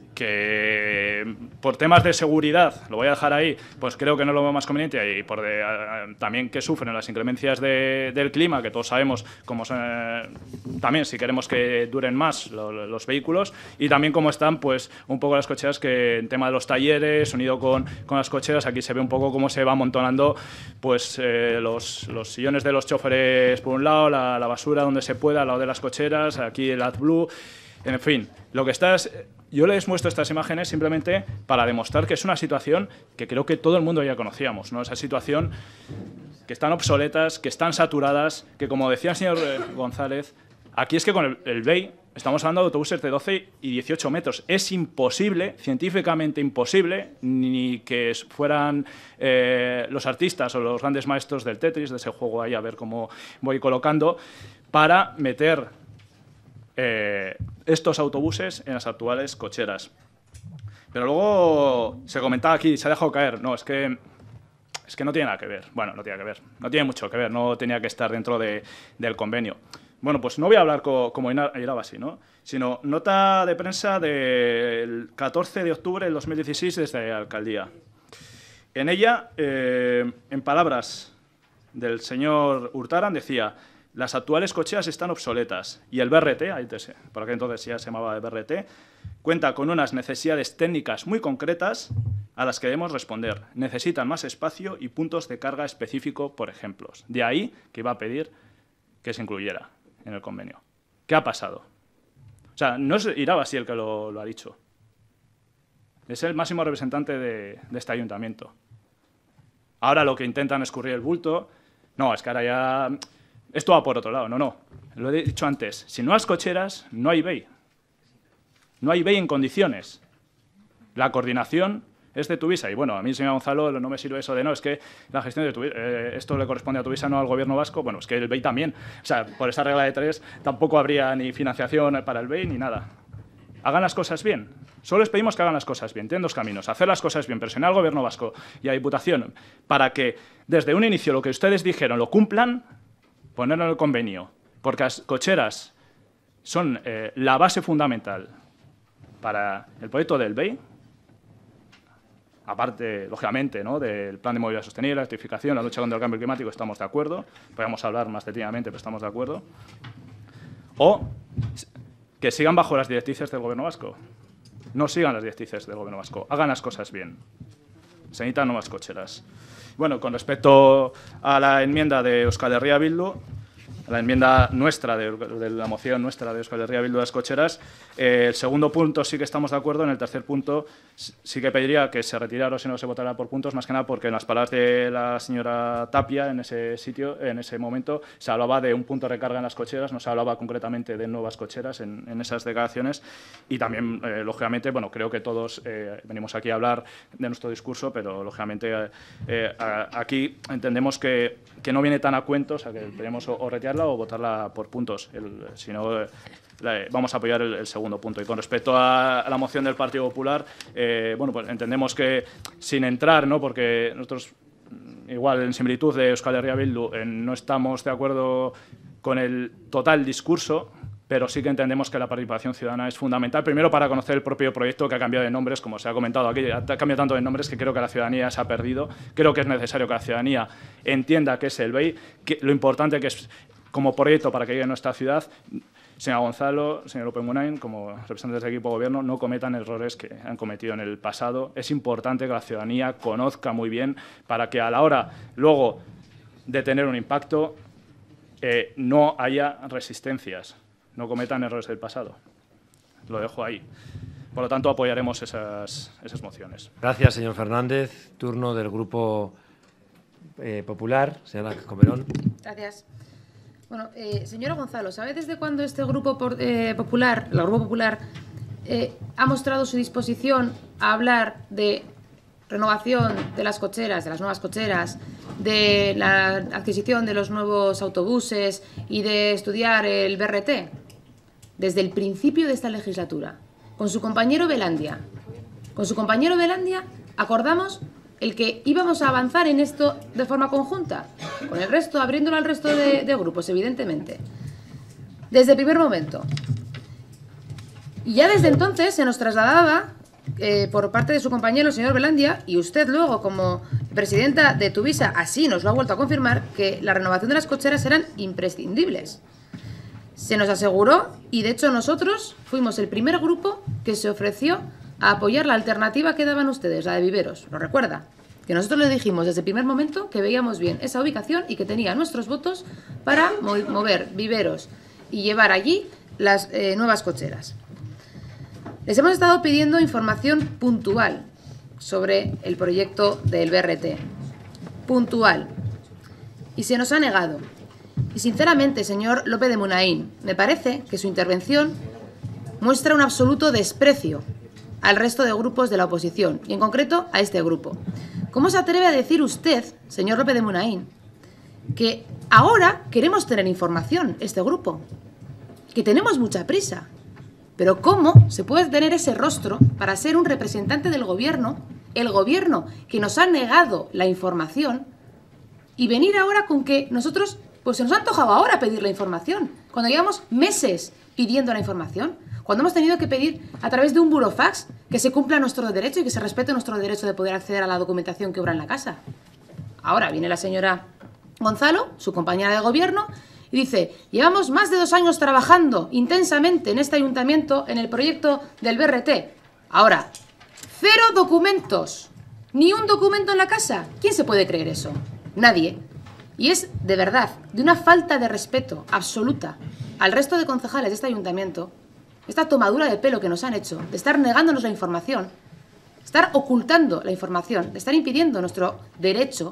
Speaker 4: que por temas de seguridad, lo voy a dejar ahí, pues creo que no es lo más conveniente, y por también que sufren las inclemencias del clima, que todos sabemos cómo también si queremos que duren más los vehículos, y también cómo están pues un poco las cocheras, que en tema de los talleres, unido con las cocheras, aquí se ve un poco cómo se va amontonando pues los sillones de los choferes por un lado, la basura donde se pueda al lado de las cocheras, aquí el AdBlue, en fin, lo que está es... Yo les muestro estas imágenes simplemente para demostrar que es una situación que creo que todo el mundo ya conocíamos, ¿no? Esa situación que están obsoletas, que están saturadas, que, como decía el señor González, aquí es que con el BEI estamos hablando de autobuses de 12 y 18 metros. Es imposible, científicamente imposible, ni que fueran los artistas o los grandes maestros del Tetris, de ese juego ahí, a ver cómo voy colocando, para meter estos autobuses en las actuales cocheras. Pero luego se comentaba aquí, se ha dejado caer, no, es que no tiene nada que ver. Bueno, no tiene que ver, no tiene mucho que ver, no tenía que estar dentro del convenio. Bueno, pues no voy a hablar como Irabasi, ¿no? Sino nota de prensa del 14 de octubre del 2016 desde la alcaldía. En ella, en palabras del señor Hurtaran, decía: las actuales cocheras están obsoletas y el BRT, por aquel entonces ya se llamaba BRT, cuenta con unas necesidades técnicas muy concretas a las que debemos responder. Necesitan más espacio y puntos de carga específico por ejemplos. De ahí que iba a pedir que se incluyera en el convenio. ¿Qué ha pasado? O sea, no es Irabasi el que lo ha dicho. Es el máximo representante de este ayuntamiento. Ahora lo que intentan es escurrir el bulto. No, es que ahora ya... Esto va por otro lado. No. Lo he dicho antes. Si no hay cocheras, no hay BEI. No hay BEI en condiciones. La coordinación es de Tuvisa. Y bueno, a mí, señor Gonzalo, no me sirve eso de no, es que la gestión de Tuvisa, esto le corresponde a Tuvisa, no al gobierno vasco. Bueno, es que el BEI también. O sea, por esa regla de 3 tampoco habría ni financiación para el BEI ni nada. Hagan las cosas bien. Solo les pedimos que hagan las cosas bien. Tienen 2 caminos. Hacer las cosas bien, presionar al gobierno vasco y a Diputación para que desde un inicio lo que ustedes dijeron lo cumplan, ponerlo en el convenio, porque las cocheras son la base fundamental para el proyecto del BEI. aparte, lógicamente, ¿no?, del plan de movilidad sostenible, la electrificación, la lucha contra el cambio climático, estamos de acuerdo. Podríamos hablar más detenidamente, pero estamos de acuerdo. O que sigan bajo las directrices del Gobierno vasco. No sigan las directrices del Gobierno vasco. Hagan las cosas bien. Se necesitan nuevas cocheras. Bueno, con respecto a la enmienda de Euskal Herria Bildu, la enmienda nuestra, de la moción nuestra de Euskal Herria Bildu de las cocheras, el segundo punto sí que estamos de acuerdo, en el tercer punto sí que pediría que se retirara o si no se votara por puntos, más que nada porque en las palabras de la señora Tapia en ese sitio, en ese momento, se hablaba de un punto de recarga en las cocheras, no se hablaba concretamente de nuevas cocheras en esas declaraciones y también, lógicamente, bueno, creo que todos venimos aquí a hablar de nuestro discurso, pero lógicamente aquí entendemos que no viene tan a cuento, o sea, que tenemos o retirarla o votarla por puntos. Si no, vamos a apoyar el segundo punto. Y con respecto a la moción del Partido Popular, bueno, pues entendemos que sin entrar, ¿no?, porque nosotros, igual en similitud de Euskal Herria Bildu, no estamos de acuerdo con el total discurso, pero sí que entendemos que la participación ciudadana es fundamental, primero para conocer el propio proyecto que ha cambiado de nombres, como se ha comentado aquí, ha cambiado tanto de nombres que creo que la ciudadanía se ha perdido. Creo que es necesario que la ciudadanía entienda qué es el BEI, lo importante que es como proyecto para que llegue a nuestra ciudad. Señora Gonzalo, señor López Munain, como representantes del equipo de gobierno, no cometan errores que han cometido en el pasado. Es importante que la ciudadanía conozca muy bien para que a la hora luego de tener un impacto no haya resistencias. No cometan errores del pasado. Lo dejo ahí. Por lo tanto, apoyaremos esas mociones.
Speaker 1: Gracias, señor Fernández. Turno del Grupo Popular. Señora Comerón.
Speaker 9: Gracias. Bueno, señora Gonzalo, ¿sabe desde cuándo este Grupo Popular, el Grupo Popular, ha mostrado su disposición a hablar de renovación de las cocheras, de las nuevas cocheras, de la adquisición de los nuevos autobuses y de estudiar el BRT? Desde el principio de esta legislatura, con su compañero Belandia. Con su compañero Belandia acordamos el que íbamos a avanzar en esto de forma conjunta, con el resto, abriéndolo al resto de grupos, evidentemente. Desde el primer momento. Y ya desde entonces se nos trasladaba, por parte de su compañero, el señor Belandia, y usted luego como presidenta de Tuvisa, así nos lo ha vuelto a confirmar, que la renovación de las cocheras eran imprescindibles. Se nos aseguró y, de hecho, nosotros fuimos el primer grupo que se ofreció a apoyar la alternativa que daban ustedes, la de Viveros. ¿Lo recuerda? Que nosotros le dijimos desde el primer momento que veíamos bien esa ubicación y que tenía nuestros votos para mover Viveros y llevar allí las nuevas cocheras. Les hemos estado pidiendo información puntual sobre el proyecto del BRT. Puntual. Y se nos ha negado. Y sinceramente, señor López de Munain, me parece que su intervención muestra un absoluto desprecio al resto de grupos de la oposición, y en concreto a este grupo. ¿Cómo se atreve a decir usted, señor López de Munain, que ahora queremos tener información, este grupo, que tenemos mucha prisa? Pero ¿cómo se puede tener ese rostro para ser un representante del gobierno, el gobierno que nos ha negado la información, y venir ahora con que nosotros, pues se nos ha antojado ahora pedir la información, cuando llevamos meses pidiendo la información, cuando hemos tenido que pedir a través de un burofax que se cumpla nuestro derecho y que se respete nuestro derecho de poder acceder a la documentación que obra en la casa? Ahora viene la señora Gonzalo, su compañera de gobierno, y dice: llevamos más de 2 años trabajando intensamente en este ayuntamiento en el proyecto del BRT. Ahora, 0 documentos, ni un documento en la casa. ¿Quién se puede creer eso? Nadie. Y es, de verdad, de una falta de respeto absoluta al resto de concejales de este ayuntamiento, esta tomadura de pelo que nos han hecho, de estar negándonos la información, estar ocultando la información, de estar impidiendo nuestro derecho,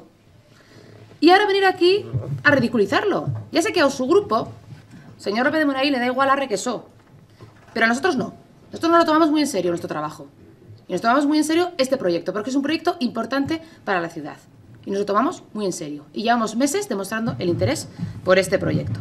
Speaker 9: y ahora venir aquí a ridiculizarlo. Ya sé que a su grupo, señor López de Munain, le da igual a requesó, pero a nosotros no. Nosotros nos lo tomamos muy en serio nuestro trabajo. Y nos tomamos muy en serio este proyecto, porque es un proyecto importante para la ciudad. Y nos lo tomamos muy en serio. Y llevamos meses demostrando el interés por este proyecto.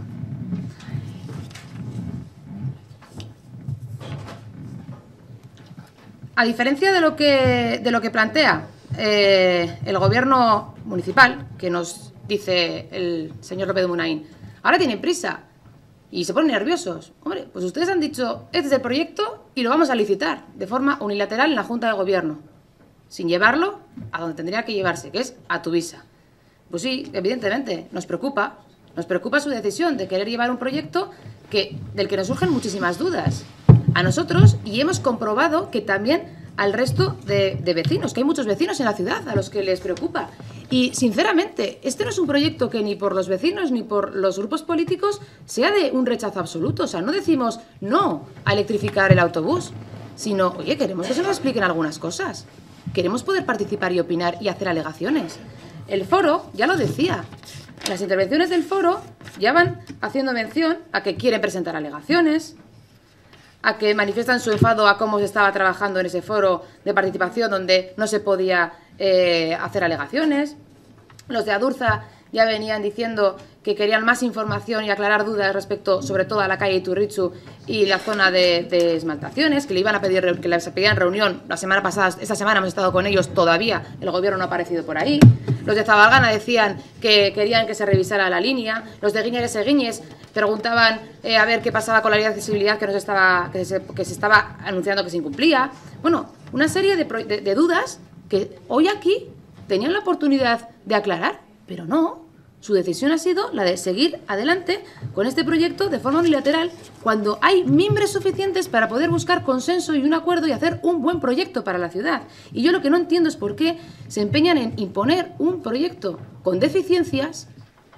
Speaker 9: A diferencia de lo que plantea el gobierno municipal, que nos dice el señor López de Munain, ahora tienen prisa y se ponen nerviosos. Hombre, pues ustedes han dicho, este es el proyecto y lo vamos a licitar de forma unilateral en la Junta de Gobierno. sin llevarlo a donde tendría que llevarse, que es a Tuvisa. Pues sí, evidentemente, nos preocupa su decisión de querer llevar un proyecto del que nos surgen muchísimas dudas a nosotros, y hemos comprobado que también al resto de vecinos, que hay muchos vecinos en la ciudad a los que les preocupa. Y, sinceramente, este no es un proyecto que ni por los vecinos ni por los grupos políticos sea de un rechazo absoluto. O sea, no decimos no a electrificar el autobús, sino, oye, queremos que se nos expliquen algunas cosas. Queremos poder participar y opinar y hacer alegaciones. El foro ya lo decía. Las intervenciones del foro ya van haciendo mención a que quieren presentar alegaciones, a que manifiestan su enfado a cómo se estaba trabajando en ese foro de participación donde no se podía hacer alegaciones. Los de Adurza ya venían diciendo que querían más información y aclarar dudas respecto, sobre todo, a la calle Iturritxu y la zona de esmaltaciones, que le iban a pedir, que les pedían reunión la semana pasada. Esta semana hemos estado con ellos, todavía el gobierno no ha aparecido por ahí. Los de Zabalgana decían que querían que se revisara la línea. Los de Guiñes Eguíñez preguntaban a ver qué pasaba con la ley de accesibilidad que se estaba anunciando que se incumplía. Bueno, una serie de dudas que hoy aquí tenían la oportunidad de aclarar, pero no. Su decisión ha sido la de seguir adelante con este proyecto de forma unilateral, cuando hay mimbres suficientes para poder buscar consenso y un acuerdo y hacer un buen proyecto para la ciudad. Y yo lo que no entiendo es por qué se empeñan en imponer un proyecto con deficiencias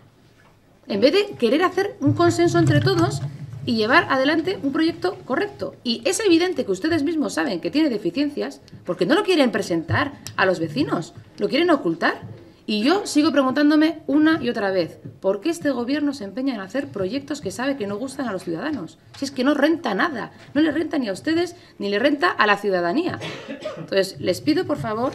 Speaker 9: en vez de querer hacer un consenso entre todos y llevar adelante un proyecto correcto. Y es evidente que ustedes mismos saben que tiene deficiencias porque no lo quieren presentar a los vecinos, lo quieren ocultar. Y yo sigo preguntándome una y otra vez, ¿por qué este gobierno se empeña en hacer proyectos que sabe que no gustan a los ciudadanos? Si es que no renta nada, no le renta ni a ustedes ni le renta a la ciudadanía. Entonces, les pido, por favor,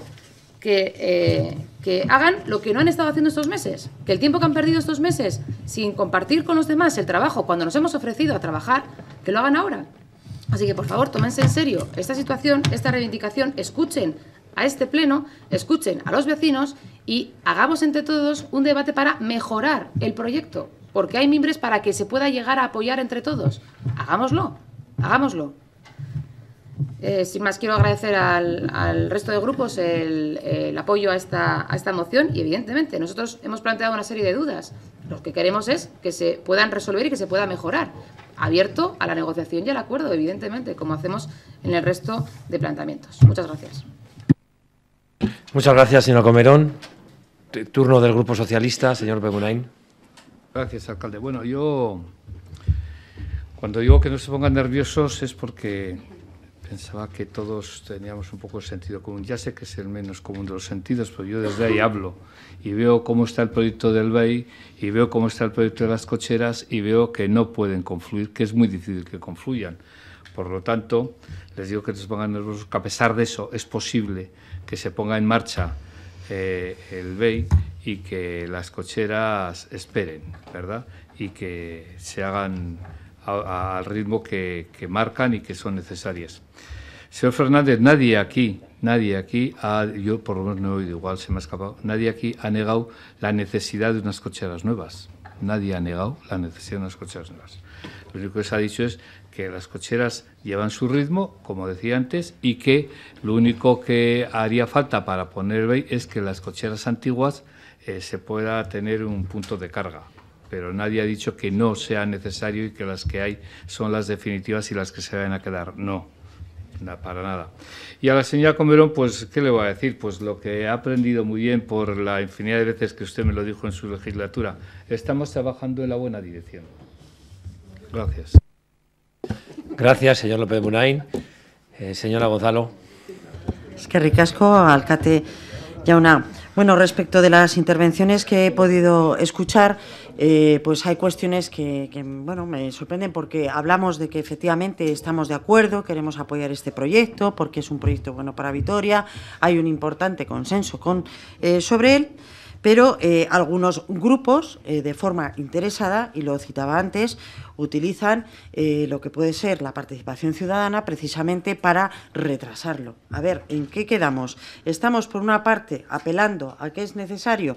Speaker 9: que hagan lo que no han estado haciendo estos meses, que el tiempo que han perdido estos meses sin compartir con los demás el trabajo cuando nos hemos ofrecido a trabajar, que lo hagan ahora. Así que, por favor, tómense en serio esta situación, esta reivindicación, escuchen a este pleno, escuchen a los vecinos y hagamos entre todos un debate para mejorar el proyecto, porque hay mimbres para que se pueda llegar a apoyar entre todos. Hagámoslo, hagámoslo. Sin más, quiero agradecer al resto de grupos el apoyo a esta moción y, evidentemente, nosotros hemos planteado una serie de dudas. Lo que queremos es que se puedan resolver y que se pueda mejorar, abierto a la negociación y al acuerdo, evidentemente, como hacemos en el resto de planteamientos. Muchas gracias.
Speaker 1: Muchas gracias, señor Comerón. Turno del Grupo Socialista, señor Begunain.
Speaker 10: Gracias, alcalde. Bueno, yo cuando digo que no se pongan nerviosos es porque pensaba que todos teníamos un poco de sentido común. Ya sé que es el menos común de los sentidos, pero yo desde ahí hablo y veo cómo está el proyecto del BEI y veo cómo está el proyecto de las cocheras y veo que no pueden confluir, que es muy difícil que confluyan. Por lo tanto, les digo que no se pongan nerviosos, que a pesar de eso es posible que se ponga en marcha el BEI y que las cocheras esperen, ¿verdad? Y que se hagan al ritmo que marcan y que son necesarias. Señor Fernández, nadie aquí yo por lo menos no he oído, igual se me ha escapado, nadie aquí ha negado la necesidad de unas cocheras nuevas. Nadie ha negado la necesidad de unas cocheras nuevas. Lo único que se ha dicho es que las cocheras llevan su ritmo, como decía antes, y que lo único que haría falta para poner BEI es que las cocheras antiguas se pueda tener un punto de carga. Pero nadie ha dicho que no sea necesario y que las que hay son las definitivas y las que se vayan a quedar. No, para nada. Y a la señora Comerón, pues, ¿qué le voy a decir? Pues lo que he aprendido muy bien por la infinidad de veces que usted me lo dijo en su legislatura. Estamos trabajando en la buena dirección. Gracias.
Speaker 1: Gracias, señor López de Munain. Señora Gonzalo.
Speaker 2: Es que ricasco, alcate Jauna. Bueno, respecto de las intervenciones que he podido escuchar, pues hay cuestiones que bueno, me sorprenden porque hablamos de que efectivamente estamos de acuerdo, queremos apoyar este proyecto porque es un proyecto bueno para Vitoria, hay un importante consenso sobre él, pero algunos grupos, de forma interesada, y lo citaba antes, utilizan lo que puede ser la participación ciudadana precisamente para retrasarlo. A ver, ¿en qué quedamos? Estamos, por una parte, apelando a que es necesario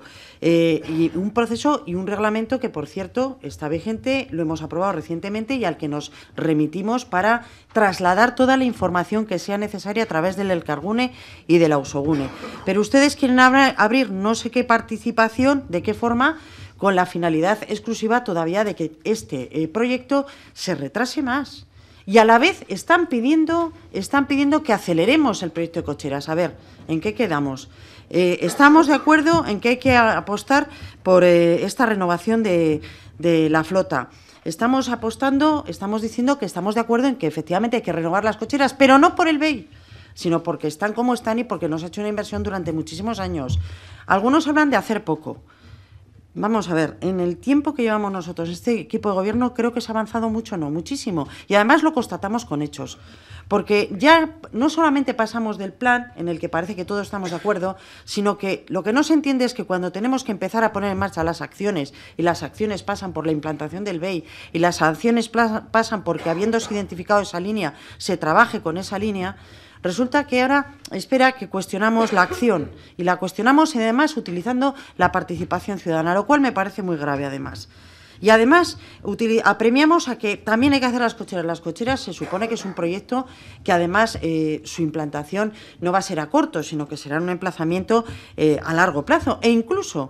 Speaker 2: y un proceso y un reglamento que, por cierto, está vigente, lo hemos aprobado recientemente y al que nos remitimos para trasladar toda la información que sea necesaria a través del Elkargune y de la Ausogune. Pero ustedes quieren abrir no sé qué participación, de qué forma, con la finalidad exclusiva todavía de que este proyecto se retrase más. Y a la vez están pidiendo que aceleremos el proyecto de cocheras. A ver, ¿en qué quedamos? Estamos de acuerdo en que hay que apostar por esta renovación de la flota. Estamos diciendo que estamos de acuerdo en que efectivamente hay que renovar las cocheras, pero no por el BEI, sino porque están como están y porque nos ha hecho una inversión durante muchísimos años. Algunos hablan de hacer poco. Vamos a ver, en el tiempo que llevamos nosotros, este equipo de gobierno, creo que se ha avanzado mucho, no, muchísimo. Y además lo constatamos con hechos. Porque ya no solamente pasamos del plan, en el que parece que todos estamos de acuerdo, sino que lo que no se entiende es que cuando tenemos que empezar a poner en marcha las acciones, y las acciones pasan por la implantación del BEI, y las acciones pasan porque, habiéndose identificado esa línea, se trabaje con esa línea, resulta que ahora espera que cuestionamos la acción, y la cuestionamos además utilizando la participación ciudadana, lo cual me parece muy grave además. Y además apremiamos a que también hay que hacer las cocheras. Las cocheras se supone que es un proyecto que además su implantación no va a ser a corto, sino que será un emplazamiento a largo plazo. E incluso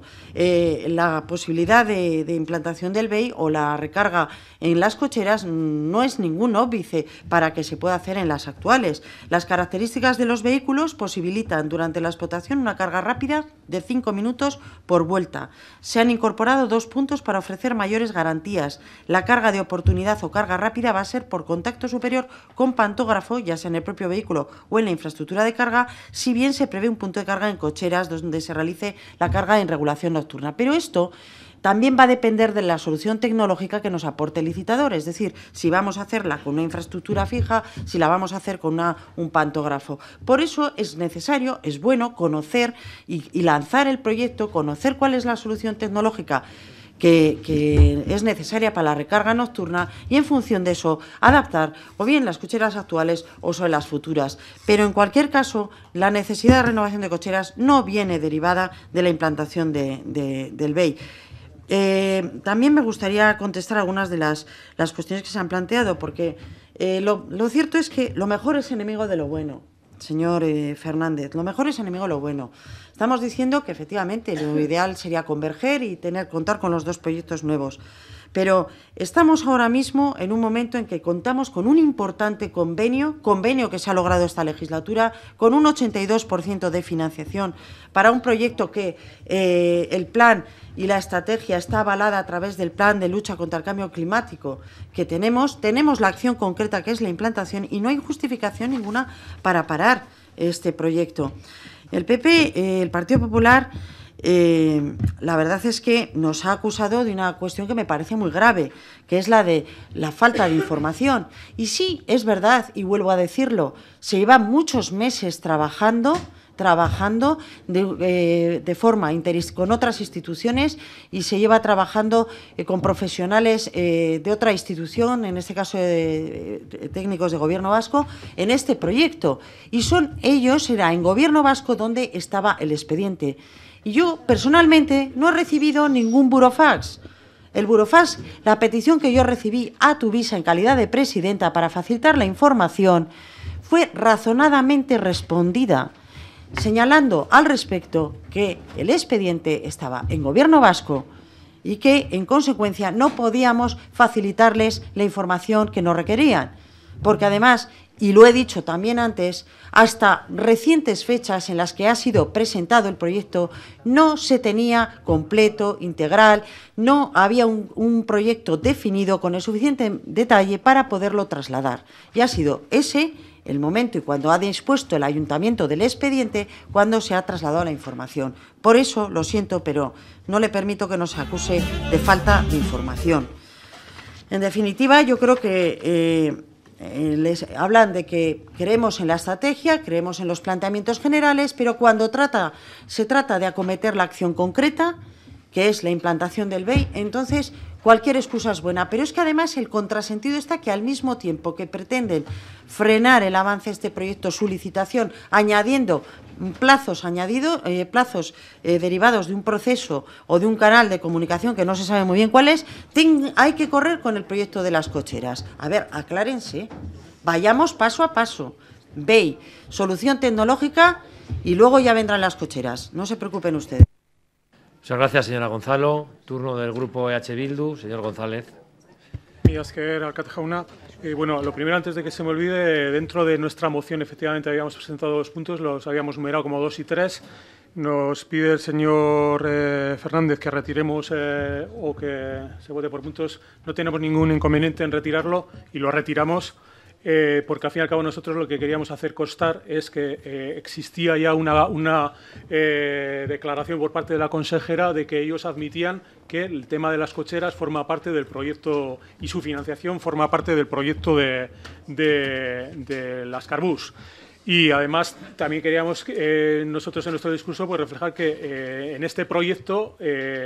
Speaker 2: la posibilidad de implantación del BEI o la recarga en las cocheras no es ningún óbice para que se pueda hacer en las actuales. Las características de los vehículos posibilitan durante la explotación una carga rápida de 5 minutos por vuelta. Se han incorporado 2 puntos para ofrecer mayores garantías. La carga de oportunidad o carga rápida va a ser por contacto superior con pantógrafo, ya sea en el propio vehículo o en la infraestructura de carga, si bien se prevé un punto de carga en cocheras donde se realice la carga en regulación nocturna. Pero esto también va a depender de la solución tecnológica que nos aporte el licitador, es decir, si vamos a hacerla con una infraestructura fija, si la vamos a hacer con un pantógrafo. Por eso es necesario, es bueno conocer y lanzar el proyecto, conocer cuál es la solución tecnológica que es necesaria para la recarga nocturna y en función de eso adaptar o bien las cocheras actuales o son las futuras. Pero en cualquier caso, la necesidad de renovación de cocheras no viene derivada de la implantación del BEI. También me gustaría contestar algunas de las cuestiones que se han planteado, porque lo cierto es que lo mejor es enemigo de lo bueno. Señor Fernández, lo mejor es enemigo de lo bueno. Estamos diciendo que efectivamente lo ideal sería converger y contar con los 2 proyectos nuevos. Pero estamos ahora mismo en un momento en que contamos con un importante convenio que se ha logrado esta legislatura, con un 82% de financiación para un proyecto que el plan y la estrategia está avalada a través del plan de lucha contra el cambio climático que tenemos la acción concreta que es la implantación y no hay justificación ninguna para parar este proyecto. El PP, el Partido Popular, la verdad es que nos ha acusado de una cuestión que me parece muy grave, que es la de la falta de información. Y sí, es verdad, y vuelvo a decirlo, se llevan muchos meses trabajando de forma con otras instituciones y se lleva trabajando con profesionales de otra institución, en este caso de técnicos de Gobierno vasco, en este proyecto. Y era en Gobierno vasco donde estaba el expediente. Y yo, personalmente, no he recibido ningún burofax. El burofax, la petición que yo recibí a Tuvisa en calidad de presidenta para facilitar la información, fue razonadamente respondida, señalando al respecto que el expediente estaba en Gobierno vasco y que, en consecuencia, no podíamos facilitarles la información que nos requerían. Porque además, y lo he dicho también antes, hasta recientes fechas en las que ha sido presentado el proyecto, no se tenía completo, integral, no había un proyecto definido con el suficiente detalle para poderlo trasladar. Y ha sido ese el momento y cuando ha dispuesto el ayuntamiento del expediente cuando se ha trasladado la información. Por eso, lo siento, pero no le permito que nos acuse de falta de información. En definitiva, yo creo que les hablan de que creemos en la estrategia, creemos en los planteamientos generales, pero cuando se trata de acometer la acción concreta, que es la implantación del BEI, entonces cualquier excusa es buena. Pero es que además el contrasentido está que al mismo tiempo que pretenden frenar el avance de este proyecto, su licitación, añadiendo plazos derivados de un proceso o de un canal de comunicación que no se sabe muy bien cuál es, hay que correr con el proyecto de las cocheras. A ver, aclárense, vayamos paso a paso. BEI, solución tecnológica y luego ya vendrán las cocheras. No se preocupen ustedes.
Speaker 1: Muchas gracias, señora Gonzalo. Turno del Grupo EH Bildu. Señor González.
Speaker 11: Mila esker, alkate jauna. Bueno, lo primero, antes de que se me olvide, dentro de nuestra moción, efectivamente, habíamos presentado 2 puntos, los habíamos numerado como 2 y 3. Nos pide el señor Fernández que retiremos o que se vote por puntos. No tenemos ningún inconveniente en retirarlo y lo retiramos. Porque al fin y al cabo nosotros lo que queríamos hacer constar es que existía ya una declaración por parte de la consejera de que ellos admitían que el tema de las cocheras forma parte del proyecto y su financiación forma parte del proyecto de las Carbús. Y además también queríamos nosotros en nuestro discurso pues reflejar que en este proyecto,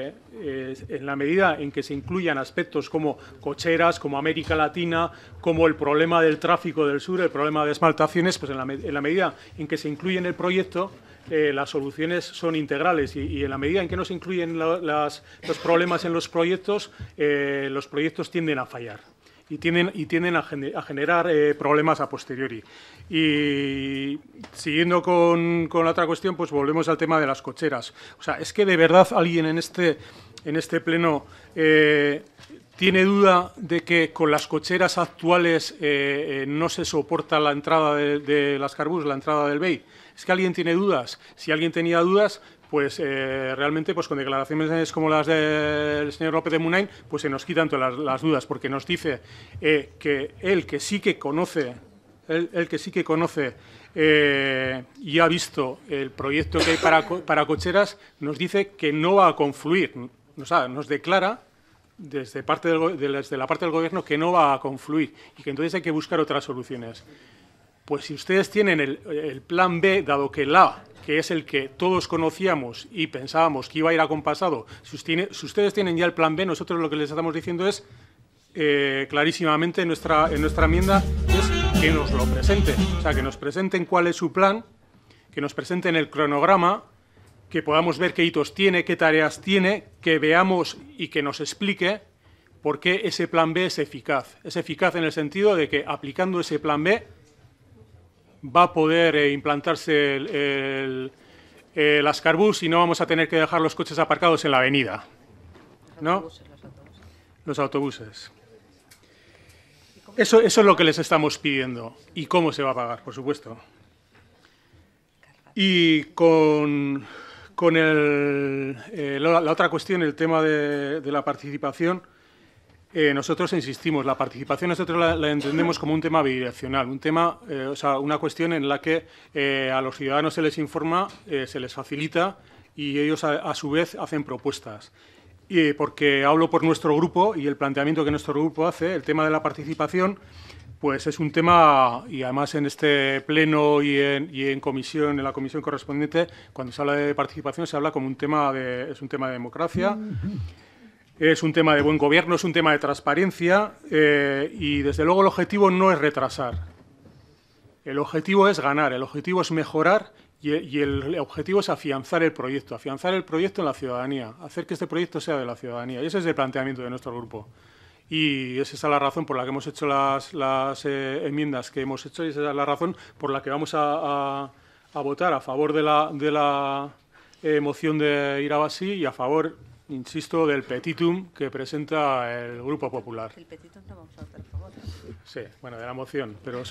Speaker 11: en la medida en que se incluyan aspectos como cocheras, como América Latina, como el problema del tráfico del sur, el problema de esmaltaciones, pues en la medida en que se incluye en el proyecto, las soluciones son integrales y en la medida en que no se incluyen los problemas en los proyectos tienden a fallar. Y tienden a generar problemas a posteriori. Y siguiendo con la otra cuestión, pues volvemos al tema de las cocheras. O sea, es que de verdad alguien en este pleno tiene duda de que con las cocheras actuales no se soporta la entrada de las Carbús, la entrada del BEI. Es que alguien tiene dudas. Si alguien tenía dudas, pues realmente pues con declaraciones como las del señor López de Munain, pues se nos quitan todas las dudas, porque nos dice que él que sí que conoce y ha visto el proyecto que hay para cocheras, nos dice que no va a confluir. O sea, nos declara desde la parte del Gobierno que no va a confluir y que entonces hay que buscar otras soluciones. Pues si ustedes tienen el plan B, dado que el A, que es el que todos conocíamos y pensábamos que iba a ir acompasado, si ustedes tienen ya el plan B, nosotros lo que les estamos diciendo es clarísimamente en nuestra enmienda es que nos lo presenten. O sea, que nos presenten cuál es su plan, que nos presenten el cronograma, que podamos ver qué hitos tiene, qué tareas tiene, que veamos y que nos explique por qué ese plan B es eficaz. Es eficaz en el sentido de que aplicando ese plan B va a poder implantarse las Carbús y no vamos a tener que dejar los coches aparcados en la avenida, ¿no? Los autobuses. Eso es lo que les estamos pidiendo. ¿Y cómo se va a pagar? Por supuesto. Y con la otra cuestión, el tema de la participación, nosotros insistimos, la participación nosotros la entendemos como un tema bidireccional, un tema, o sea, una cuestión en la que a los ciudadanos se les informa, se les facilita y ellos a su vez hacen propuestas. Y porque hablo por nuestro grupo y el planteamiento que nuestro grupo hace, el tema de la participación, pues es un tema, y además en este pleno y en comisión, en la comisión correspondiente, cuando se habla de participación se habla como un tema es un tema de democracia. Es un tema de buen gobierno, es un tema de transparencia y, desde luego, el objetivo no es retrasar. El objetivo es ganar, el objetivo es mejorar y el objetivo es afianzar el proyecto en la ciudadanía, hacer que este proyecto sea de la ciudadanía. Y ese es el planteamiento de nuestro grupo. Y esa es la razón por la que hemos hecho las enmiendas que hemos hecho y esa es la razón por la que vamos a votar a favor de la moción de Irabasí y a favor, insisto, del petitum que presenta el Grupo Popular.
Speaker 3: El petitum no vamos a votar a favor.
Speaker 11: Sí, bueno, de la moción, pero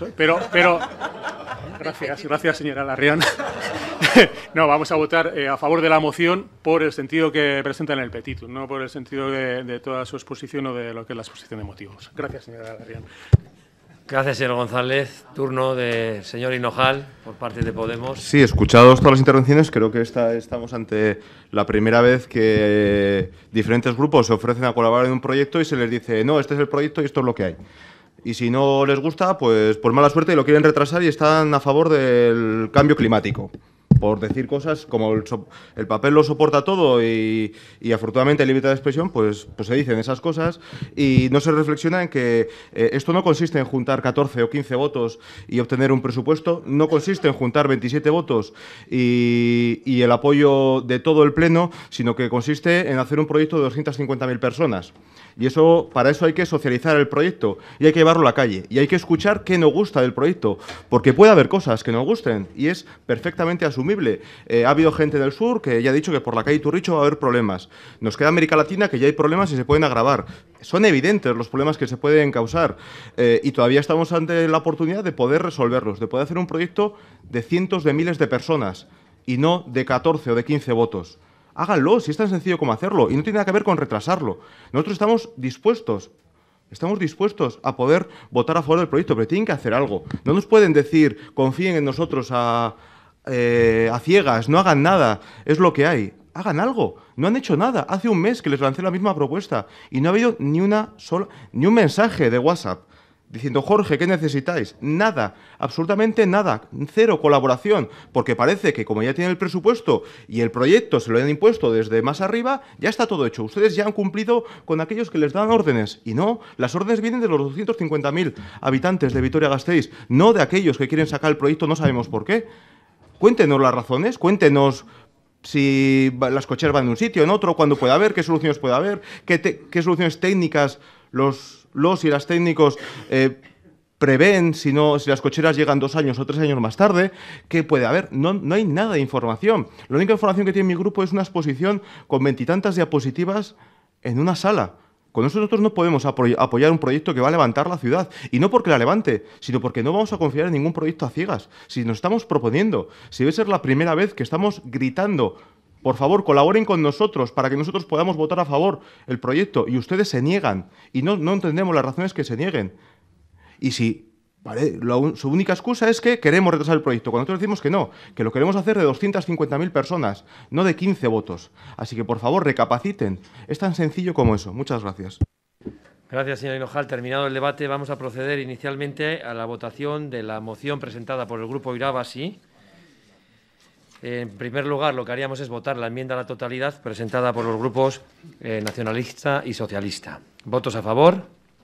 Speaker 11: gracias señora Larrión. No, vamos a votar a favor de la moción por el sentido que presenta en el petitum, no por el sentido de toda su exposición o de lo que es la exposición de motivos. Gracias, señora Larrión.
Speaker 1: Gracias, señor González. Turno del señor Hinojal, por parte de Podemos.
Speaker 12: Sí, escuchados todas las intervenciones, creo que estamos ante la primera vez que diferentes grupos se ofrecen a colaborar en un proyecto y se les dice, no, este es el proyecto y esto es lo que hay. Y si no les gusta, pues por mala suerte lo quieren retrasar y están a favor del cambio climático. Por decir cosas como el papel lo soporta todo y afortunadamente hay libertad de expresión, pues se dicen esas cosas y no se reflexiona en que esto no consiste en juntar 14 o 15 votos y obtener un presupuesto, no consiste en juntar 27 votos y el apoyo de todo el Pleno, sino que consiste en hacer un proyecto de 250.000 personas. Y para eso hay que socializar el proyecto y hay que llevarlo a la calle y hay que escuchar qué nos gusta del proyecto, porque puede haber cosas que nos gusten y es perfectamente asumible. Ha habido gente del sur que ya ha dicho que por la calle Turricho va a haber problemas. Nos queda América Latina, que ya hay problemas y se pueden agravar. Son evidentes los problemas que se pueden causar y todavía estamos ante la oportunidad de poder resolverlos, de poder hacer un proyecto de cientos de miles de personas y no de 14 o de 15 votos. Háganlo, si es tan sencillo como hacerlo, y no tiene nada que ver con retrasarlo. Nosotros estamos dispuestos a poder votar a favor del proyecto, pero tienen que hacer algo. No nos pueden decir, confíen en nosotros a ciegas, no hagan nada, es lo que hay. Hagan algo, no han hecho nada. Hace un mes que les lancé la misma propuesta y no ha habido ni un mensaje de WhatsApp diciendo, Jorge, ¿qué necesitáis? Nada, absolutamente nada, cero colaboración, porque parece que como ya tienen el presupuesto y el proyecto se lo han impuesto desde más arriba, ya está todo hecho. Ustedes ya han cumplido con aquellos que les dan órdenes, y no, las órdenes vienen de los 250.000 habitantes de Vitoria-Gasteiz, no de aquellos que quieren sacar el proyecto, no sabemos por qué. Cuéntenos las razones, cuéntenos si las cocheras van de un sitio, en otro, cuándo puede haber, qué soluciones puede haber, qué soluciones técnicas los y las técnicos prevén si las cocheras llegan 2 años o 3 años más tarde, ¿qué puede haber? No hay nada de información. La única información que tiene mi grupo es una exposición con 20 y tantas diapositivas en una sala. Con eso nosotros no podemos apoyar un proyecto que va a levantar la ciudad. Y no porque la levante, sino porque no vamos a confiar en ningún proyecto a ciegas. Si nos estamos proponiendo, si debe ser la primera vez que estamos gritando, por favor, colaboren con nosotros para que nosotros podamos votar a favor el proyecto y ustedes se niegan y no entendemos las razones que se nieguen. Y si su única excusa es que queremos retrasar el proyecto, cuando nosotros decimos que no, que lo queremos hacer de 250.000 personas, no de 15 votos. Así que, por favor, recapaciten. Es tan sencillo como eso. Muchas gracias.
Speaker 1: Gracias, señor Hinojal. Terminado el debate, vamos a proceder inicialmente a la votación de la moción presentada por el Grupo Irabasi. En primer lugar, lo que haríamos es votar la enmienda a la totalidad presentada por los grupos nacionalista y socialista. ¿Votos a favor?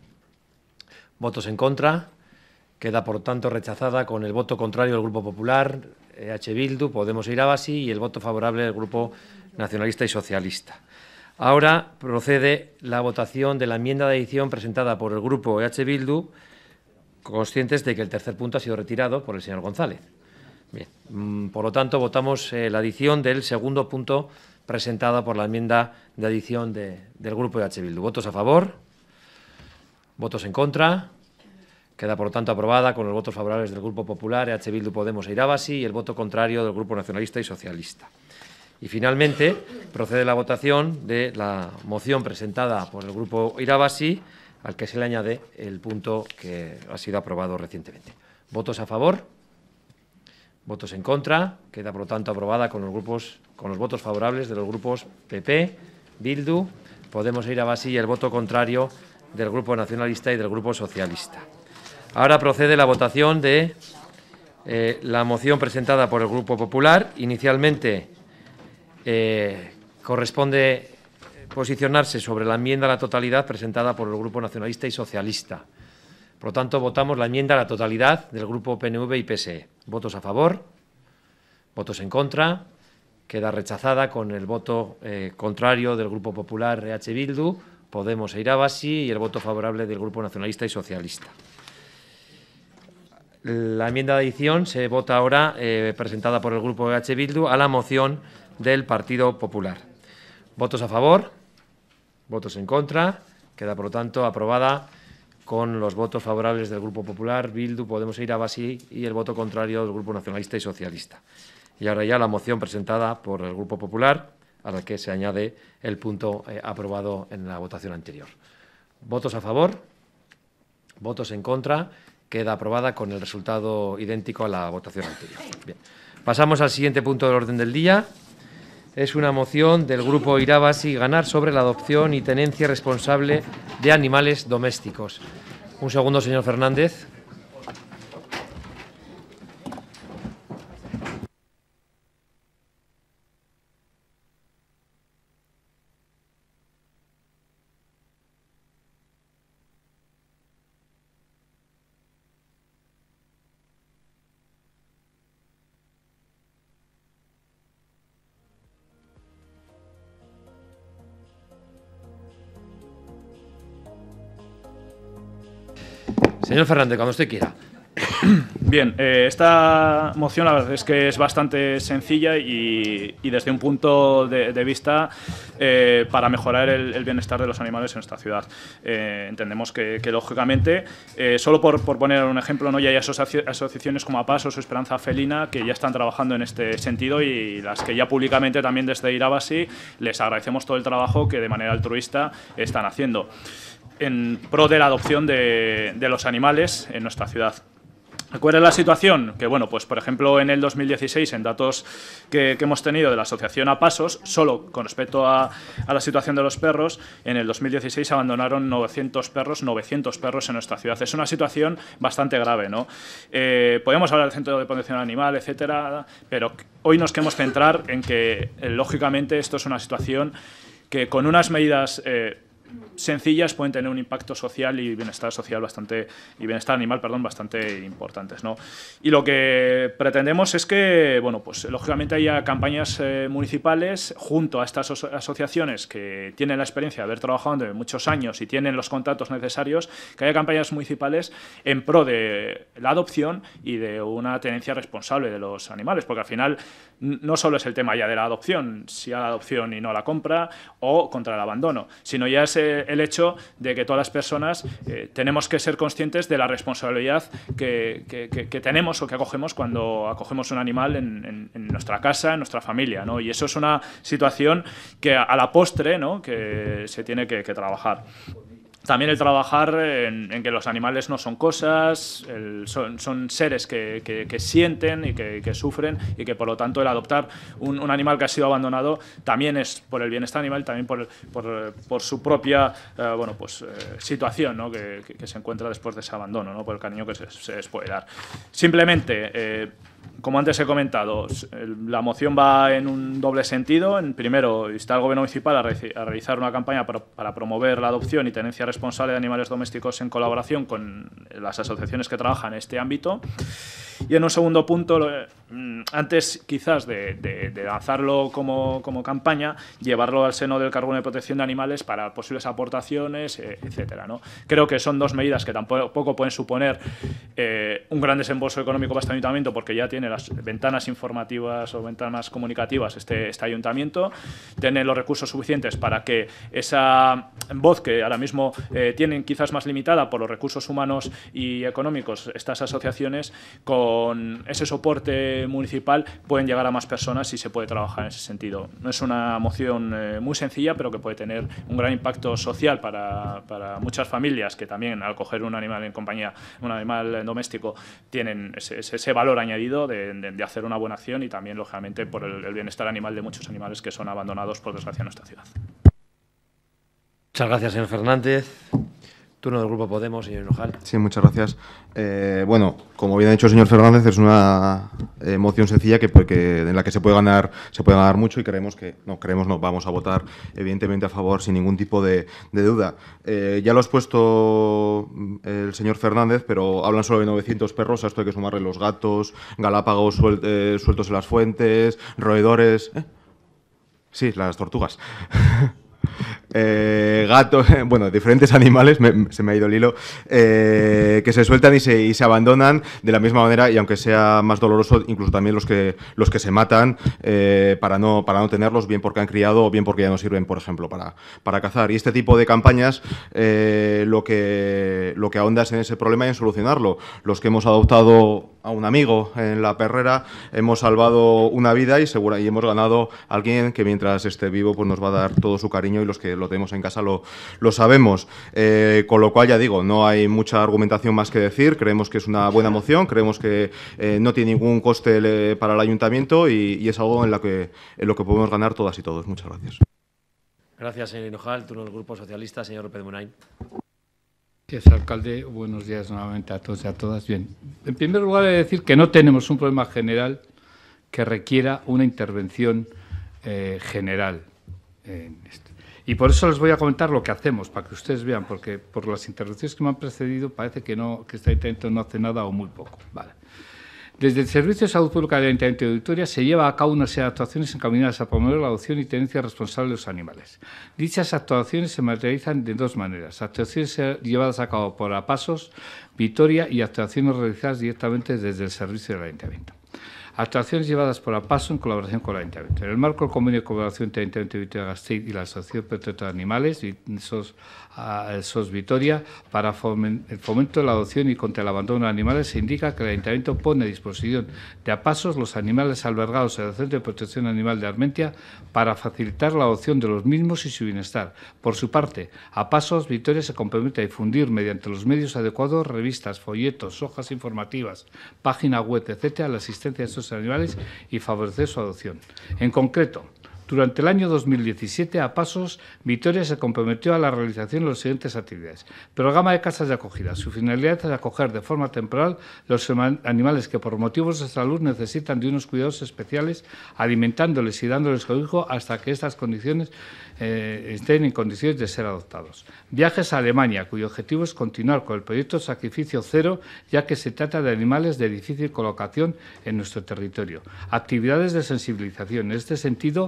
Speaker 1: ¿Votos en contra? Queda, por tanto, rechazada con el voto contrario del Grupo Popular, EH Bildu, Podemos e Irabasi y el voto favorable del Grupo Nacionalista y Socialista. Ahora procede la votación de la enmienda de adición presentada por el Grupo EH Bildu, conscientes de que el tercer punto ha sido retirado por el señor González. Bien, por lo tanto, votamos la adición del segundo punto presentado por la enmienda de adición del Grupo EH Bildu. ¿Votos a favor? ¿Votos en contra? Queda, por lo tanto, aprobada con los votos favorables del Grupo Popular, EH Bildu, Podemos e Irabasi y el voto contrario del Grupo Nacionalista y Socialista. Y, finalmente, procede la votación de la moción presentada por el Grupo Irabasi, al que se le añade el punto que ha sido aprobado recientemente. ¿Votos a favor? ¿Votos en contra? Queda, por lo tanto, aprobada con los votos favorables de los grupos PP, Bildu, Podemos e Irabasi y el voto contrario del Grupo Nacionalista y del Grupo Socialista. Ahora procede la votación de la moción presentada por el Grupo Popular. Inicialmente corresponde posicionarse sobre la enmienda a la totalidad presentada por el Grupo Nacionalista y Socialista. Por lo tanto, votamos la enmienda a la totalidad del Grupo PNV y PSE. ¿Votos a favor? ¿Votos en contra? Queda rechazada con el voto contrario del Grupo Popular, EH Bildu, Podemos e Irabasi y el voto favorable del Grupo Nacionalista y Socialista. La enmienda de adición se vota ahora, presentada por el Grupo EH Bildu, a la moción del Partido Popular. ¿Votos a favor? ¿Votos en contra? Queda, por lo tanto, aprobada con los votos favorables del Grupo Popular, Bildu, Podemos e Irabasi y el voto contrario del Grupo Nacionalista y Socialista. Y ahora ya la moción presentada por el Grupo Popular, a la que se añade el punto aprobado en la votación anterior. ¿Votos a favor? ¿Votos en contra? Queda aprobada con el resultado idéntico a la votación anterior. Bien. Pasamos al siguiente punto del orden del día. Es una moción del Grupo Irabasi Ganar sobre la adopción y tenencia responsable de animales domésticos. Un segundo, señor Fernández. Señor Fernández, cuando usted quiera.
Speaker 4: Bien, esta moción la verdad es que es bastante sencilla y desde un punto de vista para mejorar el bienestar de los animales en nuestra ciudad. Entendemos que lógicamente, solo por poner un ejemplo, ¿no? Ya hay asociaciones como APASOS o Esperanza Felina que ya están trabajando en este sentido y las que ya públicamente también desde Irabasi les agradecemos todo el trabajo que de manera altruista están haciendo en pro de la adopción de los animales en nuestra ciudad. ¿Cuál es la situación? Que, bueno, pues por ejemplo en el 2016, en datos que hemos tenido de la asociación APASOS, solo con respecto a la situación de los perros, en el 2016 abandonaron 900 perros en nuestra ciudad. Es una situación bastante grave, ¿no? Podemos hablar del Centro de Protección Animal, etcétera, pero hoy nos queremos centrar en que, lógicamente, esto es una situación que con unas medidas sencillas pueden tener un impacto social y bienestar animal bastante importantes, ¿no? Y lo que pretendemos es que, bueno, pues lógicamente haya campañas municipales junto a estas asociaciones que tienen la experiencia de haber trabajado durante muchos años y tienen los contactos necesarios, que haya campañas municipales en pro de la adopción y de una tenencia responsable de los animales, porque al final no solo es el tema ya de la adopción, si a la adopción y no a la compra, o contra el abandono, sino ya es el hecho de que todas las personas tenemos que ser conscientes de la responsabilidad que tenemos o que acogemos cuando acogemos un animal en nuestra casa, en nuestra familia, ¿no? Y eso es una situación que a la postre, ¿no?, que se tiene que trabajar. También el trabajar en que los animales no son cosas, son seres que sienten y que sufren, y que por lo tanto el adoptar un animal que ha sido abandonado también es por el bienestar animal, también por su propia situación, ¿no?, que se encuentra después de ese abandono, ¿no?, por el cariño que se les puede dar. Simplemente, como antes he comentado, la moción va en un doble sentido. Primero, instar al Gobierno municipal a realizar una campaña para promover la adopción y tenencia responsable de animales domésticos en colaboración con las asociaciones que trabajan en este ámbito. Y en un segundo punto, antes quizás de lanzarlo como campaña, llevarlo al seno del Carbono de Protección de Animales para posibles aportaciones, etcétera, ¿no? Creo que son dos medidas que tampoco pueden suponer un gran desembolso económico para este ayuntamiento, porque ya tiene las ventanas informativas o ventanas comunicativas este ayuntamiento, tiene los recursos suficientes para que esa voz que ahora mismo tienen quizás más limitada por los recursos humanos y económicos estas asociaciones, con ese soporte municipal pueden llegar a más personas y se puede trabajar en ese sentido. No es una moción muy sencilla, pero que puede tener un gran impacto social para muchas familias que también al coger un animal en compañía, un animal doméstico, tienen ese valor añadido de hacer una buena acción, y también, lógicamente, por el bienestar animal de muchos animales que son abandonados, por desgracia, en nuestra ciudad.
Speaker 1: Muchas gracias, señor Fernández. Turno del Grupo Podemos, señor Hinojal.
Speaker 12: Sí, muchas gracias. Bueno, como bien ha dicho el señor Fernández, es una moción sencilla en la que se puede ganar mucho, y vamos a votar evidentemente a favor sin ningún tipo de duda. Ya lo ha expuesto el señor Fernández, pero hablan solo de 900 perros. A esto hay que sumarle los gatos, galápagos sueltos en las fuentes, roedores. Sí, las tortugas. Gatos, bueno, diferentes animales, se me ha ido el hilo, que se sueltan y se abandonan de la misma manera, y aunque sea más doloroso, incluso también los que se matan para no tenerlos, bien porque han criado o bien porque ya no sirven, por ejemplo, para cazar. Y este tipo de campañas lo que ahonda es en ese problema y en solucionarlo. Los que hemos adoptado a un amigo en la perrera hemos salvado una vida y hemos ganado a alguien que, mientras esté vivo, pues nos va a dar todo su cariño, y los que lo tenemos en casa lo sabemos. Con lo cual, ya digo, no hay mucha argumentación más que decir. Creemos que es una buena moción, creemos que no tiene ningún coste para el ayuntamiento, y es algo en lo que podemos ganar todas y todos. Muchas gracias.
Speaker 1: Gracias, señor Hinojal. Turno del Grupo Socialista, señor López de Munain.
Speaker 10: Gracias, alcalde. Buenos días nuevamente a todos y a todas. Bien, en primer lugar, he de decir que no tenemos un problema general que requiera una intervención general en esto. Y por eso les voy a comentar lo que hacemos, para que ustedes vean, porque por las intervenciones que me han precedido parece que este Ayuntamiento no hace nada o muy poco. Vale. Desde el Servicio de Salud Pública del Ayuntamiento de Vitoria se lleva a cabo una serie de actuaciones encaminadas a promover la adopción y tenencia responsable de los animales. Dichas actuaciones se materializan de dos maneras: actuaciones llevadas a cabo por APASOS Vitoria y actuaciones realizadas directamente desde el servicio del Ayuntamiento. Actuaciones llevadas por APASO en colaboración con el Ayuntamiento. En el marco del convenio de colaboración entre el Ayuntamiento de Vitoria-Gasteiz y la Asociación Protectora de Animales, SOS Vitoria, para el fomento de la adopción y contra el abandono de animales, se indica que el Ayuntamiento pone a disposición de APASOS los animales albergados en el Centro de Protección Animal de Armentia para facilitar la adopción de los mismos y su bienestar. Por su parte, APASOS Vitoria se compromete a difundir mediante los medios adecuados revistas, folletos, hojas informativas, página web, etcétera, la asistencia de estos animales y favorecer su adopción. En concreto, durante el año 2017, APASOS Vitoria se comprometió a la realización de las siguientes actividades. Programa de casas de acogida. Su finalidad es acoger de forma temporal los animales que por motivos de salud necesitan de unos cuidados especiales, alimentándoles y dándoles cobijo hasta que estas condiciones estén en condiciones de ser adoptados. Viajes a Alemania, cuyo objetivo es continuar con el proyecto Sacrificio Cero, ya que se trata de animales de difícil colocación en nuestro territorio. Actividades de sensibilización. En este sentido,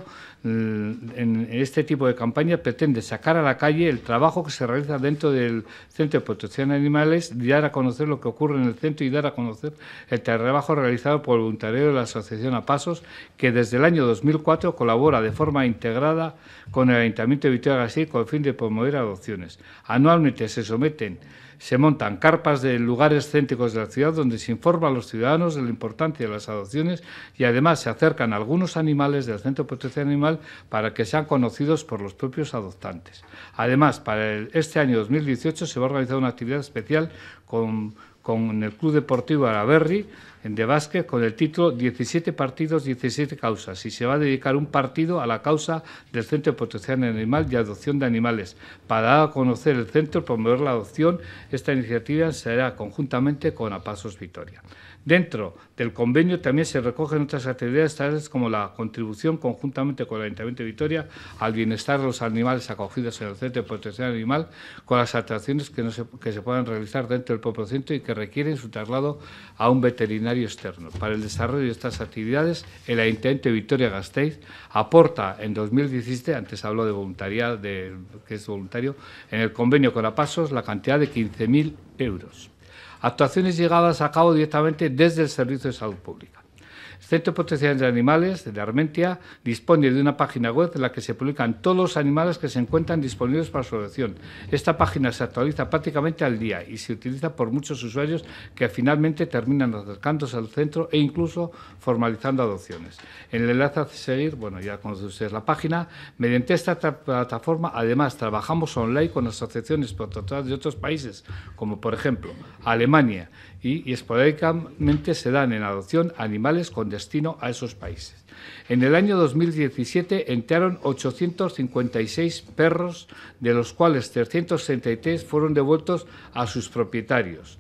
Speaker 10: en este tipo de campaña pretende sacar a la calle el trabajo que se realiza dentro del Centro de Protección de Animales, dar a conocer lo que ocurre en el centro y dar a conocer el trabajo realizado por el voluntariado de la Asociación APASOS, que desde el año 2004 colabora de forma integrada con el Ayuntamiento de Vitoria-Gasteiz con el fin de promover adopciones. Anualmente se montan carpas de lugares céntricos de la ciudad donde se informa a los ciudadanos de la importancia de las adopciones y además se acercan algunos animales del Centro de Protección Animal para que sean conocidos por los propios adoptantes. Además, para este año 2018 se va a organizar una actividad especial con el Club Deportivo Araberri de básquet con el título 17 partidos, 17 causas, y se va a dedicar un partido a la causa del Centro de Protección Animal y Adopción de Animales. Para dar a conocer el centro y promover la adopción, esta iniciativa se hará conjuntamente con APASOS Vitoria. Dentro del convenio también se recogen otras actividades tales como la contribución conjuntamente con el Ayuntamiento de Vitoria al bienestar de los animales acogidos en el Centro de Protección Animal, con las atracciones que se puedan realizar dentro del propio centro y que requieren su traslado a un veterinario externo. Para el desarrollo de estas actividades, el Ayuntamiento de Vitoria-Gasteiz aporta en 2017, antes habló de voluntariado, que es voluntario, en el convenio con APASOS la cantidad de 15.000 euros. Actuaciones llevadas a cabo directamente desde el Servicio de Salud Pública. El Centro de Protección de Animales de Armentia dispone de una página web en la que se publican todos los animales que se encuentran disponibles para su adopción. Esta página se actualiza prácticamente al día y se utiliza por muchos usuarios que finalmente terminan acercándose al centro e incluso formalizando adopciones. En el enlace a seguir, bueno, ya conocen ustedes la página. Mediante esta plataforma, además, trabajamos online con asociaciones protectoras de otros países, como por ejemplo Alemania, y esporádicamente se dan en adopción animales con destino a esos países. En el año 2017 entraron 856 perros, de los cuales 333 fueron devueltos a sus propietarios.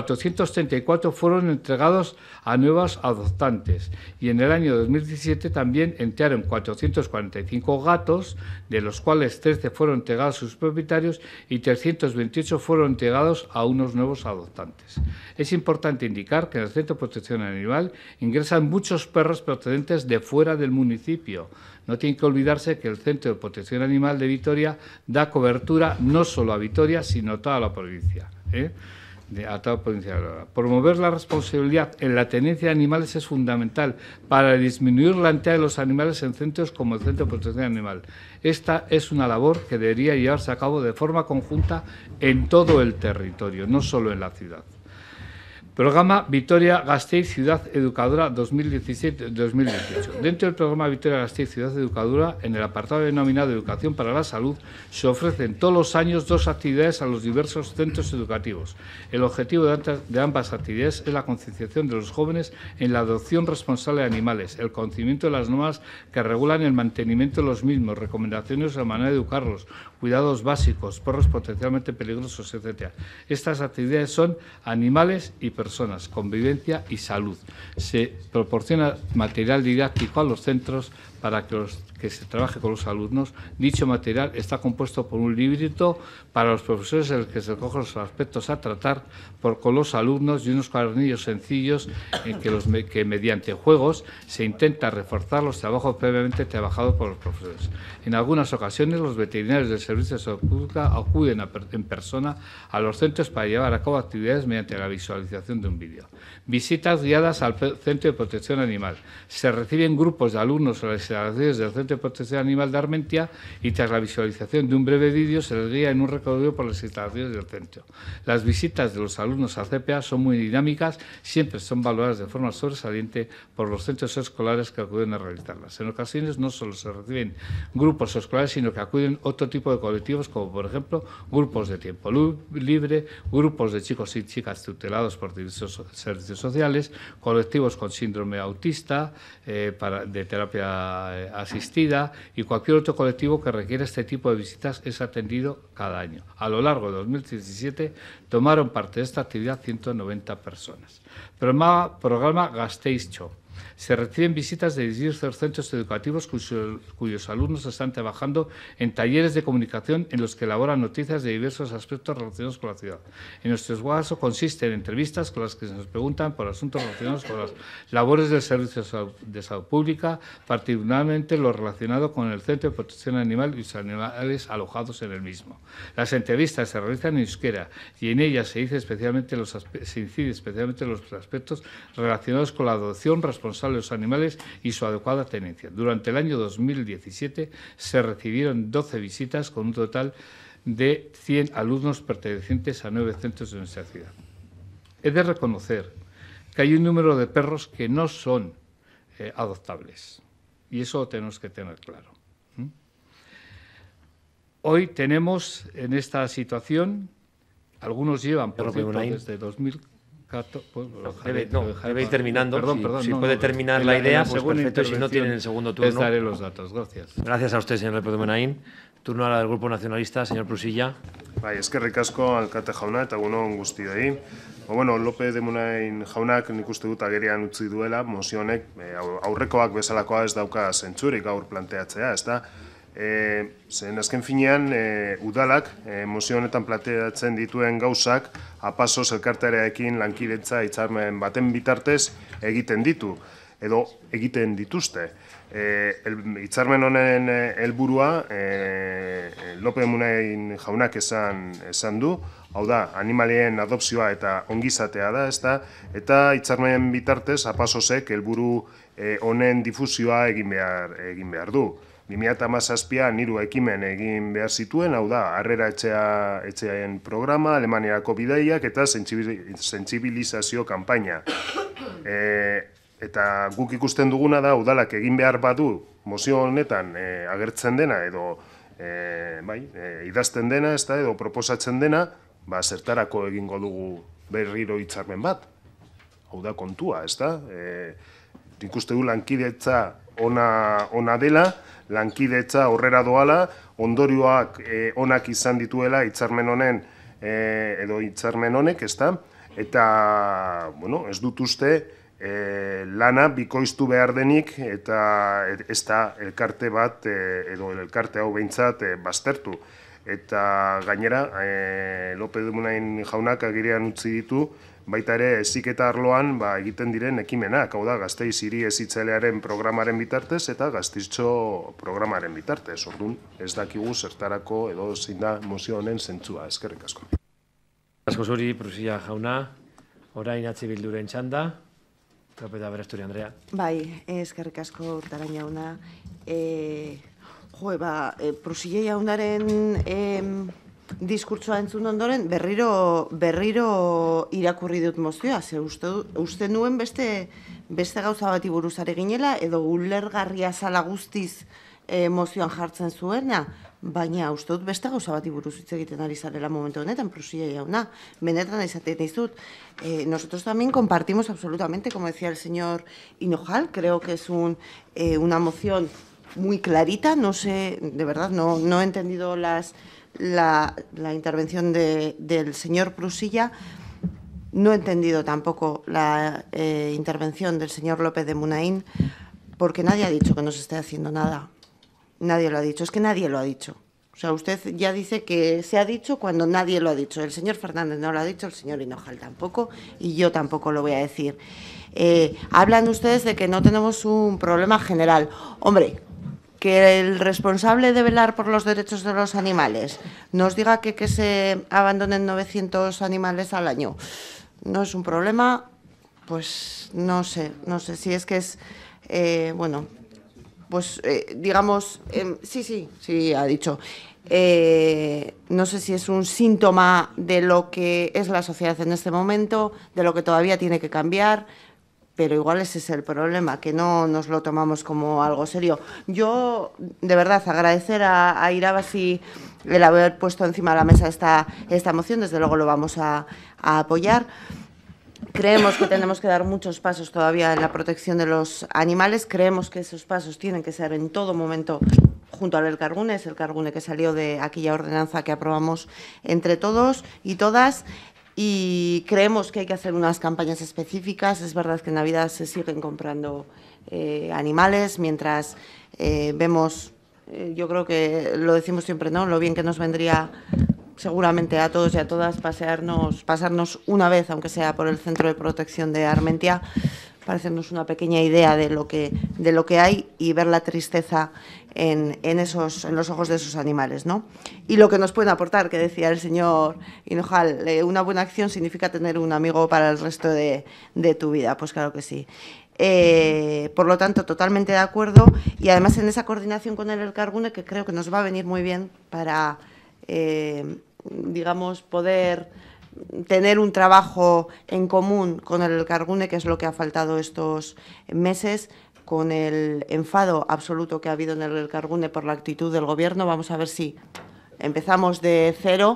Speaker 10: 434 fueron entregados a nuevos adoptantes y en el año 2017 también entraron 445 gatos, de los cuales 13 fueron entregados a sus propietarios y 328 fueron entregados a unos nuevos adoptantes. Es importante indicar que en el Centro de Protección Animal ingresan muchos perros procedentes de fuera del municipio. No tiene que olvidarse que el Centro de Protección Animal de Vitoria da cobertura no solo a Vitoria, sino a toda la provincia. A toda la provincia de Álava. Promover la responsabilidad en la tenencia de animales es fundamental para disminuir la entrada de los animales en centros como el Centro de Protección Animal. Esta es una labor que debería llevarse a cabo de forma conjunta en todo el territorio, no solo en la ciudad. Programa Vitoria-Gasteiz Ciudad Educadora 2017-2018. Dentro del programa Vitoria-Gasteiz Ciudad Educadora, en el apartado denominado Educación para la Salud, se ofrecen todos los años 2 actividades a los diversos centros educativos. El objetivo de ambas actividades es la concienciación de los jóvenes en la adopción responsable de animales, el conocimiento de las normas que regulan el mantenimiento de los mismos, recomendaciones de la manera de educarlos, cuidados básicos, perros potencialmente peligrosos, etc. Estas actividades son animales y personas, convivencia y salud. Se proporciona material didáctico a los centros para que se trabaje con los alumnos. Dicho material está compuesto por un librito para los profesores en el que se recogen los aspectos a tratar con los alumnos y unos cuadernillos sencillos en que mediante juegos se intenta reforzar los trabajos previamente trabajados por los profesores. En algunas ocasiones los veterinarios del Servicio de Salud Pública acuden en persona a los centros para llevar a cabo actividades mediante la visualización de un vídeo. Visitas guiadas al Centro de Protección Animal. Se reciben grupos de alumnos a las instalaciones del Centro de Protección Animal de Armentia y tras la visualización de un breve vídeo se les guía en un recorrido por las instalaciones del centro. Las visitas de los alumnos al CPA son muy dinámicas, siempre son valoradas de forma sobresaliente por los centros escolares que acuden a realizarlas. En ocasiones no solo se reciben grupos escolares, sino que acuden otro tipo de colectivos, como por ejemplo grupos de tiempo libre, grupos de chicos y chicas tutelados por diversos servicios sociales, colectivos con síndrome autista, de terapia asistida y cualquier otro colectivo que requiera este tipo de visitas es atendido cada año. A lo largo de 2017 tomaron parte de esta actividad 190 personas. Programa Gasteiz-Cho. Se reciben visitas de diversos centros educativos cuyos alumnos están trabajando en talleres de comunicación en los que elaboran noticias de diversos aspectos relacionados con la ciudad. En nuestro caso consiste en entrevistas con las que se nos preguntan por asuntos relacionados con las labores del Servicio de Salud Pública, particularmente lo relacionado con el Centro de Protección Animal y los animales alojados en el mismo. Las entrevistas se realizan en euskera y en ellas se incide especialmente los aspectos relacionados con la adopción responsable de los animales y su adecuada tenencia. Durante el año 2017 se recibieron 12 visitas con un total de 100 alumnos pertenecientes a 9 centros de nuestra ciudad. He de reconocer que hay un número de perros que no son adoptables y eso lo tenemos que tener claro. Hoy tenemos en esta situación, algunos llevan por cierto, desde 2014.
Speaker 1: Debe ir terminando.
Speaker 10: Perdón,
Speaker 1: si puede terminar la idea, pues perfecto. Si no tienen el segundo turno.
Speaker 10: Les daré los datos. Gracias.
Speaker 1: Gracias a usted, señor López de Munain. Turno ahora del Grupo Nacionalista, señor Prusilla.
Speaker 13: Eskerrik asko alkate jauna eta egun guztioi. Bueno, López de Munain jaunak nik uste dut agerian utzi duela mozio honek aurrekoak bezalakoa ez dauka zentzurik gaur planteatzea, ezta? Zen azken finean udalak mozio honetan planteatzen dituen gauzak APASOS elkartearekin lankidetza hitzarmen baten bitartez egiten ditu edo egiten dituzte. Hitzarmen honen helburua López de Munain jaunak esan du, hau da, animalien adopzioa eta ongizatea da, ezta? Eta hitzarmen bitartez APASOSek helburu honen difuzioa egin behar du. 2017an 3 ekimen egin behar zituen, hau da, Harrera etxeaen programa, Alemaniako bidaiak eta sentsibilizazio kanpaina. Eta guk ikusten duguna da, udalak egin behar badu mozio honetan agertzen dena edo idazten dena, edo proposatzen dena, zertarako egingo dugu berriro hitzarmen bat. Hau da kontua, ezta? Nik uste du lankidetza ona dela, lankidetza aurrera doala, ondorioak onak izan dituela hitzarmen honen edo hitzarmen honek, ezta? Eta, bueno, ez dut uste lana bikoiztu behar denik eta ez da elkarte bat edo elkarte hau behintzat baztertu. Eta gainera, López de Munain jaunak agerian utzi ditu, baita ere heziketa arloan egiten diren ekimenak, hau da, Gasteiz hiri hezitzailearen programaren bitartez eta Gasteiztxo programaren bitartez. Orduan, ez dakigu zertarako edo zein da mozio honen zentzua. Eskerrik asko.
Speaker 1: Asko zuri, Prusilla jauna, orain Bilduren txanda. López de Aberasturi Andrea.
Speaker 2: Bai, eskerrik asko Urtaran jauna. Prusilla jaunaren diskurtsoa entzun ondoren, berriro irakurri dut mozioa, ze uste nuen beste gauza bati buruz ari ginela, edo ulergarria zala guztiz mozioan jartzen zuena, baina uste dut beste gauza bati buruz hitz egiten ari zarela momentu honetan, Prusilla jauna. Benetan esaten dizut, nosotros también compartimos absolutamente, como decía el señor Hinojal, creo que es una moción muy clarita, no sé, de verdad, no he entendido la intervención del señor Prusilla, no he entendido tampoco la intervención del señor López de Munain, porque nadie ha dicho que no se esté haciendo nada. Nadie lo ha dicho, es que nadie lo ha dicho. O sea, usted ya dice que se ha dicho cuando nadie lo ha dicho. El señor Fernández no lo ha dicho, el señor Hinojal tampoco, y yo tampoco lo voy a decir. Hablan ustedes de que no tenemos un problema general. Hombre, que el responsable de velar por los derechos de los animales nos diga que se abandonen 900 animales al año no es un problema, pues no sé si es que es, bueno, pues digamos, sí, ha dicho, no sé si es un síntoma de lo que es la sociedad en este momento, de lo que todavía tiene que cambiar, pero igual ese es el problema, que no nos lo tomamos como algo serio. Yo, de verdad, agradecer a Irabasi el haber puesto encima de la mesa esta moción, desde luego lo vamos a apoyar. Creemos que tenemos que dar muchos pasos todavía en la protección de los animales, creemos que esos pasos tienen que ser en todo momento junto al Elkargune, es el Elkargune que salió de aquella ordenanza que aprobamos entre todos y todas, y creemos que hay que hacer unas campañas específicas. Es verdad que en Navidad se siguen comprando animales, mientras vemos, yo creo que lo decimos siempre, ¿no?, lo bien que nos vendría seguramente a todos y a todas pasarnos una vez, aunque sea por el Centro de Protección de Armentia, para hacernos una pequeña idea de lo que hay y ver la tristeza en los ojos de esos animales, ¿no? Y lo que nos pueden aportar, que decía el señor Hinojal, una buena acción significa tener un amigo para el resto de tu vida. Pues claro que sí. Por lo tanto, totalmente de acuerdo, y además en esa coordinación con el Elkargune, que creo que nos va a venir muy bien para, digamos, poder tener un trabajo en común con el Elkargune, que es lo que ha faltado estos meses, con el enfado absoluto que ha habido en el Elkargune por la actitud del Gobierno. Vamos a ver si empezamos de cero,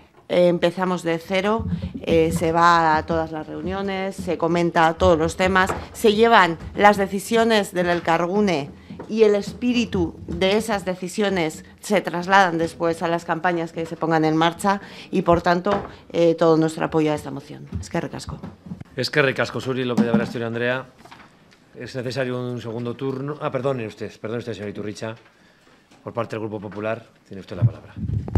Speaker 2: se va a todas las reuniones, se comenta todos los temas, se llevan las decisiones del Elkargune y el espíritu de esas decisiones se trasladan después a las campañas que se pongan en marcha, y por tanto todo nuestro apoyo a esta moción. Eskerrik asko.
Speaker 1: Eskerrik asko zuri, López de Aberasturi Andrea. Es necesario un segundo turno. Perdone usted, señor Iturricha. Por parte del Grupo Popular, tiene usted la palabra.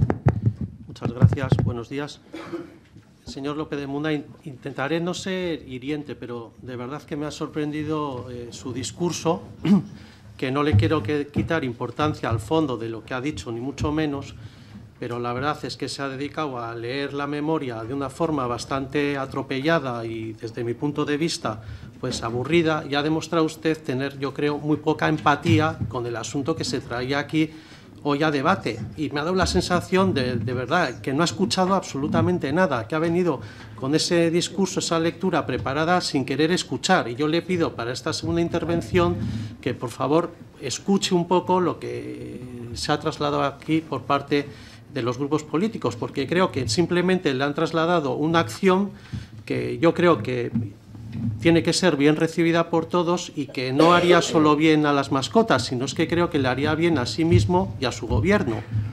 Speaker 14: Muchas gracias. Buenos días. Señor López de Munain, intentaré no ser hiriente, pero de verdad que me ha sorprendido su discurso, que no le quiero quitar importancia al fondo de lo que ha dicho, ni mucho menos, pero la verdad es que se ha dedicado a leer la memoria de una forma bastante atropellada y, desde mi punto de vista, pues aburrida, y ha demostrado usted tener, yo creo, muy poca empatía con el asunto que se traía aquí hoy a debate, y me ha dado la sensación de verdad que no ha escuchado absolutamente nada, que ha venido con ese discurso, esa lectura preparada sin querer escuchar, y yo le pido para esta segunda intervención que por favor escuche un poco lo que se ha trasladado aquí por parte de los grupos políticos, porque creo que simplemente le han trasladado una acción que yo creo que tiene que ser bien recibida por todos y que no haría solo bien a las mascotas, sino es que creo que le haría bien a sí mismo y a su gobierno,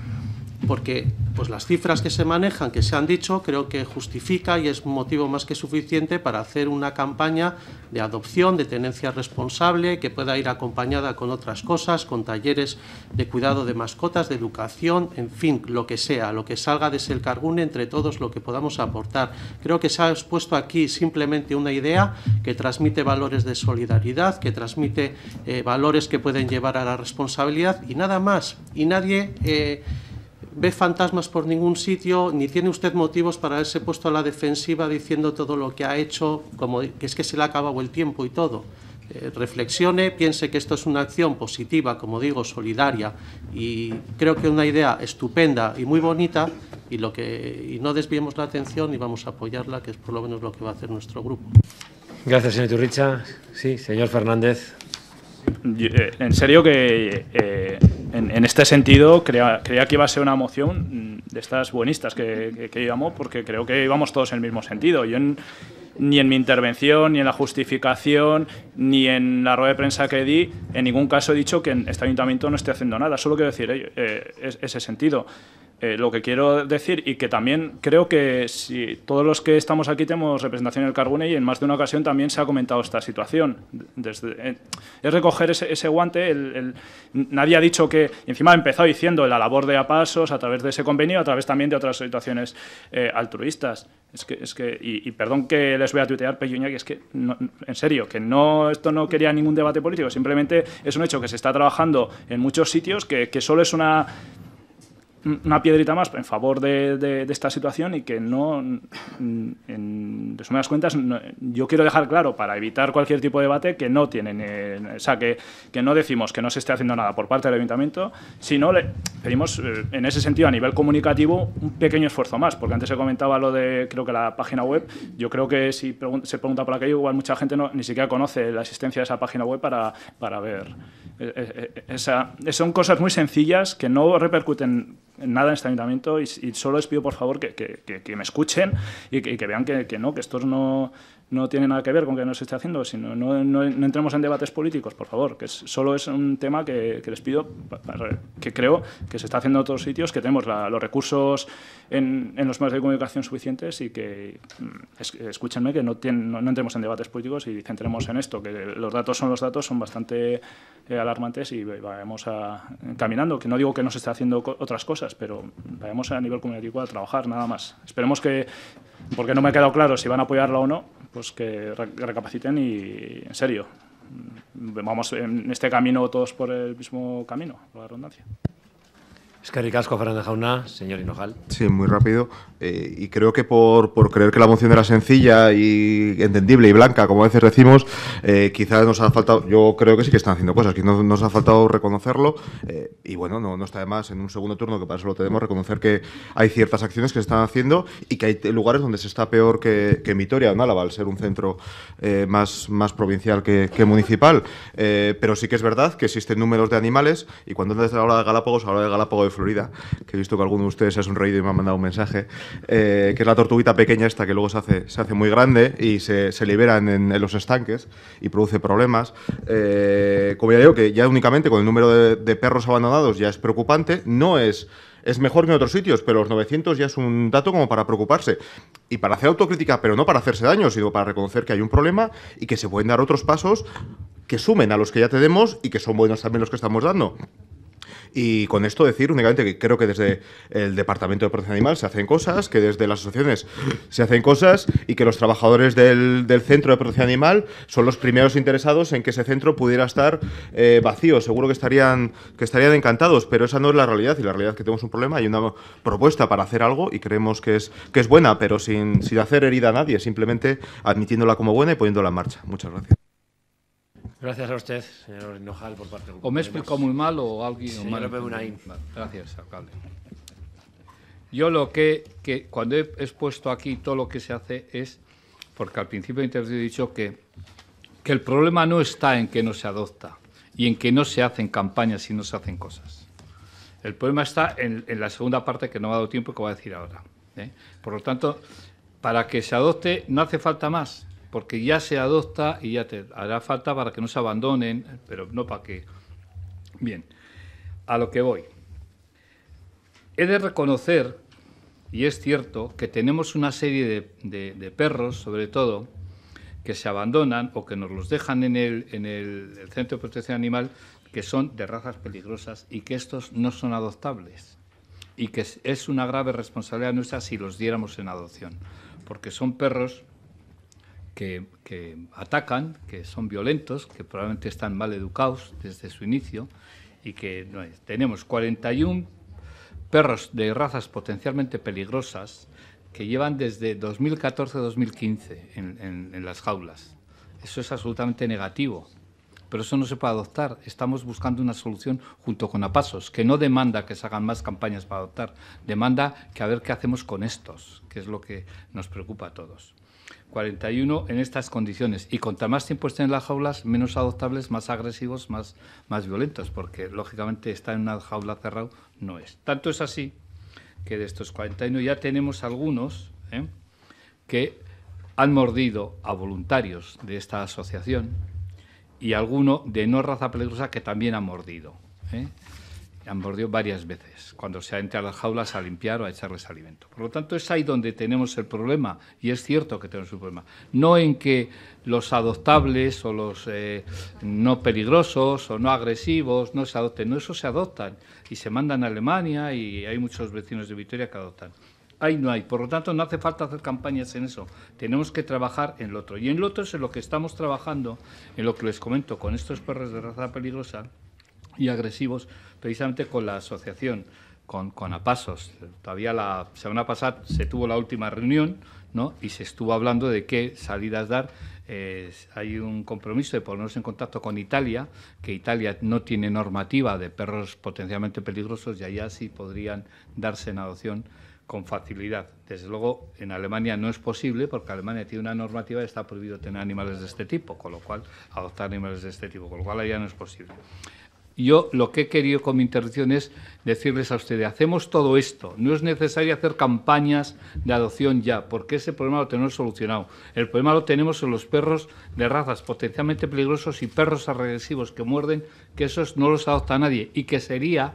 Speaker 14: porque pues las cifras que se manejan, que se han dicho, creo que justifica y es motivo más que suficiente para hacer una campaña de adopción, de tenencia responsable, que pueda ir acompañada con otras cosas, con talleres de cuidado de mascotas, de educación, en fin, lo que sea, lo que salga de ese Elkargune, entre todos lo que podamos aportar. Creo que se ha expuesto aquí simplemente una idea que transmite valores de solidaridad, que transmite valores que pueden llevar a la responsabilidad y nada más, y nadie ve fantasmas por ningún sitio, ni tiene usted motivos para haberse puesto a la defensiva diciendo todo lo que ha hecho, como que es que se le ha acabado el tiempo y todo. Reflexione, piense que esto es una acción positiva, como digo, solidaria, y creo que una idea estupenda y muy bonita, y no desviemos la atención y vamos a apoyarla, que es por lo menos lo que va a hacer nuestro grupo.
Speaker 1: Gracias, señor Iturricha. Sí, señor Fernández.
Speaker 4: En serio que en este sentido creía que iba a ser una moción de estas buenistas que íbamos, porque creo que íbamos todos en el mismo sentido. Yo ni en mi intervención, ni en la justificación, ni en la rueda de prensa que di, en ningún caso he dicho que en este ayuntamiento no esté haciendo nada. Solo quiero decir ese sentido. Lo que quiero decir, y que también creo que si todos los que estamos aquí tenemos representación en el Carbone, y en más de una ocasión también se ha comentado esta situación. Es recoger ese guante. Nadie ha dicho que, encima ha empezado diciendo la labor de APASOS a través de ese convenio, a través también de otras situaciones altruistas. Y perdón que les voy a tuitear, Pello Iñaki, es que, no, en serio, que no, esto no quería ningún debate político, simplemente es un hecho que se está trabajando en muchos sitios, que solo es una piedrita más en favor de esta situación, y que no, en resumidas cuentas, yo quiero dejar claro, para evitar cualquier tipo de debate, que no tienen, o sea, que no decimos que no se esté haciendo nada por parte del Ayuntamiento, sino le pedimos, en ese sentido, a nivel comunicativo, un pequeño esfuerzo más, porque antes se comentaba lo de, creo que la página web. Yo creo que si se pregunta por aquello, igual mucha gente ni siquiera conoce la existencia de esa página web para ver. Son cosas muy sencillas que no repercuten en nada en este ayuntamiento, y solo les pido, por favor, que me escuchen y que vean que estos no tiene nada que ver con que no se esté haciendo, sino no entremos en debates políticos, por favor, que solo es un tema que les pido, que creo que se está haciendo en otros sitios, que tenemos los recursos en los medios de comunicación suficientes, y que escúchenme, que no entremos en debates políticos y centremos en esto, que los datos son bastante alarmantes, y vayamos caminando, que no digo que no se esté haciendo otras cosas, pero vayamos a nivel comunicativo a trabajar, nada más. Esperemos que, porque no me ha quedado claro si van a apoyarla o no, pues que recapaciten y, en serio, vamos en este camino todos por el mismo camino, por la redundancia.
Speaker 1: Eskerrik asko, Fernández Jauna. Señor Hinojal.
Speaker 12: Sí, muy rápido. Y creo que por creer que la moción era sencilla y entendible y blanca, como a veces decimos, quizás nos ha faltado, yo creo que sí que están haciendo cosas, que nos ha faltado reconocerlo, y bueno, no está de más en un segundo turno, que para eso lo tenemos, reconocer que hay ciertas acciones que se están haciendo, y que hay lugares donde se está peor que en Vitoria o en Álava, al ser un centro más provincial que municipal. Pero sí que es verdad que existen números de animales, y cuando antes de la hora de Galápagos, ahora de Galápagos de Florida, que he visto que alguno de ustedes se ha sonreído y me ha mandado un mensaje, que es la tortuguita pequeña esta, que luego se hace muy grande y se libera en los estanques y produce problemas. Como ya digo, que ya únicamente con el número de perros abandonados ya es preocupante. No es mejor que en otros sitios, pero los 900 ya es un dato como para preocuparse y para hacer autocrítica, pero no para hacerse daño, sino para reconocer que hay un problema y que se pueden dar otros pasos que sumen a los que ya tenemos y que son buenos también los que estamos dando. Y con esto decir únicamente que creo que desde el Departamento de Protección Animal se hacen cosas, que desde las asociaciones se hacen cosas, y que los trabajadores del Centro de Protección Animal son los primeros interesados en que ese centro pudiera estar vacío. Seguro que estarían encantados, pero esa no es la realidad, y la realidad es que tenemos un problema. Hay una propuesta para hacer algo y creemos que es buena, pero sin hacer herida a nadie, simplemente admitiéndola como buena y poniéndola en marcha. Muchas gracias.
Speaker 1: Gracias a usted, señor Hinojal, por parte del grupo.
Speaker 10: O me he explicado muy mal o alguien...
Speaker 1: Señor López Munain.
Speaker 10: Gracias, alcalde. Yo lo que cuando he expuesto aquí todo lo que se hace es, porque al principio he dicho que el problema no está en que no se adopta y en que no se hacen campañas y no se hacen cosas. El problema está en la segunda parte, que no me ha dado tiempo, que voy a decir ahora. Por lo tanto, para que se adopte no hace falta más, porque ya se adopta y ya te hará falta para que no se abandonen, pero no para que... Bien, a lo que voy. He de reconocer, y es cierto, que tenemos una serie de perros, sobre todo, que se abandonan o que nos los dejan en el Centro de Protección Animal, que son de razas peligrosas y que estos no son adoptables. Y que es una grave responsabilidad nuestra si los diéramos en adopción, porque son perros que atacan, que son violentos, que probablemente están mal educados desde su inicio, y que tenemos 41 perros de razas potencialmente peligrosas que llevan desde 2014-2015 en las jaulas. Eso es absolutamente negativo, pero eso no se puede adoptar. Estamos buscando una solución junto con APASOS, que no demanda que se hagan más campañas para adoptar, demanda que a ver qué hacemos con estos, que es lo que nos preocupa a todos. 41 en estas condiciones, y cuanto más tiempo estén en las jaulas, menos adoptables, más agresivos, más violentos, porque lógicamente estar en una jaula cerrada no es. Tanto es así que de estos 41 ya tenemos algunos que han mordido a voluntarios de esta asociación y alguno de no raza peligrosa que también han mordido. Han mordido varias veces, cuando se entra a las jaulas a limpiar o a echarles alimento. Por lo tanto, es ahí donde tenemos el problema, y es cierto que tenemos un problema. No en que los adoptables o los no peligrosos o no agresivos no se adopten, no, esos se adoptan y se mandan a Alemania y hay muchos vecinos de Vitoria que adoptan. Ahí no hay, por lo tanto no hace falta hacer campañas en eso, tenemos que trabajar en lo otro. Y en lo otro es en lo que estamos trabajando, en lo que les comento, con estos perros de raza peligrosa y agresivos, precisamente con la asociación, con APASOS. Todavía la semana pasada se tuvo la última reunión, ¿no? Y se estuvo hablando de qué salidas dar. Hay un compromiso de ponernos en contacto con Italia, que Italia no tiene normativa de perros potencialmente peligrosos y allá sí podrían darse en adopción con facilidad. Desde luego, en Alemania no es posible, porque Alemania tiene una normativa y está prohibido tener animales de este tipo, con lo cual, adoptar animales de este tipo, con lo cual allá no es posible. Yo lo que he querido con mi intervención es decirles a ustedes, hacemos todo esto, no es necesario hacer campañas de adopción ya, porque ese problema lo tenemos solucionado. El problema lo tenemos en los perros de razas potencialmente peligrosos y perros agresivos que muerden, que esos no los adopta nadie y que sería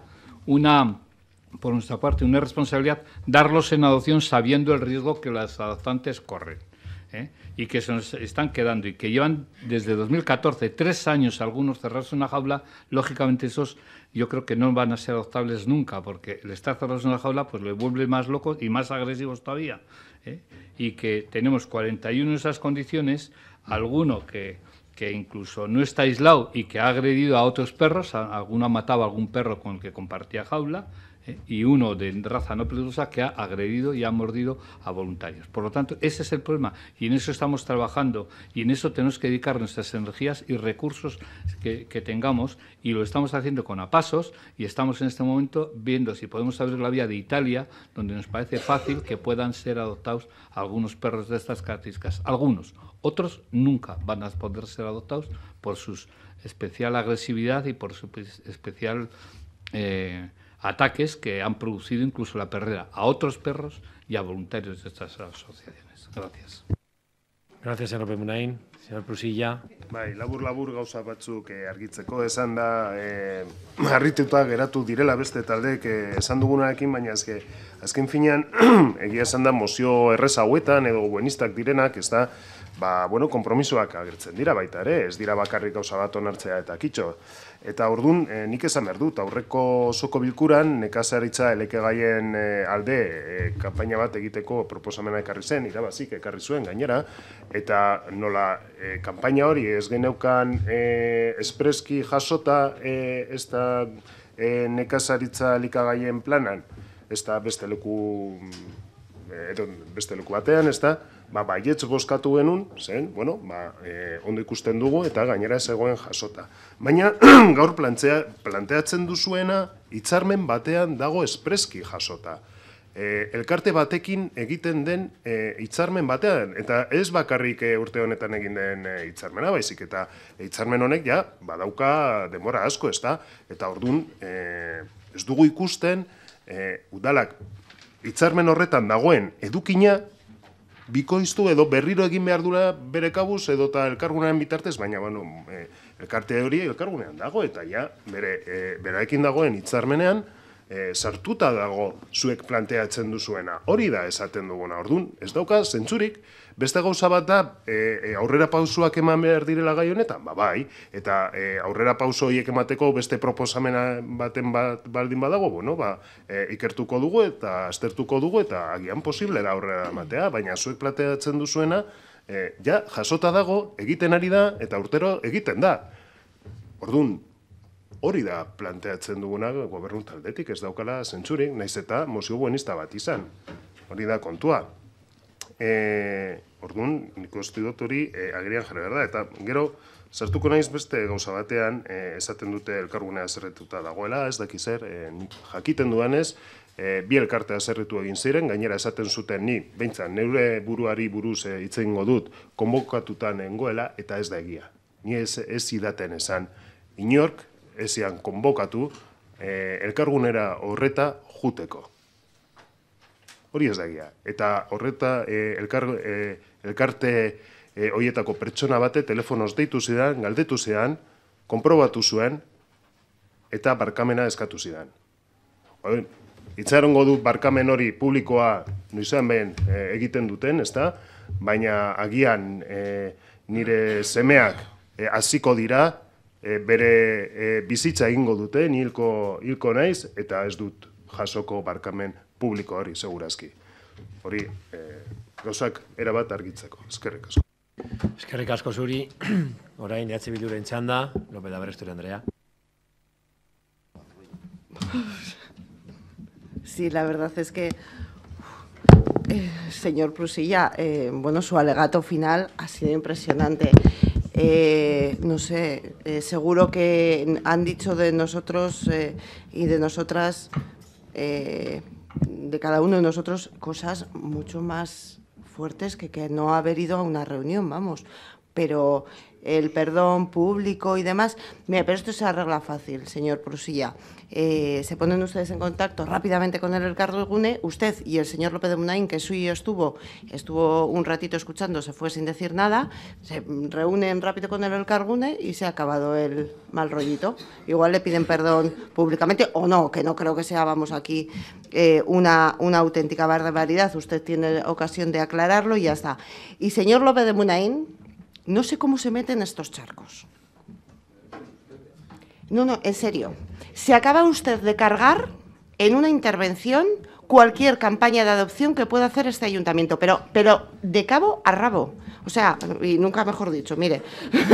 Speaker 10: por nuestra parte, una responsabilidad darlos en adopción sabiendo el riesgo que las adoptantes corren. Y que se nos están quedando y que llevan desde 2014 3 años algunos cerrados en una jaula, lógicamente esos yo creo que no van a ser adoptables nunca, porque el estar cerrados en una jaula pues le vuelve más locos y más agresivos todavía. Y que tenemos 41 en esas condiciones, alguno que incluso no está aislado y que ha agredido a otros perros, alguno ha matado a algún perro con el que compartía jaula, y uno de raza no peligrosa que ha agredido y ha mordido a voluntarios. Por lo tanto, ese es el problema y en eso estamos trabajando y en eso tenemos que dedicar nuestras energías y recursos que tengamos, y lo estamos haciendo con APASOS y estamos en este momento viendo si podemos abrir la vía de Italia, donde nos parece fácil que puedan ser adoptados algunos perros de estas características. Algunos, otros nunca van a poder ser adoptados por su especial agresividad y por su especial ataques que han producido incluso la pérdida a otros perros y a voluntarios de estas asociaciones. Gracias.
Speaker 1: Gracias, señor López de Munain. Señor Prusilla.
Speaker 13: Bai, labur gauza batzuk argitzeko, esan da, harrituta geratu direla beste taldeek esan dugunarekin, baina azken finean, egia esan da mozio errez hauetan edo buenistak direnak, ez da, konpromisoak agertzen dira baita ere, ez dira bakarrik gauza bat onartzea eta kitxo. Eta orduan, nik esan behar dut, aurreko soko bilkuran, nekazaritza elekegaien alde kanpaina bat egiteko proposamena ekarri zen, irabazik ekarri zuen gainera, eta nola kanpaina hori ez geneukan espreski jasota ez da nekazaritza elikagaien planan, ez da beste leku batean, ez da, baietz bozkatu genuen, zen, ondo ikusten dugu eta gainera ez egoen jasota. Baina gaur planteatzen duzuena hitzarmen batean dago espreski jasota. Elkarte batekin egiten den hitzarmen batean, eta ez bakarrik urte honetan egin den hitzarmena, baizik eta hitzarmen honek ja badauka denbora asko, ez da, eta orduan ez dugu ikusten udalak hitzarmen horretan dagoen edukina bikoiztu edo berriro egin behar dula bere kabuz edo eta elkargunean bitartez, baina elkarte hori elkargunean dago eta ja beraekin dagoen hitzarmenean sartuta dago zuek planteatzen duzuena. Hori da esaten duguna. Orduan, ez dauka zentzurik, beste gauza bat da aurrera pausoak eman behar direla gai honetan, bai, eta aurrera pauso horiek emateko beste proposamena baten baldin badago, ikertuko dugu eta aztertuko dugu eta agian posible da aurrera ematea, baina zuek planteatzen duzuena, ja, jasota dago, egiten ari da eta urtero egiten da. Orduan, hori da planteatzen duguna gobernu taldetik, ez daukala zentzurik, naiz eta mozio buenista bat izan. Hori da kontua. Orduan, nik uste dut hori agerian jarri behar da. Eta gero, sartuko naiz beste gauza batean, esaten dute elkargunea zerretuta dagoela, ez daki zer, jakiten dudanez, bi elkartea zerretu egin ziren, gainera esaten zuten ni, behintzat, neure buruari buruz hitz egingo dut, konbokatutan nengoela, eta ez da egia. Ni ez zidaten esan, inork, ezian konbokatu elkargunera horreta juteko. Hori ez da egia. Eta horreta elkarte horietako pertsona bate telefonoz deitu zidan, galdetu zidan, konprobatu zuen, eta barkamena eskatu zidan. Itxarongo du barkamen hori publikoa noizean behin egiten duten, ezta? Baina agian nire semeak hasiko dira, bere bizitza egingo dute, ni hilko naiz, eta ez dut jasoko barkamen publiko hori, segurazki. Hori, gauzak erabat argitzeko. Eskerrik asko.
Speaker 1: Eskerrik asko zuri, orain EH Bilduren txanda, López de Aberasturi Andrea.
Speaker 15: Sí, la verdad es que, señor Prusilla, bueno, su alegato final ha sido impresionante. No sé, seguro que han dicho de nosotros y de nosotras, de cada uno de nosotros, cosas mucho más fuertes que no haber ido a una reunión, vamos. Pero el perdón público y demás, mira, pero esto se arregla fácil, señor Prusilla. Se ponen ustedes en contacto rápidamente con el Elkargune, usted y el señor López de Munain, que suyo estuvo un ratito escuchando, se fue sin decir nada, se reúnen rápido con el Elkargune y se ha acabado el mal rollito. Igual le piden perdón públicamente o no, que no creo que sea, vamos, aquí una auténtica barbaridad. Usted tiene ocasión de aclararlo y ya está. Y señor López de Munain, no sé cómo se meten estos charcos. No, en serio. Se acaba usted de cargar en una intervención cualquier campaña de adopción que pueda hacer este ayuntamiento, pero de cabo a rabo. O sea, y nunca mejor dicho, mire.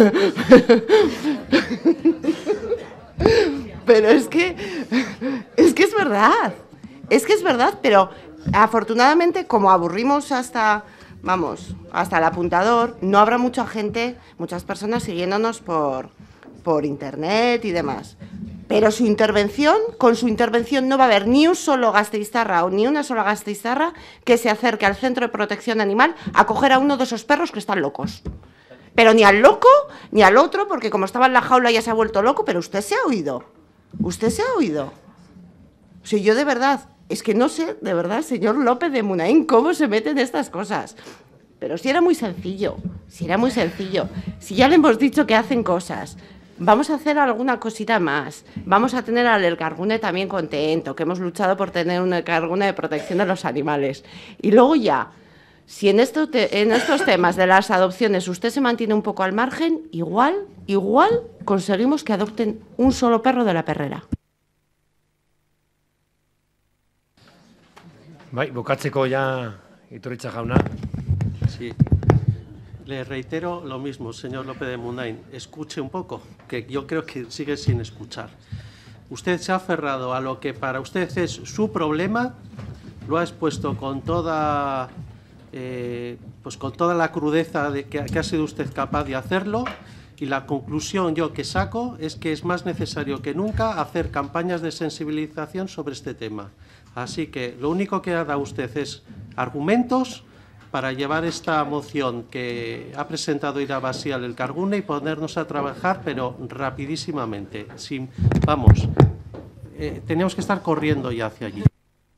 Speaker 15: Pero es que es verdad. Es que es verdad, pero afortunadamente, como aburrimos hasta el apuntador, no habrá mucha gente, muchas personas siguiéndonos por internet y demás. Pero con su intervención no va a haber ni un solo gasteiztarra o ni una sola gasteiztarra que se acerque al centro de protección animal a coger a uno de esos perros que están locos. Pero ni al loco ni al otro, porque como estaba en la jaula ya se ha vuelto loco, pero usted se ha oído. Usted se ha oído. O sea, yo de verdad, es que no sé, de verdad, señor López de Munain, cómo se meten estas cosas. Pero si era muy sencillo, si ya le hemos dicho que hacen cosas. Vamos a hacer alguna cosita más. Vamos a tener al Elkargune también contento, que hemos luchado por tener un Elkargune de protección de los animales. Y luego ya, si en estos temas de las adopciones usted se mantiene un poco al margen, igual conseguimos que adopten un solo perro de la perrera.
Speaker 1: Bai, bukatzeko ya Iturritza jauna.
Speaker 14: Sí. Le reitero lo mismo, señor López de Munain. Escuche un poco, que yo creo que sigue sin escuchar. Usted se ha aferrado a lo que para usted es su problema, lo ha expuesto con toda la crudeza que ha sido usted capaz de hacerlo, y la conclusión yo que saco es que es más necesario que nunca hacer campañas de sensibilización sobre este tema. Así que lo único que ha dado usted es argumentos para llevar esta moción que ha presentado Irabasí al Elkargune y ponernos a trabajar, pero rapidísimamente. Tenemos que estar corriendo ya hacia allí.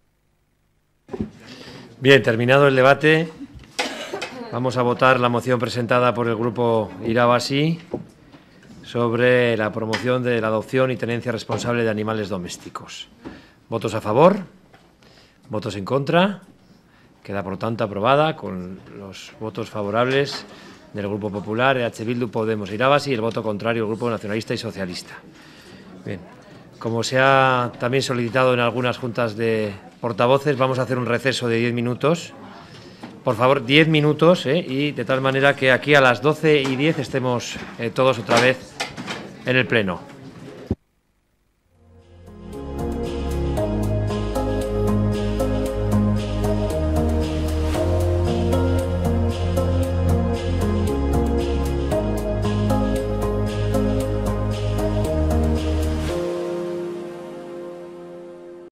Speaker 1: Bien, terminado el debate, vamos a votar la moción presentada por el grupo Irabasí sobre la promoción de la adopción y tenencia responsable de animales domésticos. ¿Votos a favor? ¿Votos en contra? Queda, por tanto, aprobada con los votos favorables del Grupo Popular, EH Bildu, Podemos, Irabasí, y el voto contrario del Grupo Nacionalista y Socialista. Bien, como se ha también solicitado en algunas juntas de portavoces, vamos a hacer un receso de 10 minutos. Por favor, 10 minutos, y de tal manera que aquí a las 12:10 estemos todos otra vez en el Pleno.